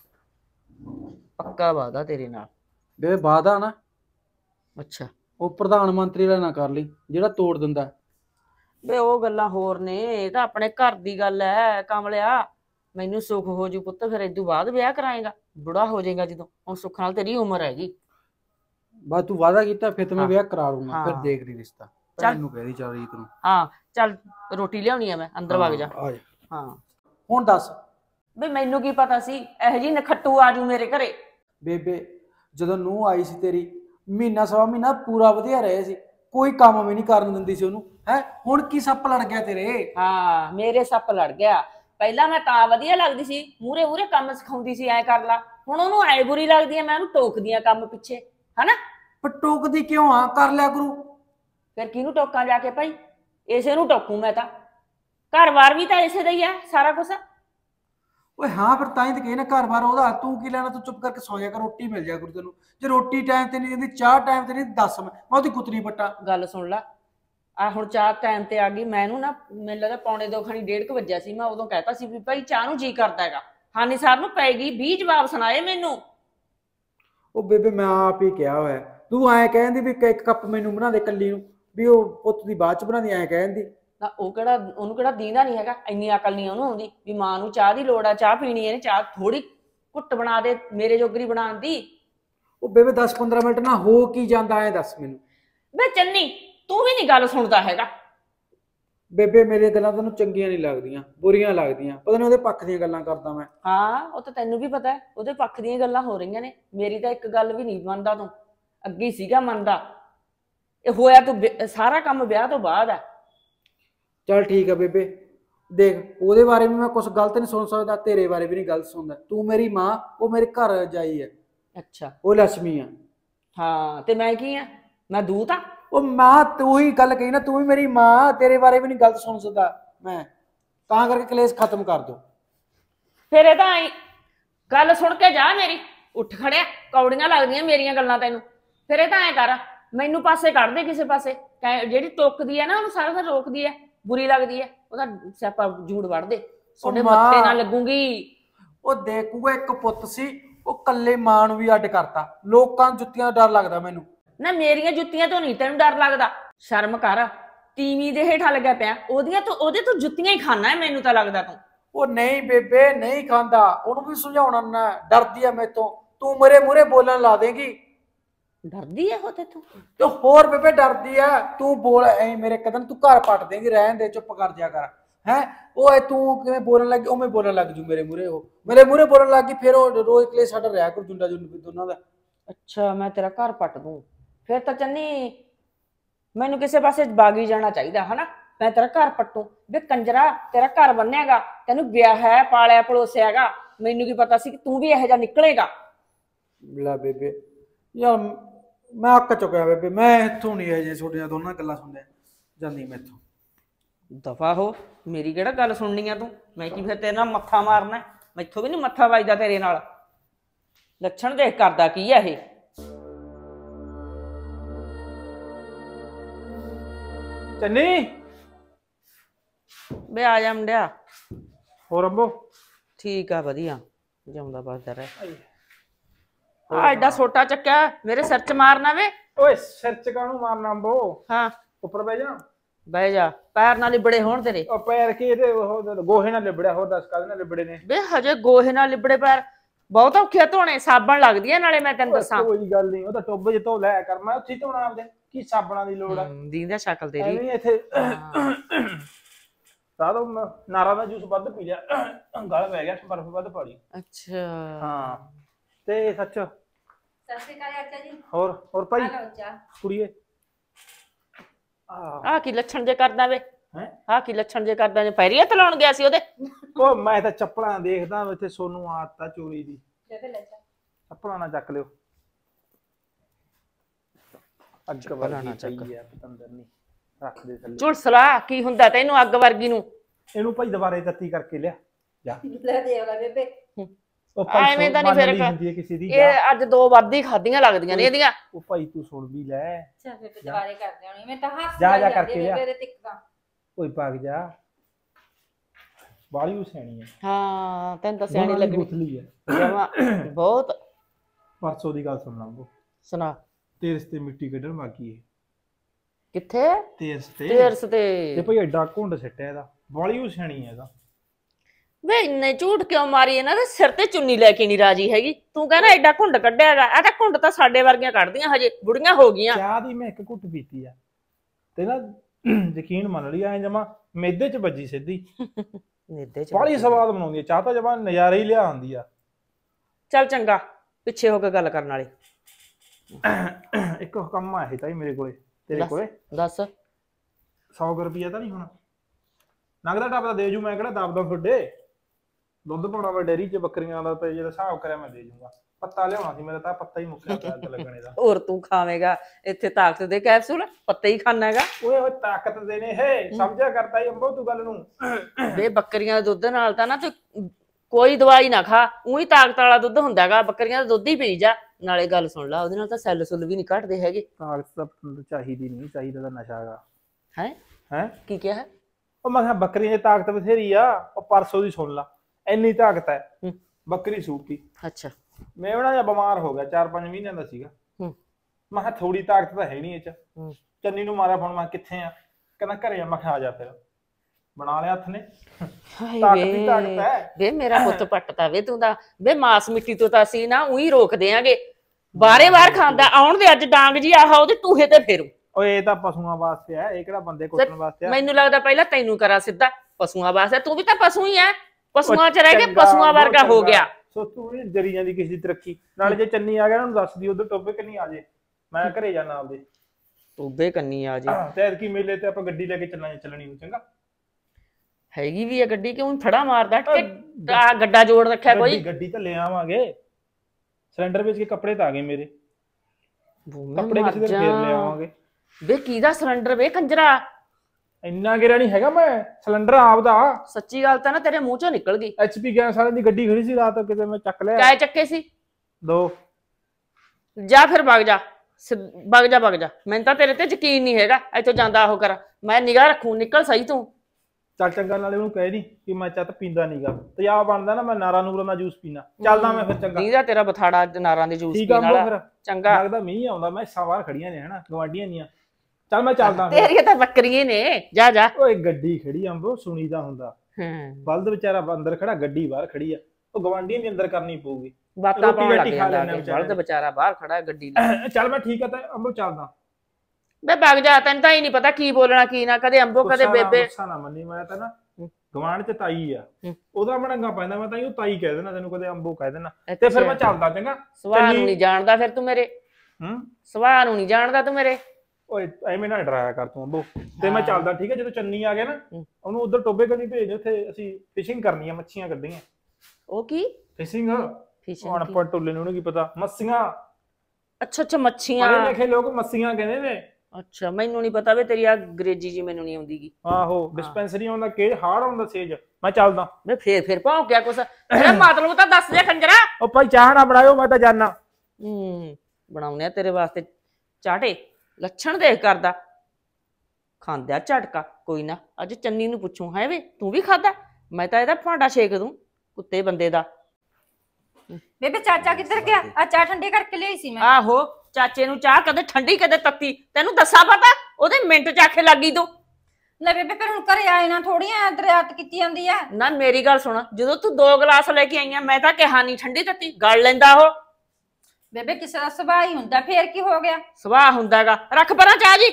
ਪੱਕਾ ਵਾਅਦਾ ਤੇਰੇ ਨਾਲ। ਬੇਬੇ ਵਾਅਦਾ ਨਾ, ਅੱਛਾ ਉਹ ਪ੍ਰਧਾਨ ਮੰਤਰੀ ਵਾਲਾ ਨਾ ਕਰ ਲਈ ਜਿਹੜਾ ਤੋੜ ਦਿੰਦਾ। ਵੇ ਉਹ ਗੱਲਾਂ ਹੋਰ ਨੇ, ਇਹ ਤਾਂ ਆਪਣੇ ਘਰ ਦੀ ਗੱਲ ਐ ਕਮਲਿਆ। ਮੈਨੂੰ ਸੁੱਖ ਹੋ ਜੂ ਪੁੱਤ, ਫਿਰ ਇਦੋਂ ਬਾਅਦ ਵਿਆਹ ਕਰਾਏਗਾ, ਬੁੜਾ ਹੋ ਜਾਏਗਾ ਜਦੋਂ। ਹੁਣ ਸੁੱਖ ਨਾਲ ਤੇਰੀ ਉਮਰ ਹੈਗੀ। ਬਸ ਤੂੰ ਵਾਅਦਾ ਕੀਤਾ, ਫਿਰ ਤੇ ਮੈਂ ਵਿਆਹ ਕਰਾ ਲੂੰਗਾ, ਫਿਰ ਦੇਖ ਲਈ ਰਿਸ਼ਤਾ। ਮੈਨੂੰ ਕਹਿ ਰਹੀ ਚੱਲ ਰੀਤ ਨੂੰ। ਹਾਂ ਚੱਲ ਰੋਟੀ ਲਿਆਉਣੀ ਆ, ਮੈਂ ਅੰਦਰ ਵਗ ਜਾ। ਹਾਂ ਹੁਣ ਦੱਸ ਬਈ ਮੈਨੂੰ ਕੀ ਪਤਾ ਸੀ ਇਹੋ ਜਿਹੀ ਨਖੱਟੂ ਆਜੂ ਮੇਰੇ ਘਰੇ। ਬੇਬੇ ਜਦੋਂ ਨੂੰਹ ਆਈ ਸੀ ਤੇਰੀ, ਮਹੀਨਾ ਸਵਾ ਮਹੀਨਾ ਪੂਰਾ ਵਧੀਆ ਰਹੇ ਸੀ, ਕੋਈ ਕੰਮ ਵੀ ਨਹੀਂ ਕਰਨ ਦਿੰਦੀ ਸੀ ਉਹਨੂੰ। ਹੈ ਹੁਣ ਕੀ ਸੱਪ ਲੜ ਗਿਆ ਤੇਰੇ? ਹਾਂ ਮੇਰੇ ਸੱਪ ਲੜ ਗਿਆ। ਪਹਿਲਾਂ ਮੈਂ ਤਾਂ ਵਧੀਆ ਲੱਗਦੀ ਸੀ, ਮੂਰੇ ਮੂਰੇ ਕੰਮ ਸਿਖਾਉਂਦੀ ਸੀ, ਐ ਕਰ ਲਾ। ਹੁਣ ਉਹਨੂੰ ਐ ਬੁਰੀ ਲੱਗਦੀ ਆ, ਮੈਂ ਉਹਨੂੰ ਟੋਕਦੀ ਆ ਕੰਮ ਪਿੱਛੇ, ਹਨਾ? ਪਰ ਟੋਕਦੀ ਕਿਉਂ ਆ? ਕਰ ਲਿਆ ਕਰੂ। ਫਿਰ ਕਿਹਨੂੰ ਟੋਕਾਂ ਜਾ ਕੇ ਭਾਈ? ਇਸੇ ਨੂੰ ਟੋਕੂ ਮੈਂ ਤਾਂ। ਘਰ-ਬਾਰ ਵੀ ਤਾਂ ਇਸੇ ਦਾ ਹੀ ਆ ਸਾਰਾ ਕੁਛ। ਓਏ ਹਾਂ ਫਿਰ ਤਾਂ ਹੀ ਤਾਂ ਕਹੇ ਨਾ, ਘਰ-ਬਾਰ ਉਹਦਾ। ਤੂੰ ਕੀ ਲੈਣਾ? ਤੂੰ ਚੁੱਪ ਕਰਕੇ ਸੌਂ ਜਾ ਕਰ, ਰੋਟੀ ਮਿਲ ਜਾ ਕਰੂ ਤੈਨੂੰ। ਜੇ ਰੋਟੀ ਟਾਈਮ ਤੇ ਨਹੀਂ ਦਿੰਦੀ, ਚਾਹ ਟਾਈਮ ਤੇ ਨਹੀਂ, ਦੱਸ ਮੈਂ ਉਹਦੀ ਗੁੱਤਰੀ ਪੱਟਾ। ਗੱਲ ਸੁਣ ਲਾ, ਆ ਹੁਣ ਚਾਹ ਟਾਈਮ ਤੇ ਆ ਗਈ। ਮੈਨੂੰ ਨਾ ਮੈਨੂੰ ਲੱਗਦਾ ਪੌਣੇ ਦੋ ਖਾਣੀ ਡੇਢ ਕੁ ਵੱਜਿਆ ਸੀ। ਮੈਂ ਉਦੋਂ ਕਹਿਤਾ ਸੀ ਵੀ ਭਾਈ ਚਾਹ ਨੂੰ ਜੀ ਕਰਦਾ ਹੈਗਾ। ਹਾਨੀ ਸਾਹਿਬ ਨੂੰ ਪੈ ਗਈ ਵੀਹ ਜਵਾਬ ਸੁਣਾਏ ਮੈਨੂੰ। ਉਹ ਬੇਬੇ ਮੈਂ ਆਪ ਹੀ ਕਿਹਾ ਹੋਇਆ, ਤੂੰ ਐਂ ਕਹਿੰਦੀ ਵੀ ਇੱਕ ਕੱਪ ਮੈਨੂੰ ਬਣਾ ਦੇ ਕੱਲੀ ਨੂੰ, ਵੀ ਉਹ ਪੁੱਤ ਦੀ ਬਾਅਦ ਚ ਬਣਾਦੀ, ਐਂ ਕਹਿੰਦੀ। ਨਾ ਉਹ ਕਿਹੜਾ, ਉਹਨੂੰ ਕਿਹੜਾ ਦੀਂਦਾ ਨਹੀਂ ਹੈਗਾ, ਇੰਨੀ ਅਕਲ ਨਹੀਂ ਉਹਨੂੰ ਆਉਂਦੀ ਵੀ ਮਾਂ ਨੂੰ ਚਾਹ ਦੀ ਲੋੜ ਆ, ਚਾਹ ਪੀਣੀ ਹੈ, ਚਾਹ ਥੋੜੀ ਘੁੱਟ ਬਣਾ ਦੇ ਮੇਰੇ ਜੋਗਰੀ ਬਣਾਉਣ ਦੀ। ਉਹ ਬੇਬੇ ਦਸ ਪੰਦਰਾਂ ਮਿੰਟ ਨਾ ਹੋ ਕੀ ਜਾਂਦਾ, ਐਂ ਦੱਸ ਮੈਨੂੰ। ਵੇ ਚੰਨੀ ਤੂੰ ਵੀ ਨਹੀਂ ਗੱਲ ਸੁਣਦਾ ਹੈਗਾ। ਬੇਬੇ ਮੇਰੀਆਂ ਗੱਲਾਂ ਤੈਨੂੰ ਚੰਗੀਆਂ ਨਹੀਂ ਲੱਗਦੀਆਂ, ਬੁਰੀਆਂ ਲੱਗਦੀਆਂ। ਪਤਾ ਨਹੀਂ ਉਹਦੇ ਪੱਖ ਦੀਆਂ ਗੱਲਾਂ ਕਰਦਾ ਮੈਂ। ਹਾਂ ਉਹ ਤਾਂ ਤੈਨੂੰ ਵੀ ਪਤਾ ਹੈ, ਉਹਦੇ ਪੱਖ ਦੀਆਂ ਗੱਲਾਂ ਹੋ ਰਹੀਆਂ ਨੇ। ਮੇਰੀ ਤਾਂ ਇੱਕ ਗੱਲ ਵੀ ਨਹੀਂ ਮੰਨਦਾ ਤੂੰ, ਅੱਗੇ ਹੀ ਸੀਗਾ ਮੰਨਦਾ। ਇਹ ਹੋਇਆ ਤੂੰ ਵਿ- ਸਾਰਾ ਕੰਮ ਵਿਆਹ ਤੋਂ ਬਾਅਦ ਹੈ। ਚੱਲ ਠੀਕ ਆ ਬੇਬੇ, ਦੇਖ ਉਹਦੇ ਬਾਰੇ ਵੀ ਮੈਂ ਕੁਝ ਗਲਤ ਨਹੀਂ ਸੁਣ ਸਕਦਾ, ਤੇਰੇ ਬਾਰੇ ਵੀ ਨਹੀਂ ਗਲਤ ਸੁਣਦਾ। ਤੂੰ ਮੇਰੀ ਮਾਂ, ਉਹ ਮੇਰੇ ਘਰ ਜਾਈ ਹੈ, ਅੱਛਾ ਉਹ ਲక్ష్ਮੀ ਆ। ਹਾਂ ਤੇ ਮੈਂ ਕੀ ਆ, ਮੈਂ ਦੂਤ ਆ? ਉਹ ਮਾਂ ਤੂੰ ਹੀ ਗੱਲ ਕਹੀ ਨਾ, ਤੂੰ ਵੀ ਮੇਰੀ ਮਾਂ, ਤੇਰੇ ਬਾਰੇ ਵੀ ਨਹੀਂ ਗਲਤ ਸੁਣ ਸਕਦਾ ਮੈਂ, ਤਾਂ ਕਰਕੇ ਕਲੇਸ਼ ਖਤਮ ਕਰ ਦੋ। ਫਿਰ ਇਹ ਤਾਂ ਆਈ ਗੱਲ ਸੁਣ ਕੇ ਜਾ ਮੇਰੀ, ਉੱਠ ਖੜਿਆ, ਕੌੜੀਆਂ ਲੱਗਦੀਆਂ ਮੇਰੀਆਂ ਗੱਲਾਂ ਤੈਨੂੰ। ਫਿਰ ਇਹ ਤਾਂ ਐ ਕਰ, ਮੈਨੂੰ ਪਾਸੇ ਕੱਢ ਦੇ ਕਿਸੇ ਪਾਸੇ। ਕਹਿ- ਜਿਹੜੀ ਟੋਕਦੀ ਹੈ ਨਾ ਉਹਨੂੰ ਸਾਰਾ ਦਿਨ ਰੋਕਦੀ ਹੈ, ਬੁਰੀ ਲੱਗਦੀ ਹੈ, ਉਹਦਾ ਸਿਆਪਾ ਜੂੜ ਵੜ ਦੇ, ਤੁਹਾਡੇ ਮਾਂ, ਮੱਥੇ ਨਾਲ ਲੱਗੂਗੀ। ਉਹ ਦੇਖੂਗਾ ਇੱਕ ਪੁੱਤ ਸੀ, ਉਹ ਕੱਲੇ ਮਾਂ ਨੂੰ ਵੀ ਅੱਡ ਕਰਤਾ। ਲੋਕਾਂ ਨੂੰ ਜੁੱਤੀਆਂ ਦਾ ਡਰ ਲੱਗਦਾ ਮੈਨੂੰ। ਨਾ ਮੇਰੀਆਂ ਜੁੱਤੀਆਂ ਤੋਂ ਨਹੀਂ ਤੈਨੂੰ ਡਰ ਲੱਗਦਾ? ਸ਼ਰਮ ਕਰ, ਤੀਵੀਂ ਦੇ ਹੇਠਾਂ ਲੱਗਿਆ ਪਿਆ, ਉਹਦੀਆਂ ਤੋਂ ਉਹਦੇ ਤੋਂ ਜੁੱਤੀਆਂ ਹੀ ਖਾਣਾ ਹੈ ਮੈਨੂੰ ਤਾਂ ਲੱਗਦਾ ਤੂੰ। ਉਹ ਨਹੀਂ ਬੇਬੇ, ਨਹੀਂ ਖਾਂਦਾ, ਉਹਨੂੰ ਵੀ ਸਮਝਾਉਣਾ ਨਾ, ਡਰਦੀ ਆ ਮੈਥੋਂ। ਤੂੰ ਮੇਰੇ ਮੂਹਰੇ ਬੋਲਣ ਲਾ ਦੇਗੀ। ਡਰਦੀ ਹੈ ਉਹ ਤੇਥੋਂ? ਤੇ ਹੋਰ ਬੇਬੇ ਡਰਦੀ ਆ, ਤੂੰ ਬੋਲ ਐ ਮੇਰੇ ਕਦਮ, ਤੂੰ ਘਰ ਪੱਟ ਦੇਂਗੀ, ਰਹਿਣ ਦੇ, ਚੁੱਪ ਕਰ ਜਿਆ ਕਰ। ਹੈ ਉਹ ਐ ਤੂੰ ਕਿਵੇਂ ਬੋਲਣ ਲੱਗੀ, ਉਵੇਂ ਬੋਲਣ ਲੱਗ ਜੂ ਮੇਰੇ ਮੂਹਰੇ। ਉਹ ਮੇਰੇ ਮੂਹਰੇ ਬੋਲਣ ਲੱਗ ਗਈ, ਫਿਰ ਉਹ ਰੋਜ਼ ਕਲੇ ਸਾਡਾ ਰਿਹਾ ਕਰ ਜੁੰਡਾ ਜੁੰਡ ਦੋਨਾਂ ਦਾ। ਅੱਛਾ ਮੈਂ ਤੇਰਾ ਘਰ ਪੱਟ ਦੂੰ? ਫਿਰ ਤਾਂ ਚੰਨੀ ਮੈਨੂੰ ਕਿਸੇ ਪਾਸੇ ਬਾਗੀ ਜਾਣਾ ਚਾਹੀਦਾ ਹਨਾ, ਮੈਂ ਤੇਰਾ ਘਰ ਪੱਟੂ। ਵੇ ਕੰਜਰਾ, ਤੇਰਾ ਘਰ ਬੰਨਿਆਗਾ, ਤੈਨੂੰ ਵਿਆਹ ਹੈ, ਪਾਲਿਆ ਪਲੋਸਿਆਗਾ, ਮੈਨੂੰ ਕੀ ਪਤਾ ਸੀ ਕਿ ਤੂੰ ਵੀ ਇਹੋ ਜਿਹਾ ਨਿਕਲੇਗਾ। ਲੈ ਬੇਬੇ ਯਾਰ ਮੈਂ ਅੱਕ ਚੁੱਕਿਆ ਬੇਬੇ, ਮੈਂ ਇੱਥੋਂ ਨਹੀਂ ਇਹ ਜੇ ਛੋਟੀਆਂ ਦੋਨਾਂ ਗੱਲਾਂ ਸੁਣਦੇ ਜਾਂਦੀ ਮੈਥੋਂ। ਦਫਾ ਹੋ, ਮੇਰੀ ਕਿਹੜਾ ਗੱਲ ਸੁਣਨੀ ਆ ਤੂੰ? ਮੈਂ ਕੀ ਫਿਰ ਤੇਰੇ ਨਾਲ ਮੱਥਾ ਮਾਰਨਾ? ਮੈਥੋਂ ਵੀ ਨਹੀਂ ਮੱਥਾ ਵੱਜਦਾ ਤੇਰੇ ਨਾਲ। ਲੱਛਣ ਦੇਖ ਕਰਦਾ ਕੀ ਆ ਇਹ। ਚੰਨੀ ਵੇ ਆ ਜਾ ਮੁੰਡਿਆ। ਹੋਰ ਅੰਬੋ? ਠੀਕ ਆ, ਵਧੀਆ ਜਾਉਂਦਾ ਬਸਦਾ ਰਹਿ। ਆ ਐਡਾ ਛੋਟਾ ਚੱਕਿਆ ਮੇਰੇ ਸਿਰ ਚ ਮਾਰਨਾ ਵੇ। ਓਏ ਸਿਰ ਚ ਕਾਹਨੂੰ ਮਾਰਨਾ ਅੰਬੋ? ਹਾਂ ਉੱਪਰ ਬਹਿ ਜਾ। ਬਹਿ ਜਾ, ਪੈਰ ਨਾਲ ਲਿਬੜੇ ਹੋਣ ਤੇਰੇ। ਉਹ ਪੈਰ ਕੀ ਇਹਦੇ ਉਹ ਗੋਹੇ ਨਾਲ ਲਿਬੜਿਆ, ਹੋਰ ਦੱਸ ਕਾਹਦੇ ਨਾਲ ਲਿਬੜੇ ਨੇ? ਵੇ ਹਜੇ ਗੋਹੇ ਨਾਲ ਲਿਬੜੇ ਪੈਰ ਬਹੁਤ ਔਖੇ ਧੋਣੇ, ਸਾਬਣ ਲੱਗਦੀ ਹੈ ਨਾਲੇ, ਮੈਂ ਤੈਨੂੰ ਦੱਸਾਂ। ਕੋਈ ਗੱਲ ਨਹੀਂ, ਉਹ ਤਾਂ ਟੋਬੇ ਚ ਧੋ ਲਿਆ ਕਰ, ਮੈਂ ਉੱਥੇ ਧੋਣਾ ਆਪਦੇ, ਕੀ ਸਾਬਣਾਂ ਦੀ ਲੋੜ ਆ? ਦੀਂਦਾ ਸ਼ਕਲ ਤੇਰੀ। ਐਵੇਂ ਇੱਥੇ ਸਾਦੋ ਨਾਰਾ ਦਾ ਜੂਸ ਵੱਧ ਪੀ ਲਿਆ, ਗਲ ਪੈ ਗਿਆ, ਬਰਫ ਵੱਧ ਪਾ ਲਈ। ਅੱਛਾ ਹਾਂ ਤੇ ਸੱਚ ਸਤਿ ਸ਼੍ਰੀ ਅਕਾਲ ਚਾਚਾ ਜੀ। ਹੋਰ ਹੋਰ ਭਾਈ ਆ ਲਓ ਚਾਹ। ਕੁੜੀਏ ਆ ਕੀ ਲੱਛਣ ਜੇ ਕਰਦਾ ਵੇ? ਹੈ ਆ ਕੀ ਲੱਛਣ ਜੇ ਕਰਦਾ ਜੇ ਪੈਰੀਆ ਤਲਾਉਣ ਗਿਆ ਸੀ ਉਹਦੇ? ਉਹ ਮੈਂ ਤਾਂ ਚੱਪਲਾਂ ਦੇਖਦਾ ਇੱਥੇ, ਸੋਨੂੰ ਆਦਤ ਆ ਚੋਰੀ ਦੀ। ਬੇਬੇ ਲੈ ਜਾ। ਚੱਪਲਾਂ ਨਾ ਚੱਕ ਲਿਓ, ਅੱਗ ਵਰਗੀ ਚਾਹੀਦੀ ਆ ਪਤੰਦਰ ਨਹੀਂ ਰੱਖ ਦੇ ਥੱਲੇ। ਝੁਲਸਲਾ ਕੀ ਹੁੰਦਾ ਤੈਨੂੰ ਅੱਗ ਵਰਗੀ ਨੂੰ? ਇਹਨੂੰ ਭਾਈ ਦੁਬਾਰੇ ਤੱਤੀ ਕਰਕੇ ਲਿਆ ਜਾ। ਲੈ ਦੇਖ ਲੈ ਬੇਬੇ। ਉਹ ਭਾਈ ਐਵੇਂ ਤਾਂ ਨਹੀਂ ਫਿਰ ਹੁੰਦੀ ਹੈ ਕਿਸੇ ਦੀ। ਇਹ ਅੱਜ ਦੋ ਵਾਦੀ ਖਾਦੀਆਂ ਲੱਗਦੀਆਂ ਨੇ ਇਹਦੀਆਂ। ਉਹ ਭਾਈ ਤੂੰ ਸੁਣ ਵੀ ਲੈ। ਚੱਲ ਬੇਬੇ ਦੁਬਾਰੇ ਕਰ ਦੇਣੀ, ਮੈਂ ਤਾਂ ਹੱਸ ਜਾ ਜਾ ਕਰਕੇ ਲਿਆ। ਬੇਬੇ ਦੇ ਟਿੱਕਾ। ਓਏ ਭਾਗ ਜਾ, ਬਾਲੀ ਉਸੈਣੀ ਹੈ। ਹਾਂ ਤੈਨੂੰ ਤਾਂ ਸਿਆਣੀ ਲੱਗਣੀ ਗੁੱਥਲੀ ਹੈ ਜਮਾ ਬਹੁਤ। ਪਰਸੋਂ ਦੀ ਗੱਲ ਸੁਣ ਲਾਂਗੋ, ਸੁਣਾ। ਤੇਰਸ ਤੇ ਮਿੱਟੀ ਕੱਢਣ ਬਾਕੀ ਹੈ। ਕਿੱਥੇ? ਤੇਰਸ ਤੇ ਤੇਰਸ ਤੇ ਤੇ ਭਾਈ ਐਡਾ ਘੁੰਡ ਸਿੱਟਿਆ ਇਹਦਾ, ਬਾਲੀ ਉਸੈਣੀ ਹੈ ਇਹਦਾ। ਵੇ ਇੰਨੇ ਝੂਠ ਕਿਉਂ ਮਾਰੀ ਇਹਨਾਂ ਦੇ ਸਿਰ ਤੇ ਚੁੰਨੀ ਲੈ ਕੇ ਨਹੀਂ ਰਾਜੀ ਹੈਗੀ। ਤੂੰ ਕਹਿੰਦਾ ਐਡਾ ਘੁੰਡ ਕੱਢਿਆਗਾ, ਇਹ ਤਾਂ ਘੁੰਡ ਤਾਂ ਸਾਡੇ ਵਰਗੀਆਂ ਕੱਢਦੀਆਂ, ਹਜੇ ਬੁੜੀਆਂ ਹੋ ਗਈਆਂ। ਚਾਹ ਦੀ ਮੈਂ ਇੱਕ ਘੁੱਟ ਪੀਤੀ ਆ ਤੇ ਨਾ ਯਕੀਨ ਮੰਨ ਲਈ, ਐ ਜਮਾ ਮੇਦੇ ਚ ਵੱਜੀ ਸਿੱਧੀ। ਨਿੱਦੇ ਚ ਬਾਲੀ ਸਵਾਦ ਬਣਾਉਂਦੀ ਆ ਚਾਹ, ਤਾਂ ਜਮਾ ਨਜ਼ਾਰੇ ਹੀ ਲਿਆ ਆਉਂਦੀ ਆ। ਚੱਲ ਚੰਗਾ, ਪਿੱਛੇ ਹੋ ਕੇ ਗੱਲ ਕਰਨ ਵਾਲੇ। ਇੱਕ ਕੰਮ ਆਇਆ ਸੀ ਤਾਈ ਮੇਰੇ ਕੋਲੇ, ਤੇਰੇ ਦੱਸ। ਕੋਲੇ। ਦੱਸ। ਸੌ ਰੁਪਈਆ ਤਾਂ ਨਹੀਂ ਹੋਣਾ? ਨਗਦਾ ਟੱਪ ਦਾ ਦੇ ਜੂ, ਮੈਂ ਕਿਹੜਾ ਦੱਬਦਾ ਤੁਹਾਡੇ। ਦੁੱਧ ਪਾਉਣਾ ਵਾ ਡੇਅਰੀ ਚ ਬੱਕਰੀਆਂ ਦਾ, ਤੇ ਜਿਹੜਾ ਹਿਸਾਬ ਕਰਿਆ ਮੈਂ ਦੇ ਜੂਗਾ। ਪੱਤਾ ਲਿਆਉਣਾ ਸੀ ਮੇਰਾ, ਤਾਂ ਪੱਤਾ ਹੀ ਮੁੱਕਿਆ ਪਿਆ ਤੇ ਲੱਗਣੇ ਦਾ। ਹੋਰ ਤੂੰ ਖਾਵੇਂਗਾ ਇੱਥੇ ਤਾਕਤ ਦੇ ਕੈਪਸੂਲ, ਪੱਤੇ ਹੀ ਖਾਣਾ ਹੈਗਾ। ਓਏ ਓਏ ਤਾਕਤ ਦੇ ਨੇ ਇਹ, ਸਮਝਿਆ ਕਰਤਾ ਹੀ ਅੰਬੋ ਤੂੰ ਗੱਲ ਨੂੰ। ਵੇ ਬੱਕਰੀਆਂ ਦੇ ਦੁੱਧ ਨਾਲ ਤਾਂ ਨਾ ਤੂੰ ਕੋਈ ਦਵਾਈ ਨਾ ਖਾ, ਉਹੀ ਤਾਕਤ ਵਾਲਾ ਦੁੱਧ ਹੁੰਦਾ ਹੈਗਾ। ਬੱਕਰੀਆਂ ਦਾ ਦੁੱਧ ਹੀ ਪੀ ਜਾ। ਨਾਲੇ ਗੱਲ ਸੁਣ ਲਾ, ਉਹਦੇ ਨਾਲ ਤਾਂ ਸੈੱਲ ਸੁੱਲ ਵੀ ਨਹੀਂ ਘਟਦੇ ਹੈਗੇ। ਤਾਕਤ ਤਾਂ ਚਾਹੀਦੀ ਨਹੀਂ, ਚਾਹੀਦਾ ਤਾਂ ਨਸ਼ਾ ਹੈਗਾ। ਹੈ ਹੈ ਕੀ ਕਿਹਾ? ਉਹ ਮੈਂ ਕਿਹਾ ਬੱਕਰੀਆਂ ਦੀ ਤਾਕਤ ਬਥੇਰੀ ਆ। ਉਹ ਪਰਸੋਂ ਦੀ ਸੁਣ ਲਾ, ਇੰਨੀ ਤਾਕਤ ਹੈ। ਹੂੰ। ਬੱਕਰੀ ਸੂਪੀ, ਅੱਛਾ। ਮੇਵਣਾ ਜਿਹਾ ਬਿਮਾਰ ਹੋ ਗਿਆ, ਚਾਰ ਪੰਜ ਮਹੀਨਿਆਂ ਦਾ ਸੀਗਾ। ਹੂੰ। ਮੈਂ ਕਿਹਾ ਥੋੜੀ ਤਾਕਤ ਤਾਂ ਹੈ ਨਹੀਂ ਇਹ ਚ। ਹੂੰ। ਚੰਨੀ ਨੂੰ ਮਾਰਿਆ ਫੋਨ, ਮੈਂ ਕਿੱਥੇ ਆ? ਕਹਿੰਦਾ ਘਰੇ ਆ। ਮੈਂ ਕਿਹਾ ਆ ਜਾ, ਫਿਰ ਬਣਾ ਲਿਆ ਹੱਥ ਨੇ। ਤਾਕਤ ਹੀ ਤਾਕਤ ਹੈ। ਵੇ ਮੇਰਾ ਪੁੱਤ ਪੱਟਦਾ ਵੇ ਤੂੰ ਦਾ। ਵੇ ਮਾਸ ਮਿੱਟੀ ਤੋਂ ਤਾਂ ਅਸੀਂ ਨਾ ਉਹੀ ਰੋਕ ਦੇਾਂਗੇ, ਬਾਰੇ ਬਾਰ ਖਾਂਦਾ। ਆਉਣ ਦੇ ਅੱਜ ਡਾਂਗ ਜੀ ਆਹ ਉਹਦੇ ਟੂਹੇ ਤੇ ਫੇਰੂ। ਓਏ ਇਹ ਤਾਂ ਪਸ਼ੂਆਂ ਵਾਸਤੇ ਆ, ਇਹ ਕਿਹੜਾ ਬੰਦੇ ਕੁੱਟਣ ਵਾਸਤੇ ਆ। ਮੈਨੂੰ ਲੱਗਦਾ ਪਹਿਲਾਂ ਤੈਨੂੰ ਕਰਾ ਸਿੱਧਾ, ਪਸ਼ੂਆਂ ਵਾਸਤੇ। ਤੂੰ ਵੀ ਤਾਂ ਪਸ਼ੂ ਹੀ ਐ, ਪਸ਼ੂਆਂ 'ਚ ਰਹਿ ਕੇ ਚੰਗਾ, ਪਸ਼ੂਆਂ ਵਰਗਾ ਹੋ ਗਿਆ। ਸੋ ਤੂੰ ਵੀ ਜਰੀ ਜਾਂਦੀ ਕਿਸੇ ਦੀ ਤਰੱਕੀ ਨਾਲੇ। ਜੇ ਚੰਨੀ ਆ ਗਿਆ ਉਹਨੂੰ ਦੱਸਦੀ ਉਧਰ ਟੋਪੇ ਕਿ ਨਹੀਂ ਆ ਜੇ, ਮੈਂ ਘਰੇ ਜਾਣਾ ਆਪਦੇ। ਟੋਬੇ ਕੰਨੀ ਆ ਜੇ ਤੇ ਐਤਕੀ ਮੇਲੇ ਤੇ ਆਪਾਂ ਗੱਡੀ ਲੈ ਕੇ ਚੱਲਾਂਗੇ, ਚੱਲਣੀ ਨੂੰ। ਚੰਗਾ ਹੈਗੀ ਵੀ ਆ ਗੱਡੀ, ਕਿਉਂ ਫੜਾ ਮਾਰਦਾ ਕਿ ਆ ਗੱਡਾ ਜੋੜ ਰੱਖਿਆ ਕੋਈ? ਗੱਡੀ ਗੱਡੀ ਤਾਂ ਲੈ ਆਵਾਂਗੇ, ਸਿਲੰਡਰ ਵੇਚ ਕੇ ਕੱਪੜੇ ਤਾਂ ਆ ਗਏ ਮੇਰੇ, ਕੱਪੜੇ ਕਿਸੇ ਦੇ ਫੇਰ ਲੈ ਆਵਾਂਗੇ। ਵੇ ਕਿਹਦਾ ਸਿਲੰਡਰ ਵੇ ਕੰਜਰਾ? ਇੰਨਾ ਗਿਰਿਆ ਨਹੀਂ ਹੈਗਾ ਮੈਂ, ਸਿਲੰਡਰ ਆਪਦਾ। ਸੱਚੀ ਗੱਲ ਤਾਂ ਨਾ ਤੇਰੇ ਮੂੰਹ ਚੋਂ ਨਿਕਲ ਗਈ। ਐਚਪੀ ਗੈਸ ਵਾਲੇ ਦੀ ਗੱਡੀ ਖੜੀ ਸੀ ਰਾਤ, ਕਿਤੇ ਮੈਂ ਚੱਕ ਲਿਆ। ਕਾਏ ਚੱਕੇ ਸੀ? ਦੋ। ਜਾ ਫਿਰ ਵਗ ਜਾ, ਵਗ ਜਾ ਵਗ ਜਾ। ਮੈਨੂੰ ਤਾਂ ਤੇਰੇ ਤੇ ਯਕੀਨ ਨਹੀਂ ਹੈਗਾ, ਇੱਥੋਂ ਜਾਂਦਾ ਉਹ ਕਰ, ਮੈਂ ਨਿਗਾਹ ਰੱਖੂ। ਨਿਕਲ ਸਹੀ ਤੂੰ। ਚੱਲ ਚੰਗਾ, ਨਾਲੇ ਉਹਨੂੰ ਕਹਿ ਦੀ ਕਿ ਮੈਂ ਚਾਹ ਤਾਂ ਪੀਂਦਾ ਨਹੀਂਗਾ, ਤੇਜ਼ਾਬ ਬਣਦਾ ਨਾ, ਮੈਂ ਨਾਰਾ ਨੂਰਾ ਦਾ ਜੂਸ ਪੀਣਾ। ਚੱਲਦਾ ਮੈਂ ਫਿਰ। ਚੰਗਾ ਨਹੀਂ ਦਾ ਤੇਰਾ ਬਥਾੜਾ ਨਾਰਾਂ ਦੇ ਜੂਸ ਠੀਕ ਆ ਪੀਣ ਵਾਲਾ। ਫਿਰ ਚੰਗਾ ਲੱਗਦਾ ਮੀਂਹ ਆਉਂਦਾ, ਮੈਂ ਸਵਾਰ ਖੜੀਆਂ ਨੇ ਹਨਾ ਗਵਾਂਢੀਆਂ ਦੀਆਂ। ਚੱਲ ਮੈਂ ਚੱਲਦਾ। ਤੇਰੀਆਂ ਤਾਂ ਬੱਕਰੀਆਂ ਨੇ, ਜਾ ਜਾ। ਓਏ ਗੱਡੀ ਖੜੀ ਅੰਬੋ, ਸੁਣੀਦਾ ਹੁੰਦਾ। ਹਾਂ ਬਲਦ ਵਿਚਾਰਾ ਅੰਦਰ ਖੜਾ, ਗੱਡੀ ਬਾਹਰ ਖੜੀ ਆ, ਉਹ ਗਵਾਂਢੀਆਂ ਦੇ ਅੰਦਰ ਕਰਨੀ ਪਊਗੀ। ਬਾਤਾਂ ਪਾਉਣ ਲੱਗ ਰੋਟੀ ਖਾ ਜਾਂਦਾ ਲੈਣੇ ਕਿ ਬਲਦ ਵਿਚਾਰਾ ਬਾਹਰ ਖੜਾ ਗੱਡੀ ਲੈ। ਚੱਲ ਮੈਂ ਠੀਕ ਆ, ਤਾਂ ਅੰਬੋ ਚੱਲਦਾ। ਬੇ ਵਗ ਜਾ, ਤੈਨੂੰ ਤਾਂ ਹੀ ਨਹੀਂ ਪਤਾ ਕੀ ਬੋਲਣਾ ਕੀ ਨਾ, ਕਦੇ ਅੰਬੋ ਕਦੇ ਬੇਬੇ। ਗੁੱਸਾ ਨਾ ਮੰਨੀ, ਮੈਂ ਤਾਂ ਨਾ ਗਵਾਂਢ ਚ ਤਾਈ ਆ, ਉਹਦਾ ਬਣਾਂਗਾ ਪੈਂਦਾ, ਮੈਂ ਤਾਂ ਉਹ ਤਾਈ ਕਹਿ ਦੇਣਾ ਤੈਨੂੰ, ਕਦੇ ਅੰਬੋ ਕਹਿ ਦੇਣਾ। ਤੇ ਫਿਰ ਮੈਂ ਚੱਲਦਾ। ਚੰਗਾ ਸਵਾਹ ਨੂੰ ਨਹੀਂ ਜਾਣਦਾ ਫਿਰ ਤੂੰ ਮੇਰੇ, ਹੂੰ ਸਵਾਹ ਨੂੰ ਨਹੀਂ ਜਾਣਦਾ ਤੂੰ ਮੇਰੇ। ਓਏ ਐਵੇਂ ਨਾ ਡਰਾਇਆ ਕਰ ਤੂੰ ਅੰਬੋ। ਤੇ ਮੈਂ ਚੱਲਦਾ, ਠੀਕ ਹੈ? ਜਦੋਂ ਚੰਨੀ ਆ ਗਿਆ ਨਾ, ਉਹਨੂੰ ਉਧਰ ਟੋਬੇ ਕਨੀ ਭੇਜ, ਉੱਥੇ ਅਸੀਂ ਫਿਸ਼ਿੰਗ ਕਰਨੀ ਆ, ਮੱਛੀਆਂ ਕੱਢੀਆਂ। ਉਹ ਕੀ ਫਿਸ਼ਿੰਗ? ਫਿਸ਼ਿੰਗ ਅਨਪੜ ਟੋਲੇ ਨੂੰ ਕੀ ਪਤਾ। ਮੱਛੀਆਂ। ਅੱਛਾ ਅੱਛਾ ਮੱਛੀਆਂ। ਪੜ੍ਹੇ ਲਿਖੇ ਲੋਕ ਮੱਛੀਆਂ ਕਹਿੰਦੇ ਨੇ। ਅੱਛਾ ਮੈਨੂੰ ਨਹੀਂ ਪਤਾ ਵੇ, ਤੇਰੀ ਆ ਅੰਗਰੇਜ਼ੀ ਜੀ ਮੈਨੂੰ ਨਹੀਂ ਆਉਂਦੀਗੀ। ਆਹੋ ਡਿਸਪੈਂਸਰੀ ਆਉਂਦਾ, ਕੇ ਹਾਰਡ ਆਉਂਦਾ ਸੇਜ। ਮੈਂ ਚੱਲਦਾ। ਵੇ ਫੇਰ ਫੇਰ ਭੌਂਕਿਆ ਕੁਛ, ਤੇਰਾ ਮਤਲਬ ਤਾਂ ਦੱਸ ਦੇ ਕੰਜਰਾ। ਉਹ ਭਾਈ ਚਾਹ ਨਾ ਬਣਾਇਓ, ਮੈਂ ਤਾਂ ਜਾਣਾ। ਹੂੰ ਬਣਾਉਣੇ ਆ ਤੇਰੇ ਵਾਸਤੇ ਚਾਟੇ, ਲੱਛਣ ਦੇਖ ਕਰਦਾ। ਖਾਂਦਿਆ ਝਟਕਾ, ਕੋਈ ਨਾ ਅੱਜ ਚੰਨੀ ਨੂੰ ਪੁੱਛੂ। ਹੈ ਵੇ ਤੂੰ ਵੀ ਖਾਦਾ? ਮੈਂ ਤਾਂ ਇਹਦਾ ਭਾਂਡਾ ਛੇਕ ਦੂੰ ਕੁੱਤੇ ਬੰਦੇ ਦਾ। ਬੇਬੇ ਚਾਚਾ ਕਿੱਧਰ ਗਿਆ? ਆ ਚਾਹ ਠੰਡੀ ਕਰਕੇ ਲਿਆਈ ਸੀ ਮੈਂ। ਆਹੋ ਚਾਚੇ ਨੂੰ ਚਾਹ ਕਦੇ ਠੰਡੀ ਕਦੇ ਤੱਤੀ, ਤੈਨੂੰ ਦੱਸਾਂ ਪਤਾ? ਉਹਦੇ ਮਿੰਟ ਚ ਆਖੇ ਲੱਗੀ ਤੂੰ। ਲੈ ਬੇਬੇ ਫਿਰ ਹੁਣ ਘਰੇ ਆਏ ਨਾ, ਥੋੜੀਆਂ ਦਰਿਆਤ ਕੀਤੀ ਜਾਂਦੀ ਆ ਨਾ। ਮੇਰੀ ਗੱਲ ਸੁਣ, ਜਦੋਂ ਤੂੰ ਦੋ ਗਲਾਸ ਲੈ ਕੇ ਆਈਆਂ, ਮੈਂ ਤਾਂ ਕਿਹਾ ਨਹੀਂ ਠੰਡੀ ਤੱਤੀ, ਗਲ ਲੈਂਦਾ ਉਹ। ਬੇਬੇ ਕਿਸੇ ਦਾ ਸੁਭਾਅ ਹੀ ਹੁੰਦਾ, ਫੇਰ ਕੀ ਹੋ ਗਿਆ? ਸੁਭਾਅ ਹੁੰਦਾਗਾ, ਰੱਖ ਪਰਾਂ ਚਾਹ ਜੀ।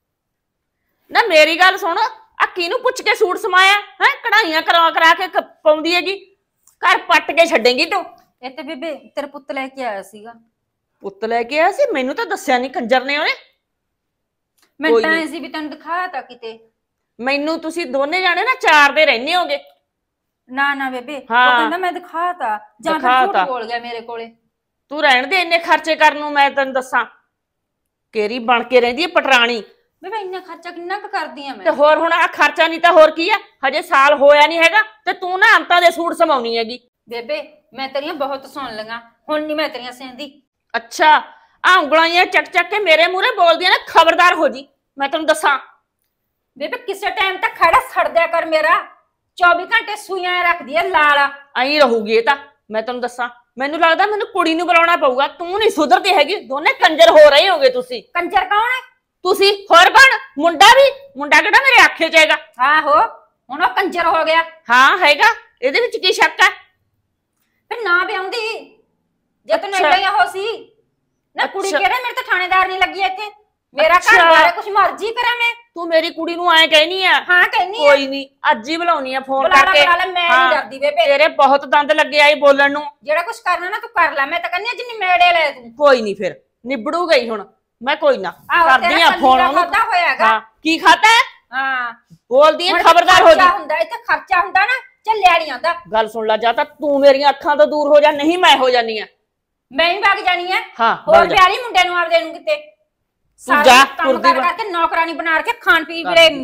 ਨਾ ਮੇਰੀ ਗੱਲ ਸੁਣ, ਆ ਕਿਹਨੂੰ ਪੁੱਛ ਕੇ ਸੂਟ ਸਮਾਇਆ ਹੈ? ਕਢਾਈਆਂ ਕਰਾ ਕਰਾ ਕੇ ਪਾਉਂਦੀ ਹੈਗੀ, ਘਰ ਪੱਟ ਕੇ ਛੱਡੇਂਗੀ ਤੂੰ। ਇਹ ਤੇ ਬੇਬੇ ਤੇਰਾ ਪੁੱਤ ਲੈ ਕੇ ਆਇਆ ਸੀਗਾ। ਪੁੱਤ ਲੈ ਕੇ ਆਇਆ ਸੀ? ਮੈਨੂੰ ਤਾਂ ਦੱਸਿਆ ਨਹੀਂ ਕੰਜਰ ਨੇ ਉਹਨੇ। ਮੈਂ ਤਾਂ ਐ ਸੀ ਵੀ ਤੈਨੂੰ ਦਿਖਾਇਆ ਤਾਂ ਕਿਤੇ। ਮੈਨੂੰ ਤੁਸੀਂ ਦੋਨੇ ਜਾਣੇ ਨਾ ਚਾਰ ਦੇ ਰਹਿੰਦੇ ਹੋਗੇ। ਨਾ ਨਾ ਬੇਬੇ, ਉਹ ਹਾਂ। ਕਹਿੰਦਾ ਮੈਂ ਦਿਖਾਤਾ, ਜਾਂ ਫਿਰ ਝੂਠ ਬੋਲ ਗਿਆ ਮੇਰੇ ਕੋਲੇ। ਤੂੰ ਰਹਿਣ ਦੇ ਇੰਨੇ ਖਰਚੇ ਕਰਨ ਨੂੰ, ਮੈਂ ਤੈਨੂੰ ਦੱਸਾਂ ਕੇਰੀ ਬਣ ਕੇ ਰਹਿੰਦੀ ਹੈ ਪਟਰਾਣੀ। ਬੇਬੇ ਇੰਨਾ ਖਰਚਾ ਕਿੰਨਾ ਕੁ ਕਰਦੀ ਆ ਮੈਂ? ਤੇ ਹੋਰ ਹੁਣ ਆ ਖਰਚਾ ਨਹੀਂ ਤਾਂ ਹੋਰ ਕੀ ਆ? ਹਜੇ ਸਾਲ ਹੋਇਆ ਨਹੀਂ ਹੈਗਾ ਤੇ ਤੂੰ ਨਾ ਅੰਤਾਂ ਦੇ ਸੂਟ ਸਮਾਉਣੀ ਹੈਗੀ। ਬੇਬੇ ਮੈਂ ਤੇਰੀਆਂ ਬਹੁਤ ਸੁਣ ਲਈਆਂ, ਹੁਣ ਨਹੀਂ ਮੈਂ ਤੇਰੀਆਂ ਸਹਿੰਦੀ। ਅੱਛਾ ਆ ਉਂਗਲਾਂ ਚੱਕ ਚੱਕ ਕੇ ਮੇਰੇ ਮੂਹਰੇ ਬੋਲਦੀਆਂ ਨੇ, ਖਬਰਦਾਰ ਹੋ ਜੀ ਮੈਂ ਤੈਨੂੰ ਦੱਸਾਂ। ਬੇਬੇ ਕਿਸੇ ਟਾਈਮ ਤੱਕ ਖੜਾ ਛੱਡਦਿਆ ਕਰ ਮੇਰਾ, ਚੌਵੀ ਘੰਟੇ ਸੂਈਆਂ ਰੱਖਦੀ ਐ ਲਾਲ। ਐਂ ਰਹੂਗੀ ਇਹ ਤਾਂ, ਮੈਂ ਤੈਨੂੰ ਦੱਸਾਂ। ਮੈਨੂੰ ਲੱਗਦਾ ਮੈਨੂੰ ਕੁੜੀ ਨੂੰ ਬੁਲਾਉਣਾ ਪਊਗਾ, ਤੂੰ ਨਹੀਂ ਸੁਧਰਦੀ ਹੈਗੀ। ਦੋਨੇ ਕੰਜਰ ਹੋ ਰਹੇ ਹੋਗੇ ਤੁਸੀਂ। ਕੰਜਰ ਕੌਣ ਹੈ? ਤੁਸੀਂ ਹੋਰ ਕੌਣ? ਮੁੰਡਾ ਵੀ, ਮੁੰਡਾ ਕਿਹੜਾ ਮੇਰੇ ਆਖੇ ਚ ਹੈਗਾ। ਆਹੋ ਹੁਣ ਉਹ ਕੰਜਰ ਹੋ ਗਿਆ। ਹਾਂ ਹੈਗਾ, ਇਹਦੇ ਵਿੱਚ ਕੀ ਸ਼ੱਕ ਹੈ? ਫਿਰ ਨਾ ਵਿਆਉਂਦੀ ਜੇ ਤੈਨੂੰ ਏਦਾਂ ਹੀ ਉਹ ਸੀ ਨਾ। ਕੁੜੀ ਕਿਹੜਾ ਮੇਰੇ ਤਾਂ ਥਾਣੇਦਾਰ ਨਹੀਂ ਲੱਗੀ ਇੱਥੇ, ਮੇਰਾ ਘਰ ਬਾਰੇ ਕੁਛ ਮਰਜ਼ੀ ਕਰਾਂ ਮੈਂ। ਤੂੰ ਮੇਰੀ ਕੁੜੀ ਨੂੰ ਐਂ ਕਹਿਨੀ ਆ? ਹਾਂ ਕਹਿਨੀ ਆ। ਕੋਈ ਨਹੀਂ, ਅੱਜ ਹੀ ਬੁਲਾਉਣੀ ਆ ਫੋਨ ਬੁਲਾ ਲੈ, ਕਰਕੇ। ਬੁਲਾ ਲੈ, ਮੈਂ ਨਹੀਂ ਡਰਦੀ ਬੇਬੇ। ਤੇਰੇ ਬਹੁਤ ਦੰਦ ਲੱਗੇ ਆਏ ਬੋਲਣ ਨੂੰ। ਜਿਹੜਾ ਕੁਛ ਕਰਨਾ ਨਾ ਤੂੰ ਕਰ ਲੈ, ਮੈਂ ਤਾਂ ਕਹਿੰਦੀ ਜਿੰਨੀ ਮੇੜੇ ਲੈ ਤੂੰ। ਕੋਈ ਨਹੀਂ ਫਿਰ ਨਿਬੜੂ ਗਈ ਹੁਣ ਮੈਂ, ਕੋਈ ਨਾ ਆਹੋ, ਕਰਦੀ ਆ ਤੇਰਾ ਫੋਨ ਕੱਲੀ ਦਾ ਉਹਨੂੰ। ਖਾਧਾ ਹੋਇਆਗਾ। ਹਾਂ ਕੀ ਖਾਤਾ ਹੈ? ਹਾਂ ਬੋਲਦੀ ਆ, ਹੁਣ ਖਬਰਦਾਰ ਹੋ ਖਰਚਾ ਜੀ। ਹੁੰਦਾ ਇੱਥੇ, ਖਰਚਾ ਹੁੰਦਾ ਨਾ, ਚੱਲਿਆ ਨਹੀਂ ਆਉਂਦਾ। ਗੱਲ ਸੁਣ ਲੈ, ਜਾਂ ਤਾਂ ਤੂੰ ਮੇਰੀਆਂ ਅੱਖਾਂ ਤੋਂ ਦੂਰ ਹੋ ਜਾ, ਨਹੀਂ ਮੈਂ ਹੋ ਜਾਨੀ ਆ। ਮੈਂ ਹੀ ਵਗ ਜਾਣੀ ਆ। ਹਾਂ ਹੋਰ ਵਗ ਜਾ। ਪਿਆਰੀ ਮੁੰਡੇ ਨੂੰ ਆਪਦੇ ਨੂੰ ਕਿਤੇ ਤੂੰ ਜਾ, ਕੰਮ ਤੁਰਦੀ ਕਰ ਵਾ। ਕਰਕੇ ਨੌਕਰਾਨੀ ਬਣਾ ਕੇ ਖਾਣ ਪੀਣ ਵੇਲੇ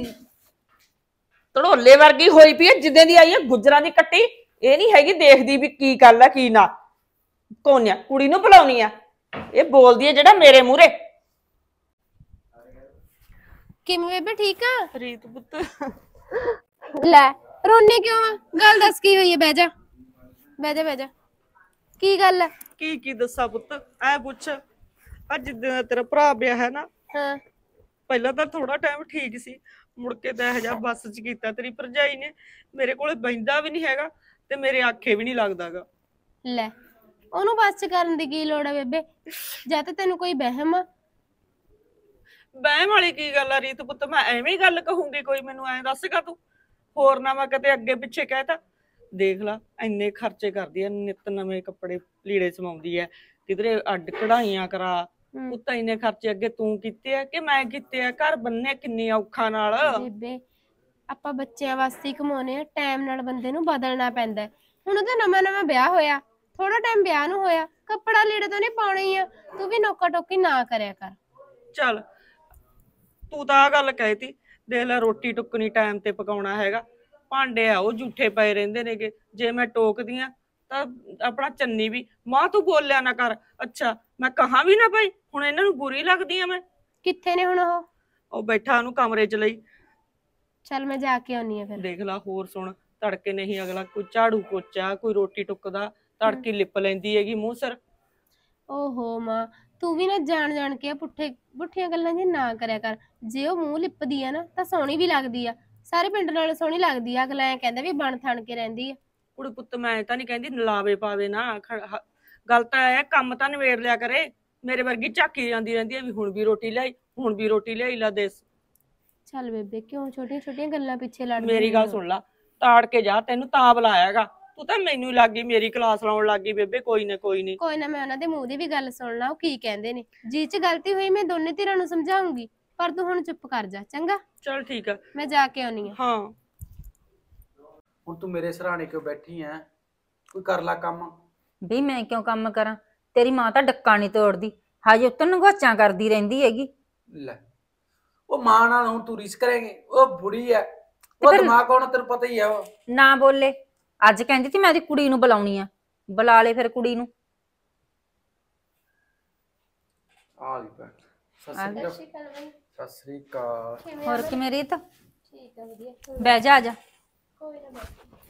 ਧੜੋਲੇ ਵਰਗੀ ਹੋਈ ਪਈ ਹੈ ਜਿੱਦਾਂ ਦੀ ਆਈ ਹੈ ਗੁੱਜਰਾਂ ਦੀ ਕੱਟੀ। ਇਹ ਨਹੀਂ ਹੈਗੀ ਦੇਖਦੀ ਵੀ ਕੀ ਗੱਲ ਹੈ ਕੀ ਨਾ। ਕੋਨਿਆ ਕੁੜੀ ਨੂੰ ਬੁਲਾਉਣੀ ਆ, ਇਹ ਬੋਲਦੀ ਹੈ ਜਿਹੜਾ ਮੇਰੇ ਮੂਹਰੇ। ਕਿਵੇਂ ਬੇਬੇ ਠੀਕ ਆ? ਰੀਤ ਪੁੱਤ ਲੈ ਰੋਣੇ ਕਿਉਂ ਆ? ਗੱਲ ਦੱਸ ਕੀ ਹੋਈ ਹੈ? ਬਹਿ ਜਾ ਬਹਿ ਜਾ ਬਹਿ ਜਾ। ਕੀ ਗੱਲ ਹੈ? ਕੀ ਕੀ ਦੱਸਾਂ ਪੁੱਤ, ਐ ਪੁੱਛ। ਅੱਜ ਤੇਰਾ ਭਰਾ ਵਿਆਹ ਹੈ ਨਾ, ਹਾਂ ਪਹਿਲਾਂ ਤਾਂ ਥੋੜਾ ਟਾਈਮ ਠੀਕ ਸੀ, ਮੁੜ ਕੇ ਤਾਂ ਇਹ ਜਿਹਾ ਬੱਸ ਚ ਕੀਤਾ ਤੇਰੀ ਭਰਜਾਈ ਨੇ। ਮੇਰੇ ਕੋਲੇ ਬੈਂਦਾ ਵੀ ਨਹੀਂ ਹੈਗਾ ਤੇ ਮੇਰੇ ਆਖੇ ਵੀ ਨਹੀਂ ਲੱਗਦਾਗਾ। ਲੈ ਉਹਨੂੰ ਬੱਸ ਚ ਕਰਨ ਦੀ ਕੀ ਲੋੜ ਹੈ ਬੇਬੇ? ਜਾਂ ਤਾਂ ਤੈਨੂੰ ਕੋਈ ਵਹਿਮ ਆ। ਬਹਿਮ ਵਾਲੀ ਕੀ ਗੱਲ ਆ ਰੀਤ ਪੁੱਤ, ਮੈਂ ਐਵੇਂ ਹੀ ਗੱਲ ਕਹੂੰਗੀ ਕੋਈ? ਮੈਨੂੰ ਐਂ ਦੱਸਗਾ ਤੂੰ, ਹੋਰ ਨਾ ਮੈਂ ਕਿਤੇ ਅੱਗੇ ਪਿੱਛੇ ਕਹਿਤਾ। ਦੇਖ ਲਾ ਇੰਨੇ ਖਰਚੇ ਕਰਦੀ ਐ, ਨਿੱਤ ਨਵੇਂ ਕੱਪੜੇ ਲੀੜੇ ਸਮਾਉਂਦੀ ਐ, ਕਿਧਰੇ ਅੱਡ ਕਢਾਈਆਂ ਕਰਾ। ਪੁੱਤ ਇੰਨੇ ਖਰਚੇ ਅੱਗੇ ਤੂੰ ਕੀਤੇ ਆ ਕਿ ਮੈਂ ਕੀਤੇ ਆ? ਘਰ ਬੰਨੇ ਕਿੰਨੀ ਔਖਾ ਨਾਲ। ਬੇਬੇ ਆਪਾਂ ਬੱਚਿਆਂ ਵਾਸਤੇ ਹੀ ਕਮਾਉਨੇ ਆ, ਟਾਈਮ ਨਾਲ ਬੰਦੇ ਨੂੰ ਬਦਲਣਾ ਪੈਂਦਾ। ਹੁਣ ਉਹਦਾ ਨਵਾਂ ਨਵਾਂ ਵਿਆਹ ਹੋਇਆ, ਥੋੜਾ ਟਾਈਮ ਵਿਆਹ ਨੂੰ ਹੋਇਆ, ਕੱਪੜਾ ਲੀੜਾ ਤਾਂ ਨਹੀਂ ਪਾਉਣਾ ਹੀ ਆ। ਤੂੰ ਵੀ ਨੋਕਾ ਟੋਕੀ ਨਾ ਕਰਿਆ ਕਰ। ਚੱਲ ਤੂੰ ਤਾਂ ਆ ਗੱਲ ਕਹਿਤੀ, ਦੇਖ ਲੈ ਰੋਟੀ ਟੁੱਕਣੀ ਟਾਈਮ ਤੇ ਪਕਾਉਣਾ ਹੈਗਾ, ਭਾਂਡੇ ਆ ਉਹ ਝੂਠੇ ਪਏ ਰਹਿੰਦੇ ਨੇਗੇ। ਜੇ ਮੈਂ ਟੋਕਦੀ ਆ ਤਾਂ ਆਪਣਾ ਚੰਨੀ ਵੀ, ਮਾਂ ਤੂੰ ਬੋਲਿਆ ਨਾ ਕਰ। ਅੱਛਾ ਮੈਂ ਕਹਾਂ ਵੀ ਨਾ ਭਾਈ, ਹੁਣ ਇਹਨਾਂ ਨੂੰ ਬੁਰੀ ਲੱਗਦੀ ਆ ਮੈਂ। ਕਿੱਥੇ ਨੇ ਹੁਣ ਉਹ? ਉਹ ਬੈਠਾ ਉਹਨੂੰ ਕਮਰੇ ਚ ਲਈ। ਚੱਲ ਮੈਂ ਜਾ ਕੇ ਆਉਣੀ ਆ ਫਿਰ। ਦੇਖ ਲਾ ਹੋਰ ਸੁਣ, ਤੜਕੇ ਨਹੀਂ ਅਗਲਾ ਕੋਈ ਝਾੜੂ ਪੋਚਾ ਕੋਈ ਰੋਟੀ ਟੁੱਕਦਾ, ਤੜਕੀ ਲਿਪ ਲੈਂਦੀ ਹੈਗੀ ਮੂੰਹ ਸਿਰ। ਓਹੋ ਮਾਂ, ਤੂੰ ਵੀ ਨਾ ਜਾਣ ਜਾਣ ਕੇ ਪੁੱਠੇ ਪੁੱਠੀਆਂ ਗੱਲਾਂ ਜੀ ਨਾ ਕਰਿਆ ਕਰ। ਜੇ ਉਹ ਮੂੰਹ ਲਿਪਦੀ ਆ ਨਾ ਤਾਂ ਸੋਹਣੀ ਵੀ ਲੱਗਦੀ ਆ, ਸਾਰੇ ਪਿੰਡ ਨਾਲ ਸੋਹਣੀ ਲੱਗਦੀ ਆ। ਅਗਲਾ ਐ ਕਹਿੰਦਾ ਵੀ ਬਣ ਥਣ ਕੇ ਰਹਿੰਦੀ ਆ। ਕੁੜੀ ਪੁੱਤ ਮੈਂ ਤਾਂ ਨਹੀਂ ਕਹਿੰਦੀ ਨਲਾਵੇ ਪਾਵੇ ਨਾ, ਗੱਲ ਤਾਂ ਇਹ ਕੰਮ ਤਾਂ ਨਿਬੇੜ ਲਿਆ ਕਰੇ। ਮੇਰੇ ਵਰਗੀ ਝਾਕੀ ਜਾਂਦੀ ਰਹਿੰਦੀ ਹੈ ਵੀ ਹੁਣ ਵੀ ਰੋਟੀ ਲਿਆਈ, ਹੁਣ ਵੀ ਰੋਟੀ ਲਿਆਈ। ਲਾ ਦੇ। ਚੱਲ ਬੇਬੇ ਕਿਉਂ ਛੋਟੀਆਂ ਛੋਟੀਆਂ ਗੱਲਾਂ ਪਿੱਛੇ ਲੜਦੀ? ਮੇਰੀ ਗੱਲ ਸੁਣ ਲਾ, ਤਾੜ ਕੇ ਜਾ, ਤੈਨੂੰ ਤਾਂ ਬੁਲਾਇਆਗਾ, ਤੂੰ ਤਾਂ ਮੈਨੂੰ ਲੱਗ ਗਈ ਮੇਰੀ ਕਲਾਸ ਲਾਉਣ ਲੱਗ ਗਈ। ਬੇਬੇ ਕੋਈ ਨਾ ਕੋਈ ਨਹੀਂ, ਕੋਈ ਨਾ, ਮੈਂ ਉਹਨਾਂ ਦੇ ਮੂੰਹ ਦੀ ਵੀ ਗੱਲ ਸੁਣ ਲਾ, ਉਹ ਕੀ ਕਹਿੰਦੇ ਨੇ। ਜੀ ਚ ਗਲਤੀ ਹੋਈ ਮੈਂ ਦੋਨੇ ਧਿਰਾਂ ਨੂੰ ਸਮਝਾਉਂਗੀ, ਪਰ ਤੂੰ ਹੁਣ ਚੁੱਪ ਕਰ ਜਾ ਚੰਗਾ। ਚੱਲ ਠੀਕ ਆ, ਮੈਂ ਜਾ ਕੇ ਆਉਣੀ ਆ। ਹਾਂ ਹੁਣ ਤੂੰ ਮੇਰੇ ਸਰਾਣੇ ਕਿਉਂ ਬੈਠੀ ਐ? ਕੋਈ ਕਰ ਲਾ ਕੰਮ। ਵੀ ਮੈਂ ਕਿਉਂ ਕੰਮ ਕਰਾਂ? ਤੇਰੀ ਮਾਂ ਤਾਂ ਡੱਕਾ ਨਹੀਂ ਤੋੜਦੀ, ਹਜੇ ਉੱਤੋਂ ਨਗੋਚਾਂ ਕਰਦੀ ਰਹਿੰਦੀ ਹੈਗੀ। ਲੈ ਉਹ ਮਾਂ ਨਾਲ ਹੁਣ ਤੂੰ ਰੀਸ ਕਰੇਂਗੀ? ਉਹ ਬੁੜੀ ਐ, ਉਹ ਦਿਮਾਗ ਹੁਣ ਤੈਨੂੰ ਪਤਾ ਹੀ ਆ। ਉਹ ਨਾ ਬੋਲੇ, ਅੱਜ ਕਹਿੰਦੀ ਸੀ ਮੈਂ ਦੀ ਕੁੜੀ ਨੂੰ ਬੁਲਾਉਣੀ ਆ, ਬੁਲਾ ਲੈ ਫਿਰ ਕੁੜੀ ਨੂੰ। ਆ ਗਈ ਭੈਣ। ਸਤਿ ਸ੍ਰੀ ਅਕਾਲ। ਸਤਿ ਸ੍ਰੀ ਅਕਾਲ। ਹੋਰ ਕਿਵੇਂ ਰੀਤ? ਠੀਕ ਆ ਵਧੀਆ। ਬਹਿ ਜਾ, ਆ ਜਾ। ਕੋਈ ਨਾ।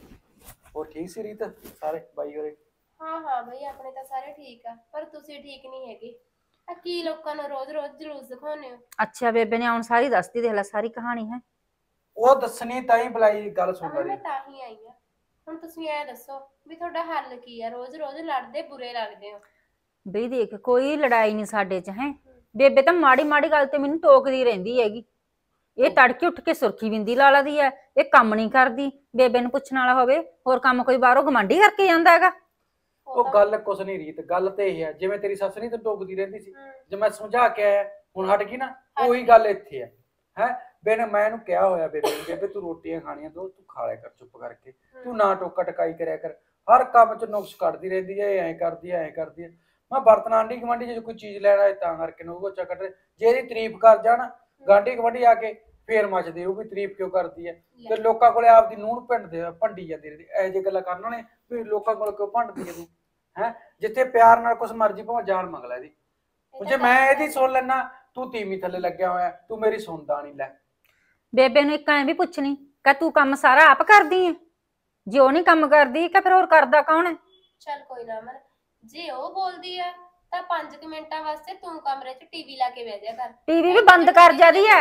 ਉਹ ਠੀਕ ਸੀ ਰੀਤ? ਸਾਰੇ ਬਾਈ ਹੋਰੇ? ਹਾਂ ਹਾਂ ਬਈ ਆਪਣੇ ਤਾਂ ਸਾਰੇ ਠੀਕ ਆ, ਪਰ ਤੁਸੀਂ ਠੀਕ ਨਹੀਂ ਹੈਗੇ। ਆ ਕੀ ਲੋਕਾਂ ਨੂੰ ਰੋਜ਼ ਰੋਜ਼ ਜਲੂਸ ਦਿਖਾਉਂਦੇ ਹੋ? ਅੱਛਾ ਬੇਬੇ ਨੇ ਹੁਣ ਸਾਰੀ ਦੱਸਤੀ, ਦੇਖ ਲੈ ਸਾਰੀ ਕਹਾਣੀ ਹੈ। ਉਹ ਦੱਸਣੀ ਤਾਂ ਹੀ ਬੁਲਾਈ, ਗੱਲ ਸੁਣ ਲੈ। ਮੈਂ ਤਾਂ ਹੀ ਆਈ ਆ। ਹੁਣ ਤੁਸੀਂ ਐ ਦੱਸੋ ਵੀ ਤੁਹਾਡਾ ਹੱਲ ਕੀ ਆ? ਰੋਜ਼ ਰੋਜ਼ ਲੜਦੇ ਬੁਰੇ ਲੱਗਦੇ ਹੋ। ਬਈ ਦੇਖ ਕੋਈ ਲੜਾਈ ਨਹੀਂ ਸਾਡੇ ਚ ਹੈ। ਬੇਬੇ ਤਾਂ ਮਾੜੀ ਮਾੜੀ ਗੱਲ ਤੇ ਮੈਨੂੰ ਟੋਕਦੀ ਰਹਿੰਦੀ ਹੈਗੀ। ਇਹ ਤੜਕੇ ਉੱਠ ਕੇ ਸੁਰਖੀ ਬਿੰਦੀ ਲਾ ਲਾਦੀ ਹੈ, ਇਹ ਕੰਮ ਨਹੀਂ ਕਰਦੀ। ਬੇਬੇ ਨੂੰ ਪੁੱਛਣ ਵਾਲਾ ਹੋਵੇ, ਹੋਰ ਕੰਮ ਕੋਈ ਬਾਹਰੋਂ ਗਵਾਂਢੀ ਕਰਕੇ ਜਾਂਦਾ ਹੈਗਾ। ਉਹ ਗੱਲ ਕੁਛ ਨਹੀਂ ਰੀਤ, ਗੱਲ ਤੇ ਇਹ ਹੈ ਜਿਵੇਂ ਤੇਰੀ ਸੱਸ ਨਹੀਂ ਤੇ ਟੋਕਦੀ ਰਹਿੰਦੀ ਸੀ, ਜੇ ਮੈਂ ਸਮਝਾ ਕੇ ਆਇਆ ਹੁਣ ਹਟ ਗਈ ਨਾ, ਉਹੀ ਗੱਲ ਇੱਥੇ ਹੈ। ਹੈ ਬੇਨ ਮੈਂ ਇਹਨੂੰ ਕਿਹਾ ਹੋਇਆ ਬੇਬੇ ਨੂੰ, ਬੇਬੇ ਤੂੰ ਰੋਟੀਆਂ ਖਾਣੀਆਂ ਤੂੰ ਤੂੰ ਖਾ ਲਿਆ ਕਰ ਚੁੱਪ ਕਰਕੇ, ਤੂੰ ਨਾ ਟੋਕਾ ਟਕਾਈ ਕਰਿਆ ਕਰ। ਹਰ ਕੰਮ ਚ ਨੁਕਸ ਕੱਢਦੀ ਰਹਿੰਦੀ ਹੈ, ਐਂ ਕਰਦੀ ਹੈ ਐਂ ਕਰਦੀ ਹੈ। ਮੈਂ ਬਰਤਨ ਆਂਢੀ ਗੁਆਂਢੀ ਜੇ ਕੋਈ ਚੀਜ਼ ਲੈਣਾ ਹੈ ਤਾਂ ਕਰਕੇ ਨੂੰ ਉਹ ਕੱਢ ਰਹੇ, ਜੇ ਇਹਦੀ ਤਾਰੀਫ ਕਰ ਜਾਣ ਗਾਂਢੀ ਗੁਆਂਢੀ ਆ ਕੇ ਫੇਰ ਮੱਚਦੇ ਉਹ ਵੀ ਤਾਰੀਫ ਕਿਉਂ ਕਰਦੀ ਹੈ। ਤੇ ਲੋਕਾਂ ਕੋਲੇ ਆਪਦੀ ਨੂੰਹ ਭਿੰਡਦੇ ਭੰਡੀ ਜਾਂਦੀ ਰਹਿੰਦੀ। ਇਹੋ ਜਿਹੀ ਗੱਲਾਂ ਕਰਨ ਵਾਲੇ ਵੀ ਲੋਕਾਂ ਕੋਲ ਕਿਉਂ ਭੰਡਦੀ ਹੈ ਤੂੰ? ਹੈ ਜਿੱਥੇ ਪਿਆਰ ਨਾਲ ਕੁਛ ਮਰਜ਼ੀ ਭਾਵੇਂ ਜਾਨ ਮੰਗ ਲੈ ਇਹਦੀ। ਜੇ ਮੈਂ ਇਹਦੀ ਸੁਣ ਲੈਣਾ, ਤੂੰ ਤੀਵੀਂ ਥੱਲੇ ਲੱਗਿਆ ਹੋਇਆ, ਤੂੰ ਮੇਰੀ ਸੁਣਦਾ ਨਹੀਂ। ਲੈ ਬੇਬੇ ਨੂੰ ਇੱਕ ਐਂ ਵੀ ਪੁੱਛਣੀ ਕਿ ਤੂੰ ਕੰਮ ਸਾਰਾ ਆਪ ਕਰਦੀ ਹੈ? ਜੇ ਉਹ ਨਹੀਂ ਕੰਮ ਕਰਦੀ ਕਿ ਫਿਰ ਹੋਰ ਕਰਦਾ ਕੌਣ ਹੈ? ਚੱਲ ਕੋਈ ਨਾ ਅਮਨ, ਜੇ ਉਹ ਬੋਲਦੀ ਆ ਤਾਂ ਪੰਜ ਕੁ ਮਿੰਟਾਂ ਵਾਸਤੇ ਤੂੰ ਕਮਰੇ 'ਚ ਟੀਵੀ ਲਾ ਕੇ ਬਹਿ ਜਾ ਕਰ। ਟੀਵੀ ਵੀ ਬੰਦ ਕਰ ਜਾਂਦੀ ਹੈ,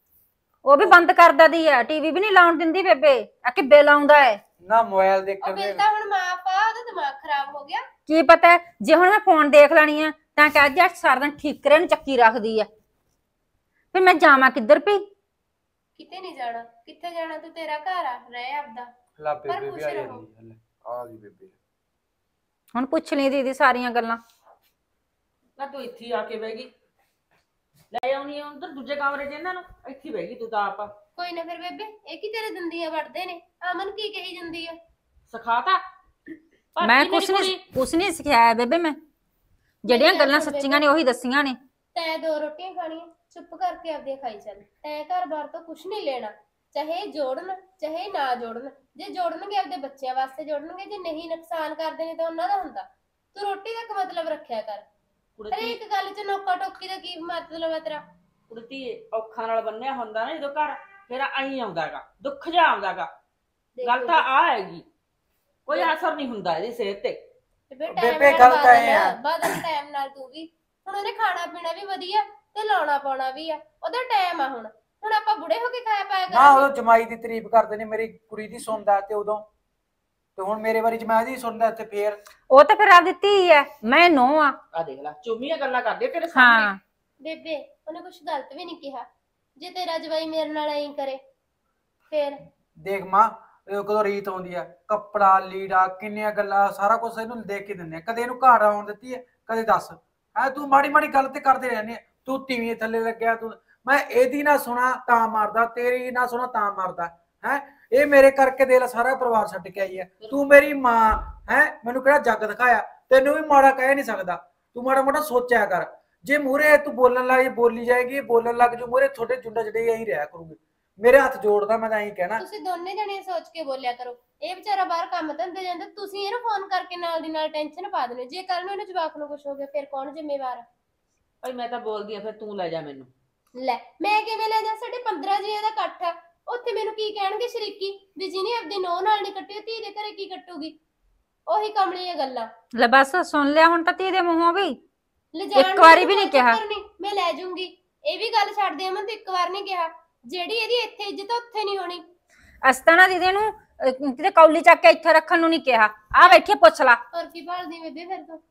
ਉਹ ਵੀ ਬੰਦ ਕਰ ਦਿੰਦੀ ਹੈ, ਟੀਵੀ ਵੀ ਨਹੀਂ ਲਾਉਣ ਦਿੰਦੀ ਬੇਬੇ। ਆ ਕਿੱਬੇ ਲਾਉਂਦਾ ਹੈ ਨਾ ਮੋਬਾਈਲ ਦੇਖ ਉਹ ਕੇ। ਬਿਲ ਤਾਂ ਹੁਣ ਮਾਂ ਪਾ, ਉਹਦਾ ਦਿਮਾਗ ਖਰਾਬ ਹੋ ਗਿਆ। ਕੀ ਪਤਾ ਜੇ ਹੁਣ ਮੈਂ ਫੋਨ ਦੇਖ ਲੈਣੀ ਆ ਤਾਂ ਕਹਿ ਜਾ ਸਾਰਾ ਦਿਨ ਠੀਕਰੇ ਨੂੰ ਚੱਕੀ ਰੱਖਦੀ ਆ। ਫਿਰ ਮੈਂ ਜਾਵਾਂ ਕਿੱਧਰ ਪਈ? ਕਿਤੇ ਨਹੀਂ ਜਾਣਾ। ਕਿੱਥੇ ਜਾਣਾ? ਤੂੰ ਤੇਰਾ ਘਰ ਆ, ਰਹਿ ਆਪਦਾ। ਲਾ ਬੇਬੇ ਵੀ ਆ ਜਾਂਦੀ। ਆ ਗਈ ਬੇਬੇ। ਹੁਣ ਪੁੱਛ ਲਈ ਦੀਦੀ ਸਾਰੀਆਂ ਗੱਲਾਂ। ਨਾ ਤੂੰ ਇੱਥੇ ਆ ਕੇ ਬਹਿ ਗਈ, ਲੈ ਆਉਣੀ ਆ ਉਧਰ ਦੂਜੇ ਕਮਰੇ 'ਚ ਇਹਨਾਂ ਨੂੰ, ਇੱਥੇ ਬਹਿ ਗਈ ਤੂੰ ਤਾਂ ਆਪ। ਕੋਈ ਨਾ ਫਿਰ ਬੇਬੇ, ਇਹ ਕੀ ਤੇਰੇ ਦੰਦੀਆਂ ਵੜਦੇ ਨੇ? ਅਮਨ ਕੀ ਕਹੀ ਜਾਂਦੀ ਆ? ਸਿਖਾਤਾ ਮੈਂ ਕੁਛ ਨਹੀਂ ਕੁਛ ਨਹੀਂ ਸਿਖਾਇਆ ਬੇਬੇ, ਮੈਂ ਜਿਹੜੀਆਂ ਗੱਲਾਂ ਸੱਚੀਆਂ ਨੇ ਉਹੀ ਦੱਸੀਆਂ ਨੇ। ਤੈਂ ਦੋ ਰੋਟੀਆਂ ਖਾਣੀਆਂ, ਚੁੱਪ ਕਰਕੇ ਆਪਦੇ ਖਾਈ ਚੱਲ। ਤੈਂ ਘਰ-ਬਾਰ ਤੋਂ ਕੁਛ ਨਹੀਂ ਲੈਣਾ, ਚਾਹੇ ਜੋੜਨ ਚਾਹੇ ਨਾ ਜੋੜਨ। ਜੇ ਜੋੜਨਗੇ ਆਪਦੇ ਬੱਚਿਆਂ ਵਾਸਤੇ ਜੋੜਨਗੇ, ਜੇ ਨਹੀਂ ਨੁਕਸਾਨ ਕਰਦੇ ਨੇ ਤਾਂ ਉਹਨਾਂ ਦਾ ਹੁੰਦਾ। ਤੂੰ ਰੋਟੀ ਤੱਕ ਮਤਲਬ ਰੱਖਿਆ ਕਰ। ਹਰੇਕ ਗੱਲ 'ਚ ਨੋਕਾ ਟੋਕੀ ਦਾ ਕੀ ਮਤਲਬ ਹੈ ਤੇਰਾ? ਕੁੜਤੀ ਔਖਾਂ ਨਾਲ ਬੰਨਿਆ ਹੁੰਦਾ ਨਾ ਜਦੋਂ ਘਰ, ਫਿਰ ਆਈ ਆਉਂਦਾਗਾ, ਦੁੱਖ ਜਾ ਆਉਂਦਾਗਾ। ਗੱਲ ਤਾਂ ਆ ਹੈਗੀ, ਕੋਈ ਅਸਰ ਨਹੀਂ ਹੁੰਦਾ ਇਹਦੀ ਸਿਹਤ ਤੇ। ਬੇਬੇ ਗੱਲ ਤਾਂ ਇਹ ਆ, ਬਦਲ ਟਾਈਮ ਨਾਲ ਤੂੰ ਵੀ। ਹੁਣ ਉਹਨੇ ਖਾਣਾ ਪੀਣਾ ਵੀ ਵਧੀਆ ਤੇ ਲਾਉਣਾ ਪਾਉਣਾ ਵੀ ਆ, ਉਹਦਾ ਟਾਈਮ ਆ। ਹੁਣ ਹੁਣ ਆਪਾਂ ਬੁੜੇ ਹੋ ਕੇ ਖਾਇਆ ਪਾਇਆ ਨਾ ਉਦੋਂ ਜਮਾਈ ਦੀ ਤਾਰੀਫ ਕਰਦੇ ਨੇ, ਮੇਰੀ ਕੁੜੀ ਦੀ ਸੁਣਦਾ ਤੇ ਉਦੋਂ, ਤੇ ਹੁਣ ਮੇਰੇ ਵਾਰੀ ਜਮਾਈ ਦੀ ਸੁਣਦਾ ਤੇ ਫੇਰ ਉਹ ਤਾਂ ਫਿਰ ਆਪਦੀ ਧੀ ਹੈ, ਮੈਂ ਨੋ ਆ। ਆ ਦੇਖ ਲੈ ਚੁੰਮੀਆਂ ਗੱਲਾਂ ਕਰਦੇ ਤੇਰੇ ਸਾਹਮਣੇ। ਬੇਬੇ ਉਹਨੇ ਕੁਝ ਗਲਤ ਵੀ ਨਹੀਂ ਕਿਹਾ। ਜੇ ਤੇਰਾ ਜਵਾਈ ਮੇਰੇ ਨਾਲ ਐਂ ਕਰੇ ਫੇਰ ਦੇਖ ਮਾਂ, ਇਹ ਕਦੋਂ ਰੀਤ ਆਉਂਦੀ ਆ, ਕੱਪੜਾ ਲੀੜਾ ਕਿੰਨੀਆਂ ਗੱਲਾਂ ਸਾਰਾ ਕੁਝ ਇਹਨੂੰ ਦੇਖ ਕੇ ਦਿੰਦੇ ਆ। ਕਦੇ ਇਹਨੂੰ ਘਰ ਆਉਣ ਦਿੱਤੀ ਹੈ? ਕਦੇ ਦੱਸ। ਹੈ ਤੂੰ ਮਾੜੀ ਮਾੜੀ ਗੱਲ ਤੇ ਕਰਦੇ ਰਹਿੰਦੇ ਆ। ਤੂੰ ਤੀਵੀਂ ਥੱਲੇ ਲੱਗਿਆ, ਤੂੰ ਮੈਂ ਇਹਦੀ ਨਾ ਸੁਣਾ ਤਾਂ ਮਾਰਦਾ, ਤੇਰੀ ਨਾ ਸੁਣਾ ਤਾਂ ਮਾਰਦਾ। ਹੈ ਇਹ ਮੇਰੇ ਕਰਕੇ ਦੇ ਲੈ ਸਾਰਾ ਪਰਿਵਾਰ ਛੱਡ ਕੇ ਆਈ ਹੈ। ਤੂੰ ਮੇਰੀ ਮਾਂ ਹੈ, ਮੈਨੂੰ ਕਿਹੜਾ ਜੱਗ ਦਿਖਾਇਆ? ਤੈਨੂੰ ਵੀ ਮਾੜਾ ਕਹਿ ਨਹੀਂ ਸਕਦਾ। ਤੂੰ ਮਾੜਾ ਮੋਟਾ ਸੋਚਿਆ ਕਰ। ਜੇ ਮੂਹਰੇ ਤੂੰ ਬੋਲਣ ਲੱਗ ਬੋਲੀ ਜਾਏਗੀ, ਬੋਲਣ ਲੱਗ ਜੂ ਮੂਹਰੇ ਛੋਟੇ ਚੁੰਡਾ ਜਿਹੜੇ ਇਹੀ ਰਿਹਾ ਕਰੂਗੇ। ਮੇਰੇ ਹੱਥ ਜੋੜਦਾ ਮੈਂ ਤਾਂ ਇਹੀ ਕਹਿਣਾ। ਤੁਸੀਂ ਦੋਨੇ ਜਣੇ ਸੋਚ ਕੇ ਬੋਲਿਆ ਕਰੋ। ਇਹ ਵਿਚਾਰਾ ਬਾਹਰ ਕੰਮ ਧੰਦੇ ਜਾਂਦਾ, ਤੁਸੀਂ ਇਹਨੂੰ ਫੋਨ ਕਰਕੇ ਨਾਲ ਦੀ ਨਾਲ ਟੈਨਸ਼ਨ ਪਾ ਦਿੰਦੇ। ਜੇ ਕੱਲ ਨੂੰ ਇਹਨੂੰ ਜਵਾਕ ਨੂੰ ਕੁਝ ਹੋ ਗਿਆ ਫਿਰ ਕੌਣ ਜ਼ਿੰਮੇਵਾਰ ਆ? ਭਾਈ ਮੈਂ ਤਾਂ ਬੋਲਦੀ ਆ, ਫਿਰ ਤੂੰ ਲੈ ਜਾ ਮੈਨੂੰ। ਲੈ ਮੈਂ ਕਿਵੇਂ ਲੈ ਜਾ? ਸਾਡੇ ਪੰਦਰਾਂ ਜੀਆਂ ਦਾ ਇਕੱਠ ਆ, ਉੱਥੇ ਮੈਨੂੰ ਕੀ ਕਹਿਣਗੇ ਸ਼ਰੀਕੀ ਵੀ ਜਿਹਨੇ ਆਪਦੀ ਨੌਂ ਨਾਲ ਨਹੀਂ ਕੱਟੀ ਧੀ ਦੇ ਘਰੇ ਕੀ ਕੱਟੂਗੀ? ਉਹੀ ਕਮਲੀਆਂ ਗੱਲਾਂ। ਲੈ ਬਸ ਸੁਣ ਲਿਆ ਹੁਣ ਤਾਂ ਧੀ ਦੇ ਮੂੰਹੋਂ ਵੀ। ਲਿਜਾਣ ਇੱਕ ਵਾਰੀ ਵੀ ਨੂੰ ਨਹੀਂ ਕਿਹਾ। ਚੱਕਰ ਨੀ, ਮੈਂ ਲੈ ਜੂੰਗੀ। ਇਹ ਵੀ ਗੱਲ ਛੱਡ ਦੇ ਅਮਨ, ਤੂੰ ਇੱਕ ਵਾਰ ਨਹੀਂ ਕਿਹਾ। ਜਿਹੜੀ ਇਹਦੀ ਇੱਥੇ ਇੱਜ਼ਤ ਉੱਥੇ ਨਹੀਂ ਹੋਣੀ। ਅਸਤਾਨਾ ਦੀਦੀ ਨੂੰ ਅਹ, ਕਿਤੇ ਕੌਲੀ ਚੱਕ ਕੇ ਇੱਥੇ ਰੱਖਣ ਨੂੰ ਨਹੀਂ ਕਿਹਾ। ਆ ਬੈਠੀ ਪੁੱਛ ਲਾ। ਹੋਰ ਕੀ ਭਾਲਦੀ ਬੇਬੇ ਫਿਰ ਤੂੰ?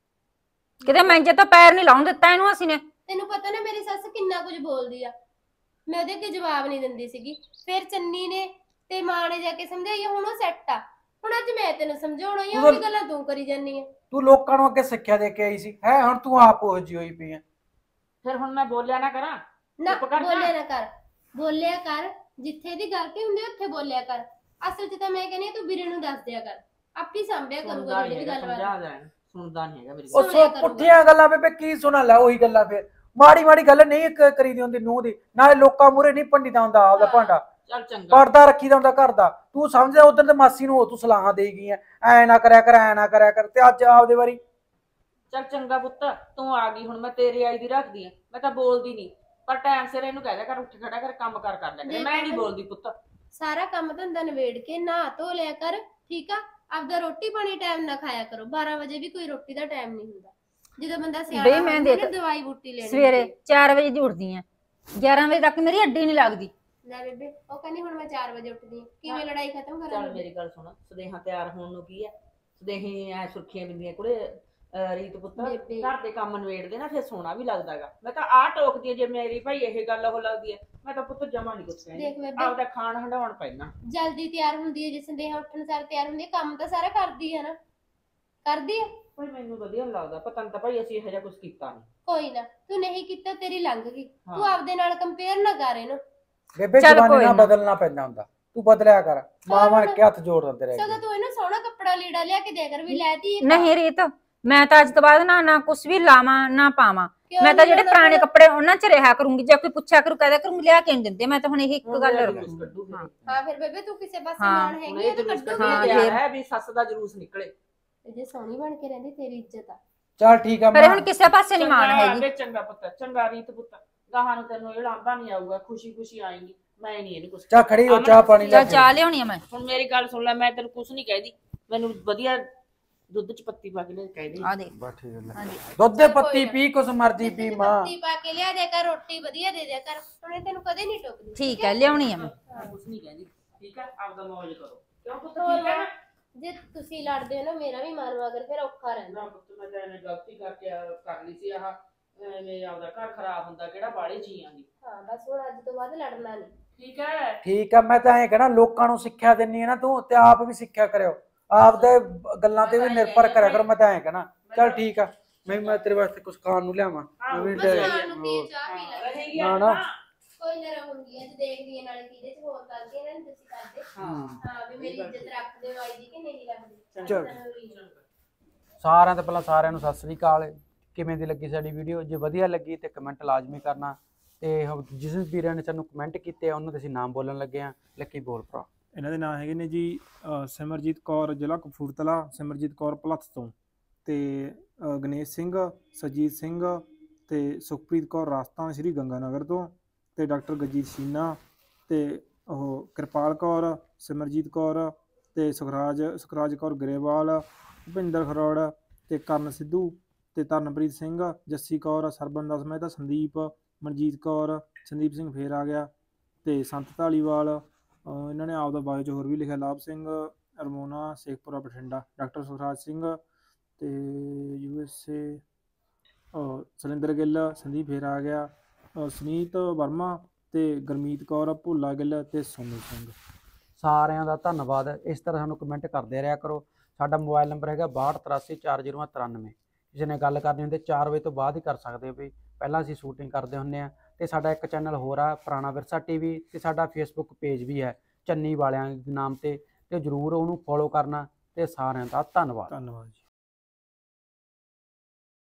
ਕਿਤੇ ਮੰਜੇ ਤੋਂ ਪੈਰ ਨਹੀਂ ਲਾਉਣ ਦਿੱਤਾ ਇਹਨੂੰ ਅਸੀਂ ਨੇ। ਤੈਨੂੰ ਪਤਾ ਨਾ ਮੇਰੀ ਸੱਸ ਕਿੰਨਾ ਕੁਝ ਬੋਲਦੀ ਆ। ਮੈਂ ਉਹਦੇ ਅੱਗੇ ਜਵਾਬ ਨਹੀਂ ਦਿੰਦੀ ਸੀਗੀ। ਫਿਰ ਚੰਨੀ ਨੇ ਤੇ ਮਾਂ ਨੇ ਜਾ ਕੇ ਸਮਝਾਈ, ਹੁਣ ਉਹ ਸੈੱਟ ਆ। ਹੁਣ ਅੱਜ ਮੈਂ ਤੈਨੂੰ ਸਮਝਾਉਣਾ ਹੀ ਆ, ਉਹੀ ਗੱਲਾਂ ਤੂੰ ਕਰੀ ਜਾਂਦੀ ਆ। ਤੂੰ ਲੋਕਾਂ ਨੂੰ ਅੱਗੇ ਸਿੱਖਿਆ ਦੇ ਕੇ ਆਈ ਸੀ ਹੈ, ਹੁਣ ਤੂੰ ਆਪ ਉਹ ਜਿਹੀ ਹੋਈ ਪਈ ਆ। ਫਿਰ ਹੁਣ ਮੈਂ ਬੋਲਿਆ ਨਾ ਕਰਾਂ? ਨਾ ਚੁੱਪ ਕਰ ਜਾ। ਬੋਲਿਆ ਨਾ ਕਰ, ਬੋਲਿਆ ਕਰ। ਜਿੱਥੇ ਦੀ ਗਲਤੀ ਹੁੰਦੀ ਉੱਥੇ ਬੋਲਿਆ ਕਰ। ਅਸਲ 'ਚ ਤਾਂ ਮੈਂ ਕਹਿੰਦੀ ਆ ਤੂੰ ਵੀਰੇ ਨੂੰ ਦੱਸ ਦਿਆ ਕਰ, ਆਪੇ ਸੰਭਿਆ ਕਰੂਗਾ ਜਿਹੜੀ ਵੀ ਗੱਲਬਾਤ। ਸਮਝਾ ਦੇ, ਸੁਣਦਾ ਨਹੀਂ ਹੈਗਾ ਮੇਰੀ ਉਹ ਗੱਲ। ਸੋ ਪੁੱਠੀਆਂ ਗੱਲਾਂ ਬੇਬੇ ਕੀ ਸੁਣਾ ਲੈ, ਉਹੀ ਗੱਲਾਂ। ਫਿਰ ਮਾੜੀ ਮਾੜੀ ਗੱਲ ਨਹੀਂ ਕ- ਕਰੀਦੀ ਹੁੰਦੀ ਨੂੰਹ ਦੀ। ਨਾਲੇ ਲੋਕਾਂ ਮੂਹਰੇ ਨਹੀਂ ਭੰਡੀਦਾ ਹੁੰਦਾ ਆਪਦਾ ਭਾਂਡਾ, ਚੱਲ ਚੰਗਾ। ਪਰਦਾ ਰੱਖੀਦਾ ਹੁੰਦਾ ਘਰ ਦਾ। ਤੂੰ ਸਮਝਦਾ ਉਧਰ ਤੇ ਮਾਸੀ ਨੂੰ ਤੂੰ ਸਲਾਹਾਂ ਦੇ ਗਈ ਐ, ਐ ਨਾ ਕਰਿਆ ਕਰ, ਐ ਨਾ ਕਰਿਆ ਕਰ, ਤੇ ਅੱਜ ਆਪਦੇ ਵਾਰੀ। ਚੱਲ ਚੰਗਾ ਪੁੱਤ, ਤੂੰ ਆ ਗਈ ਹੁਣ ਮੈਂ ਤੇਰੀ ਆਈ ਦੀ ਰੱਖਦੀ ਆ। ਮੈਂ ਤਾਂ ਬੋਲਦੀ ਨਹੀਂ, ਪਰ ਟਾਈਮ ਸਿਰ ਇਹਨੂੰ ਕਹਿ ਦਿਆ ਕਰ, ਉੱਠ ਖੜਾ ਕਰ, ਕੰਮ ਕਰ ਕਰ ਲਿਆ ਕਰ। ਮੈਂ ਨਹੀਂ ਬੋਲਦੀ ਪੁੱਤ। ਸਾਰਾ ਕੰਮ ਧੰਦਾ ਨਿਬੇੜ ਕੇ ਨਹਾ ਧੋ ਲਿਆ ਕਰ, ਠੀਕ ਆ? ਆਪਦਾ ਰੋਟੀ ਪਾਣੀ ਟਾਈਮ ਨਾ ਖਾਇਆ ਕਰੋ। ਬਾਰਾਂ ਵਜੇ ਵੀ ਕੋਈ ਰੋਟੀ ਦਾ ਟਾਈਮ ਨਹੀਂ ਹੁੰਦਾ। ਜਦੋਂ ਬੰਦਾ ਸਿਆਣਾ ਬਈ ਮੈਂ ਹੋਵੇ ਨਾ, ਦੇਖ ਦਵਾਈ ਬੂਟੀ ਲੈਣੀ ਸਵੇਰੇ ਹੁੰਦੀ ਚਾਰ ਵਜੇ ਦੀ ਉੱਠਦੀ ਆ, ਗਿਆਰਾਂ ਵਜੇ ਤੱਕ ਮੇਰੀ ਹੱਡੀ ਨਹੀਂ ਲੱਗਦੀ। ਹੈ। ਲੈ ਬੇਬੇ, ਉਹ ਕਹਿੰਦੀ ਹੁਣ ਮੈਂ ਚਾਰ ਵਜੇ ਉੱਠਦੀ ਆ। ਕਿਵੇਂ ਲੜਾਈ ਖਤਮ ਚੱਲ ਕਰਾਂਗੇ? ਮੇਰੀ ਗੱਲ ਸੁਣ, ਸਦੇਹਾ ਤਿਆਰ ਹੋਣ ਨੂੰ ਕੀ ਹੈ? ਸਦੇਹੀ ਐ ਸੁਰਖੀਆਂ ਬਿੰਦੀਆਂ ਕੁੜੇ। ਅਹ ਰੀਤ ਪੁੱਤ, ਬੇਬੇ। ਘਰ ਦੇ ਕੰਮ ਨਵੇੜਦੇ ਨਾ ਫਿਰ ਸੋਹਣਾ ਵੀ ਲੱਗਦਾਗਾ। ਮੈਂ ਤਾਂ ਆਹ ਟੋਕਦੀ ਆ, ਜੇ ਮੇਰੀ ਭਾਈ ਇਹ ਗੱਲ ਉਹ ਲੱਗਦੀ ਹੈ, ਮੈਂ ਤਾਂ ਪੁੱਤ ਜਮਾ ਨਹੀਂ ਕੁਛ ਕਹਿੰਦੀ। ਦੇਖ ਬੇਬੇ, ਆਪਦਾ ਖਾਣ ਹੰਡਾਉਣ ਪੈਣਾ। ਜਲਦੀ ਤਿਆਰ ਹੁੰਦੀ ਹੈ ਜੇ ਸੰਦੇਹਾ ਉੱਠਣ ਸਾਰ ਤਿਆਰ ਹੁੰਦੀ ਹੈ। ਕੰਮ ਤਾਂ ਸਾਰਾ ਕਰਦੀ ਹੈ ਨਾ, ਕਰਦੀ ਹੈ। ਭਾਈ ਮੈਨੂੰ ਵਧੀਆ ਨੀ ਲੱਗਦਾ, ਪਤਾ ਨਹੀਂ ਤਾਂ ਭਾਈ ਅਸੀਂ ਇਹੋ ਜਿਹਾ ਕੁਝ ਕੀਤਾ ਨਹੀਂ। ਕੋਈ ਨਾ, ਤੂੰ ਨਹੀਂ ਕੀਤਾ ਤੇਰੀ ਲੰਘ ਗਈ। ਹਾਂ। ਤੂੰ ਆਪਦੇ ਨਾਲ ਕੰਪੇਅਰ ਨਾ ਕਰ ਇਹਨੂੰ। ਬੇਬੇ ਚੱਲ ਜਵਾਨੀ ਕੋਈ ਨਾਲ ਨਾ। ਬਦਲਣਾ ਪੈਂਦਾ ਹੁੰਦਾ, ਤੂੰ ਬਦਲਿਆ ਕਰ। ਮਾਂ ਬਣ ਕੇ ਹੱਥ ਜੋੜ ਦਿੰਦੇ ਰਹੇ। ਸਗੋਂ ਤੂੰ ਇਹਨੂੰ ਸੋਹਣਾ ਕੱਪੜਾ ਲੀੜਾ ਲਿਆ ਕੇ ਦੇ ਕਰ ਵੀ ਲੈ ਤੀ। ਨਹੀਂ ਰੀਤ, ਮੈਂ ਤਾਂ ਅੱਜ ਤੋਂ ਬਾਅਦ ਨਾ ਨਾ ਕੁਛ ਵੀ ਲਾਵਾਂ ਨਾ ਪਾਵਾਂ। ਕਿਉਂ ਮੈਂ ਤਾਂ ਨੀ ਜਿਹੜੇ ਲਾਉਣਾ ਪੁਰਾਣੇ ਫਿਰ? ਕੱਪੜੇ ਉਹਨਾਂ 'ਚ ਰਿਹਾ ਕਰੂੰਗੀ। ਜੇ ਕੋਈ ਪੁੱਛਿਆ ਕਰੂ ਕਹਦਾ ਕਰੂੰਗੀ ਲਿਆ ਕੇ ਨਹੀਂ ਦਿੰਦੇ। ਮੈਂ ਤਾਂ ਹੁਣ ਇਹ ਇੱਕ ਗੱਲ ਰੱਖੂ। ਹਾਂ, ਹਾਂ ਫਿਰ ਬੇਬੇ ਤੂੰ ਕਿਸੇ ਪਾਸੇ ਹਾਂ। ਮਾਣ ਹੁਣ ਹੈਗੀ ਇਹ ਆ ਤਾਂ ਜਲੂਸ ਕੱਢੂਗੀ। ਹਾਂ, ਕੱਢਿਆ ਫਿਰ। ਹੈ ਵੀ ਸੱਸ ਦਾ ਜਲੂਸ ਨਿਕਲੇ। ਜੇ ਸੋਹਣੀ ਬਣ ਕੇ ਰਹਿੰਦੀ ਤੇਰੀ ਇੱਜ਼ਤ ਆ। ਚੱਲ ਠੀਕ ਆ ਪਰ ਮਾਂ। ਹੁਣ ਕਿਸੇ ਪਾਸੇ ਨਹੀਂ ਮਾਣ ਚੰਗਾ ਹੈਗੀ। ਵੇ, ਚੰਗਾ ਪੁੱਤ, ਚੰਗਾ ਰੀਤ ਪੁੱਤ, ਗਾਹਾਂ ਨੂੰ ਤੈਨੂੰ ਇਹ ਲਾਂਭਾ ਨਹੀਂ ਆਊਗਾ। ਖੁਸ਼ੀ ਖੁਸ਼ੀ ਆਏਗੀ, ਮੈਂ ਨਹੀਂ ਇਹਨੂੰ ਕੁਛ। ਚਾਹ ਖੜੀ ਹੋ, ਚਾਹ ਪਾਣੀ ਲੈ ਚੱਲ ਕੇ। ਚਾਹ ਲਿਆਉਣੀ ਆ ਮੈਂ। ਹੁਣ ਮੇਰੀ ਗੱਲ ਸੁਣ ਲੈ, ਮੈਂ ਤੈਨੂੰ ਕੁਛ ਨਹੀਂ ਕਹਿਦੀ। ਮੈਨੂੰ ਵਧੀਆ ਦੁੱਧ ਚ ਪੱਤੀ ਪਾ ਕੇ ਲੈ ਕਹਿ ਦੇ। ਆ ਦੇ। ਬਸ ਠੀਕ ਹੈ। ਹਾਂਜੀ। ਦੁੱਧ ਦੇ ਪੱਤੀ ਪੀ, ਕੁਛ ਮਰਜ਼ੀ ਪੀ ਦੁੱਧ 'ਚ ਮਾਂ। ਪੱਤੀ ਪਾ ਕੇ ਲਿਆ ਦੇ ਕਰ, ਰੋਟੀ ਵਧੀਆ ਦੇ ਦਿਆ ਕਰ। ਹੁਣ ਇਹ ਤੈਨੂੰ ਕਦੇ ਨਹੀਂ ਟੋਕਦੀ। ਠੀਕ ਹੈ, ਲਿਆਉਣੀ ਆ ਮੈਂ। ਮੈਂ ਕੁਛ ਨਹੀਂ ਕਹਿੰਦੀ, ਠੀਕ ਹੈ? ਆਪਦਾ ਮੌਜ ਕਰੋ। ਕਿਉਂ ਪੁੱਤ, ਹੋਰ ਠੀਕ ਹੈ ਨਾ? ਜੇ ਤੁਸੀਂ ਲੜਦੇ ਹੋ ਨਾ, ਮੇਰਾ ਵੀ ਮਨ ਮਗਰ ਫਿਰ ਔਖਾ ਰਹਿੰਦਾ। ਨਾ ਪੁੱਤ, ਮੈਂ ਤਾਂ ਐਵੇਂ ਗਲਤੀ ਕਰਕੇ ਆ- ਕਰ ਲਈ ਸੀ। ਆਹ ਐਵੇਂ ਆਪਦਾ ਘਰ ਖਰਾਬ ਹੁੰਦਾ ਕਿਹੜਾ ਬਾਲੇ ਜੀਆਂ ਦੀ। ਹਾਂ ਬਸ ਹੁਣ ਅੱਜ ਤੋਂ ਬਾਅਦ ਲੜਨਾ ਨਹੀਂ। ਠੀਕ ਹੈ? ਠੀਕ ਆ, ਮੈਂ ਤਾਂ ਐਂ ਕਹਿਣਾ ਲੋਕਾਂ ਨੂੰ ਸਿੱਖਿਆ ਦਿੰਨੀ ਹੈ ਨਾ ਤੂੰ, ਤੇ ਆਪ ਵੀ ਸਿੱਖਿਆ ਕਰਿਓ। ਆਪਦੇ ਗੱਲਾਂ ਤੇ ਵੀ ਨਿਰਭਰ ਕਰਿਆ ਕਰੋ। ਮੈਂ ਤਾਂ ਐਂ ਕਹਿਣਾ। ਚੱਲ ਠੀਕ ਆ, ਮੈਂ ਮੈਂ ਤੇਰੇ ਵਾਸਤੇ ਕੁਝ ਖਾਣ ਨੂੰ ਲਿਆਵਾਂ। ਮੈਂ ਵੀ ਬਸ ਤੇ- ਖਾਣ ਨੂੰ ਕੀ ਚਾਹ ਪੀ ਲੈ। ਰਹੇਗੀ ਨਾ, ਅੱਜ ਨਾ। ਨਾ। ਕੋਈ ਨਾ ਰਹੂੰਗੀ ਅੱਜ, ਦੇਖਦੀ ਹਾਂ ਨਾਲੇ ਕਿਹਦੇ ਚ ਹੋਰ ਕਰਦੇ ਇਹਨਾਂ ਨੂੰ ਤੁਸੀਂ ਕਰਦੇ। ਹਾਂ। ਹਾਂ ਵੀ ਮੇਰੀ ਇੱਜ਼ਤ ਰੱਖਦੇ ਹੋ ਆਈ ਦੀ ਕਿ ਨਹੀਂ ਰੱਖਦੇ। ਚੱਲ। ਸਾਰਿਆਂ ਤੋਂ ਪਹਿਲਾਂ ਸਾਰਿਆਂ ਨੂੰ ਸਤਿ ਸ੍ਰੀ ਅਕਾਲ। ਕਿਵੇਂ ਦੀ ਲੱਗੀ ਸਾਡੀ ਵੀਡੀਓ? ਜੇ ਵਧੀਆ ਲੱਗੀ ਤੇ ਕਮੈਂਟ ਲਾਜ਼ਮੀ ਕਰਨਾ। ਤੇ ਹ- ਜਿਸ ਵੀਰਾਂ ਨੇ ਸਾਨੂੰ ਕਮੈਂਟ ਕੀਤੇ ਆ ਉਹਨਾਂ ਦੇ ਅਸੀਂ ਨਾਮ ਬੋਲਣ ਲੱਗੇ ਆ। ਲੱਕੀ ਬੋਲ ਭਰਾ। ਇਹਨਾਂ ਦੇ ਨਾਂ ਹੈਗੇ ਨੇ ਜੀ ਅ, ਸਿਮਰਜੀਤ ਕੌਰ ਜ਼ਿਲ੍ਹਾ ਕਪੂਰਥਲਾ, ਸਿਮਰਜੀਤ ਕੌਰ ਭਲੱਥ ਤੋਂ, ਤੇ ਅ, ਗਣੇਸ਼ ਸਿੰਘ, ਸਰਜੀਤ ਸਿੰਘ ਤੇ ਸੁਖਪ੍ਰੀਤ ਕੌਰ ਰਾਜਸਥਾਨ ਸ਼੍ਰੀ ਗੰਗਾਨਗਰ ਤੋਂ, ਤੇ ਡਾਕਟਰ ਗਜੀਤ ਸ਼ੀਨਾ, ਤੇ ਉਹ ਕਿਰਪਾਲ ਕੌਰ, ਸਿਮਰਜੀਤ ਕੌਰ, ਤੇ ਸੁਖਰਾਜ ਸੁਖਰਾਜ ਕੌਰ ਗਰੇਵਾਲ, ਭੁਪਿੰਦਰ ਖਰੋੜ, ਤੇ ਕਰਨ ਸਿੱਧੂ, ਤੇ ਤਰਨਪ੍ਰੀਤ ਸਿੰਘ, ਜੱਸੀ ਕੌਰ, ਸਰਬਨ ਦਸ ਮਹਿਤਾ, ਸੰਦੀਪ, ਮਨਜੀਤ ਕੌਰ, ਸੰਦੀਪ ਸਿੰਘ ਫੇਰ ਆ ਗਿਆ, ਤੇ ਸੰਤ ਧਾਲੀਵਾਲ। ਅਹ ਇਹਨਾਂ ਨੇ ਆਪਦਾ ਬਾਇਓ 'ਚ ਹੋਰ ਵੀ ਲਿਖਿਆ, ਲਾਭ ਸਿੰਘ, ਅਰਮੋਨਾ, ਸ਼ੇਖਪੁਰਾ ਬਠਿੰਡਾ, ਡਾਕਟਰ ਸੁਖਰਾਜ ਸਿੰਘ, ਤੇ U S A Surinder Gill, Sandeep ਫੇਰ ਆ ਗਿਆ, ਅ, ਸੁਨੀਤ ਵਰਮਾ ਤੇ ਗੁਰਮੀਤ ਕੌਰ, ਭੁੱਲਾ ਗਿੱਲ ਤੇ ਸੋਨੂ ਸਿੰਘ। ਸਾਰਿਆਂ ਦਾ ਧੰਨਵਾਦ। ਇਸ ਤਰ੍ਹਾਂ ਸਾਨੂੰ ਕਮੈਂਟ ਕਰਦੇ ਰਿਹਾ ਕਰੋ। ਸਾਡਾ ਮੋਬਾਈਲ ਨੰਬਰ ਹੈਗਾ ਬਾਹਠ ਤਰਾਸੀ ਚਾਰ ਜ਼ੀਰੋ ਤਰਾਨਵੇਂ। ਕਿਸੇ ਨੇ ਗੱਲ ਕਰਨੀ ਹੁੰਦੀ ਚਾਰ ਵਜੇ ਤੋਂ ਬਾਅਦ ਹੀ ਕਰ ਸਕਦੇ ਹੋ, ਵੀ ਪਹਿਲਾਂ ਅਸੀਂ ਸ਼ੂਟਿੰਗ ਕਰਦੇ ਹੁੰਦੇ ਹਾਂ। ਤੇ ਸਾਡਾ ਇੱਕ ਚੈਨਲ ਹੋਰ ਆ ਪੁਰਾਣਾ ਵਿਰਸਾ ਟੀਵੀ, ਤੇ ਸਾਡਾ ਫੇਸਬੁੱਕ ਪੇਜ ਵੀ ਹੈ ਚੰਨੀ ਵਾਲਿਆਂ ਦੇ ਨਾਮ ਤੇ ਤੇ ਜਰੂਰ ਉਹਨੂੰ ਫੋਲੋ ਕਰਨਾ। ਤੇ ਸਾਰਿਆਂ ਦਾ ਧੰਨਵਾਦ। ਧੰਨਵਾਦ ਜੀ।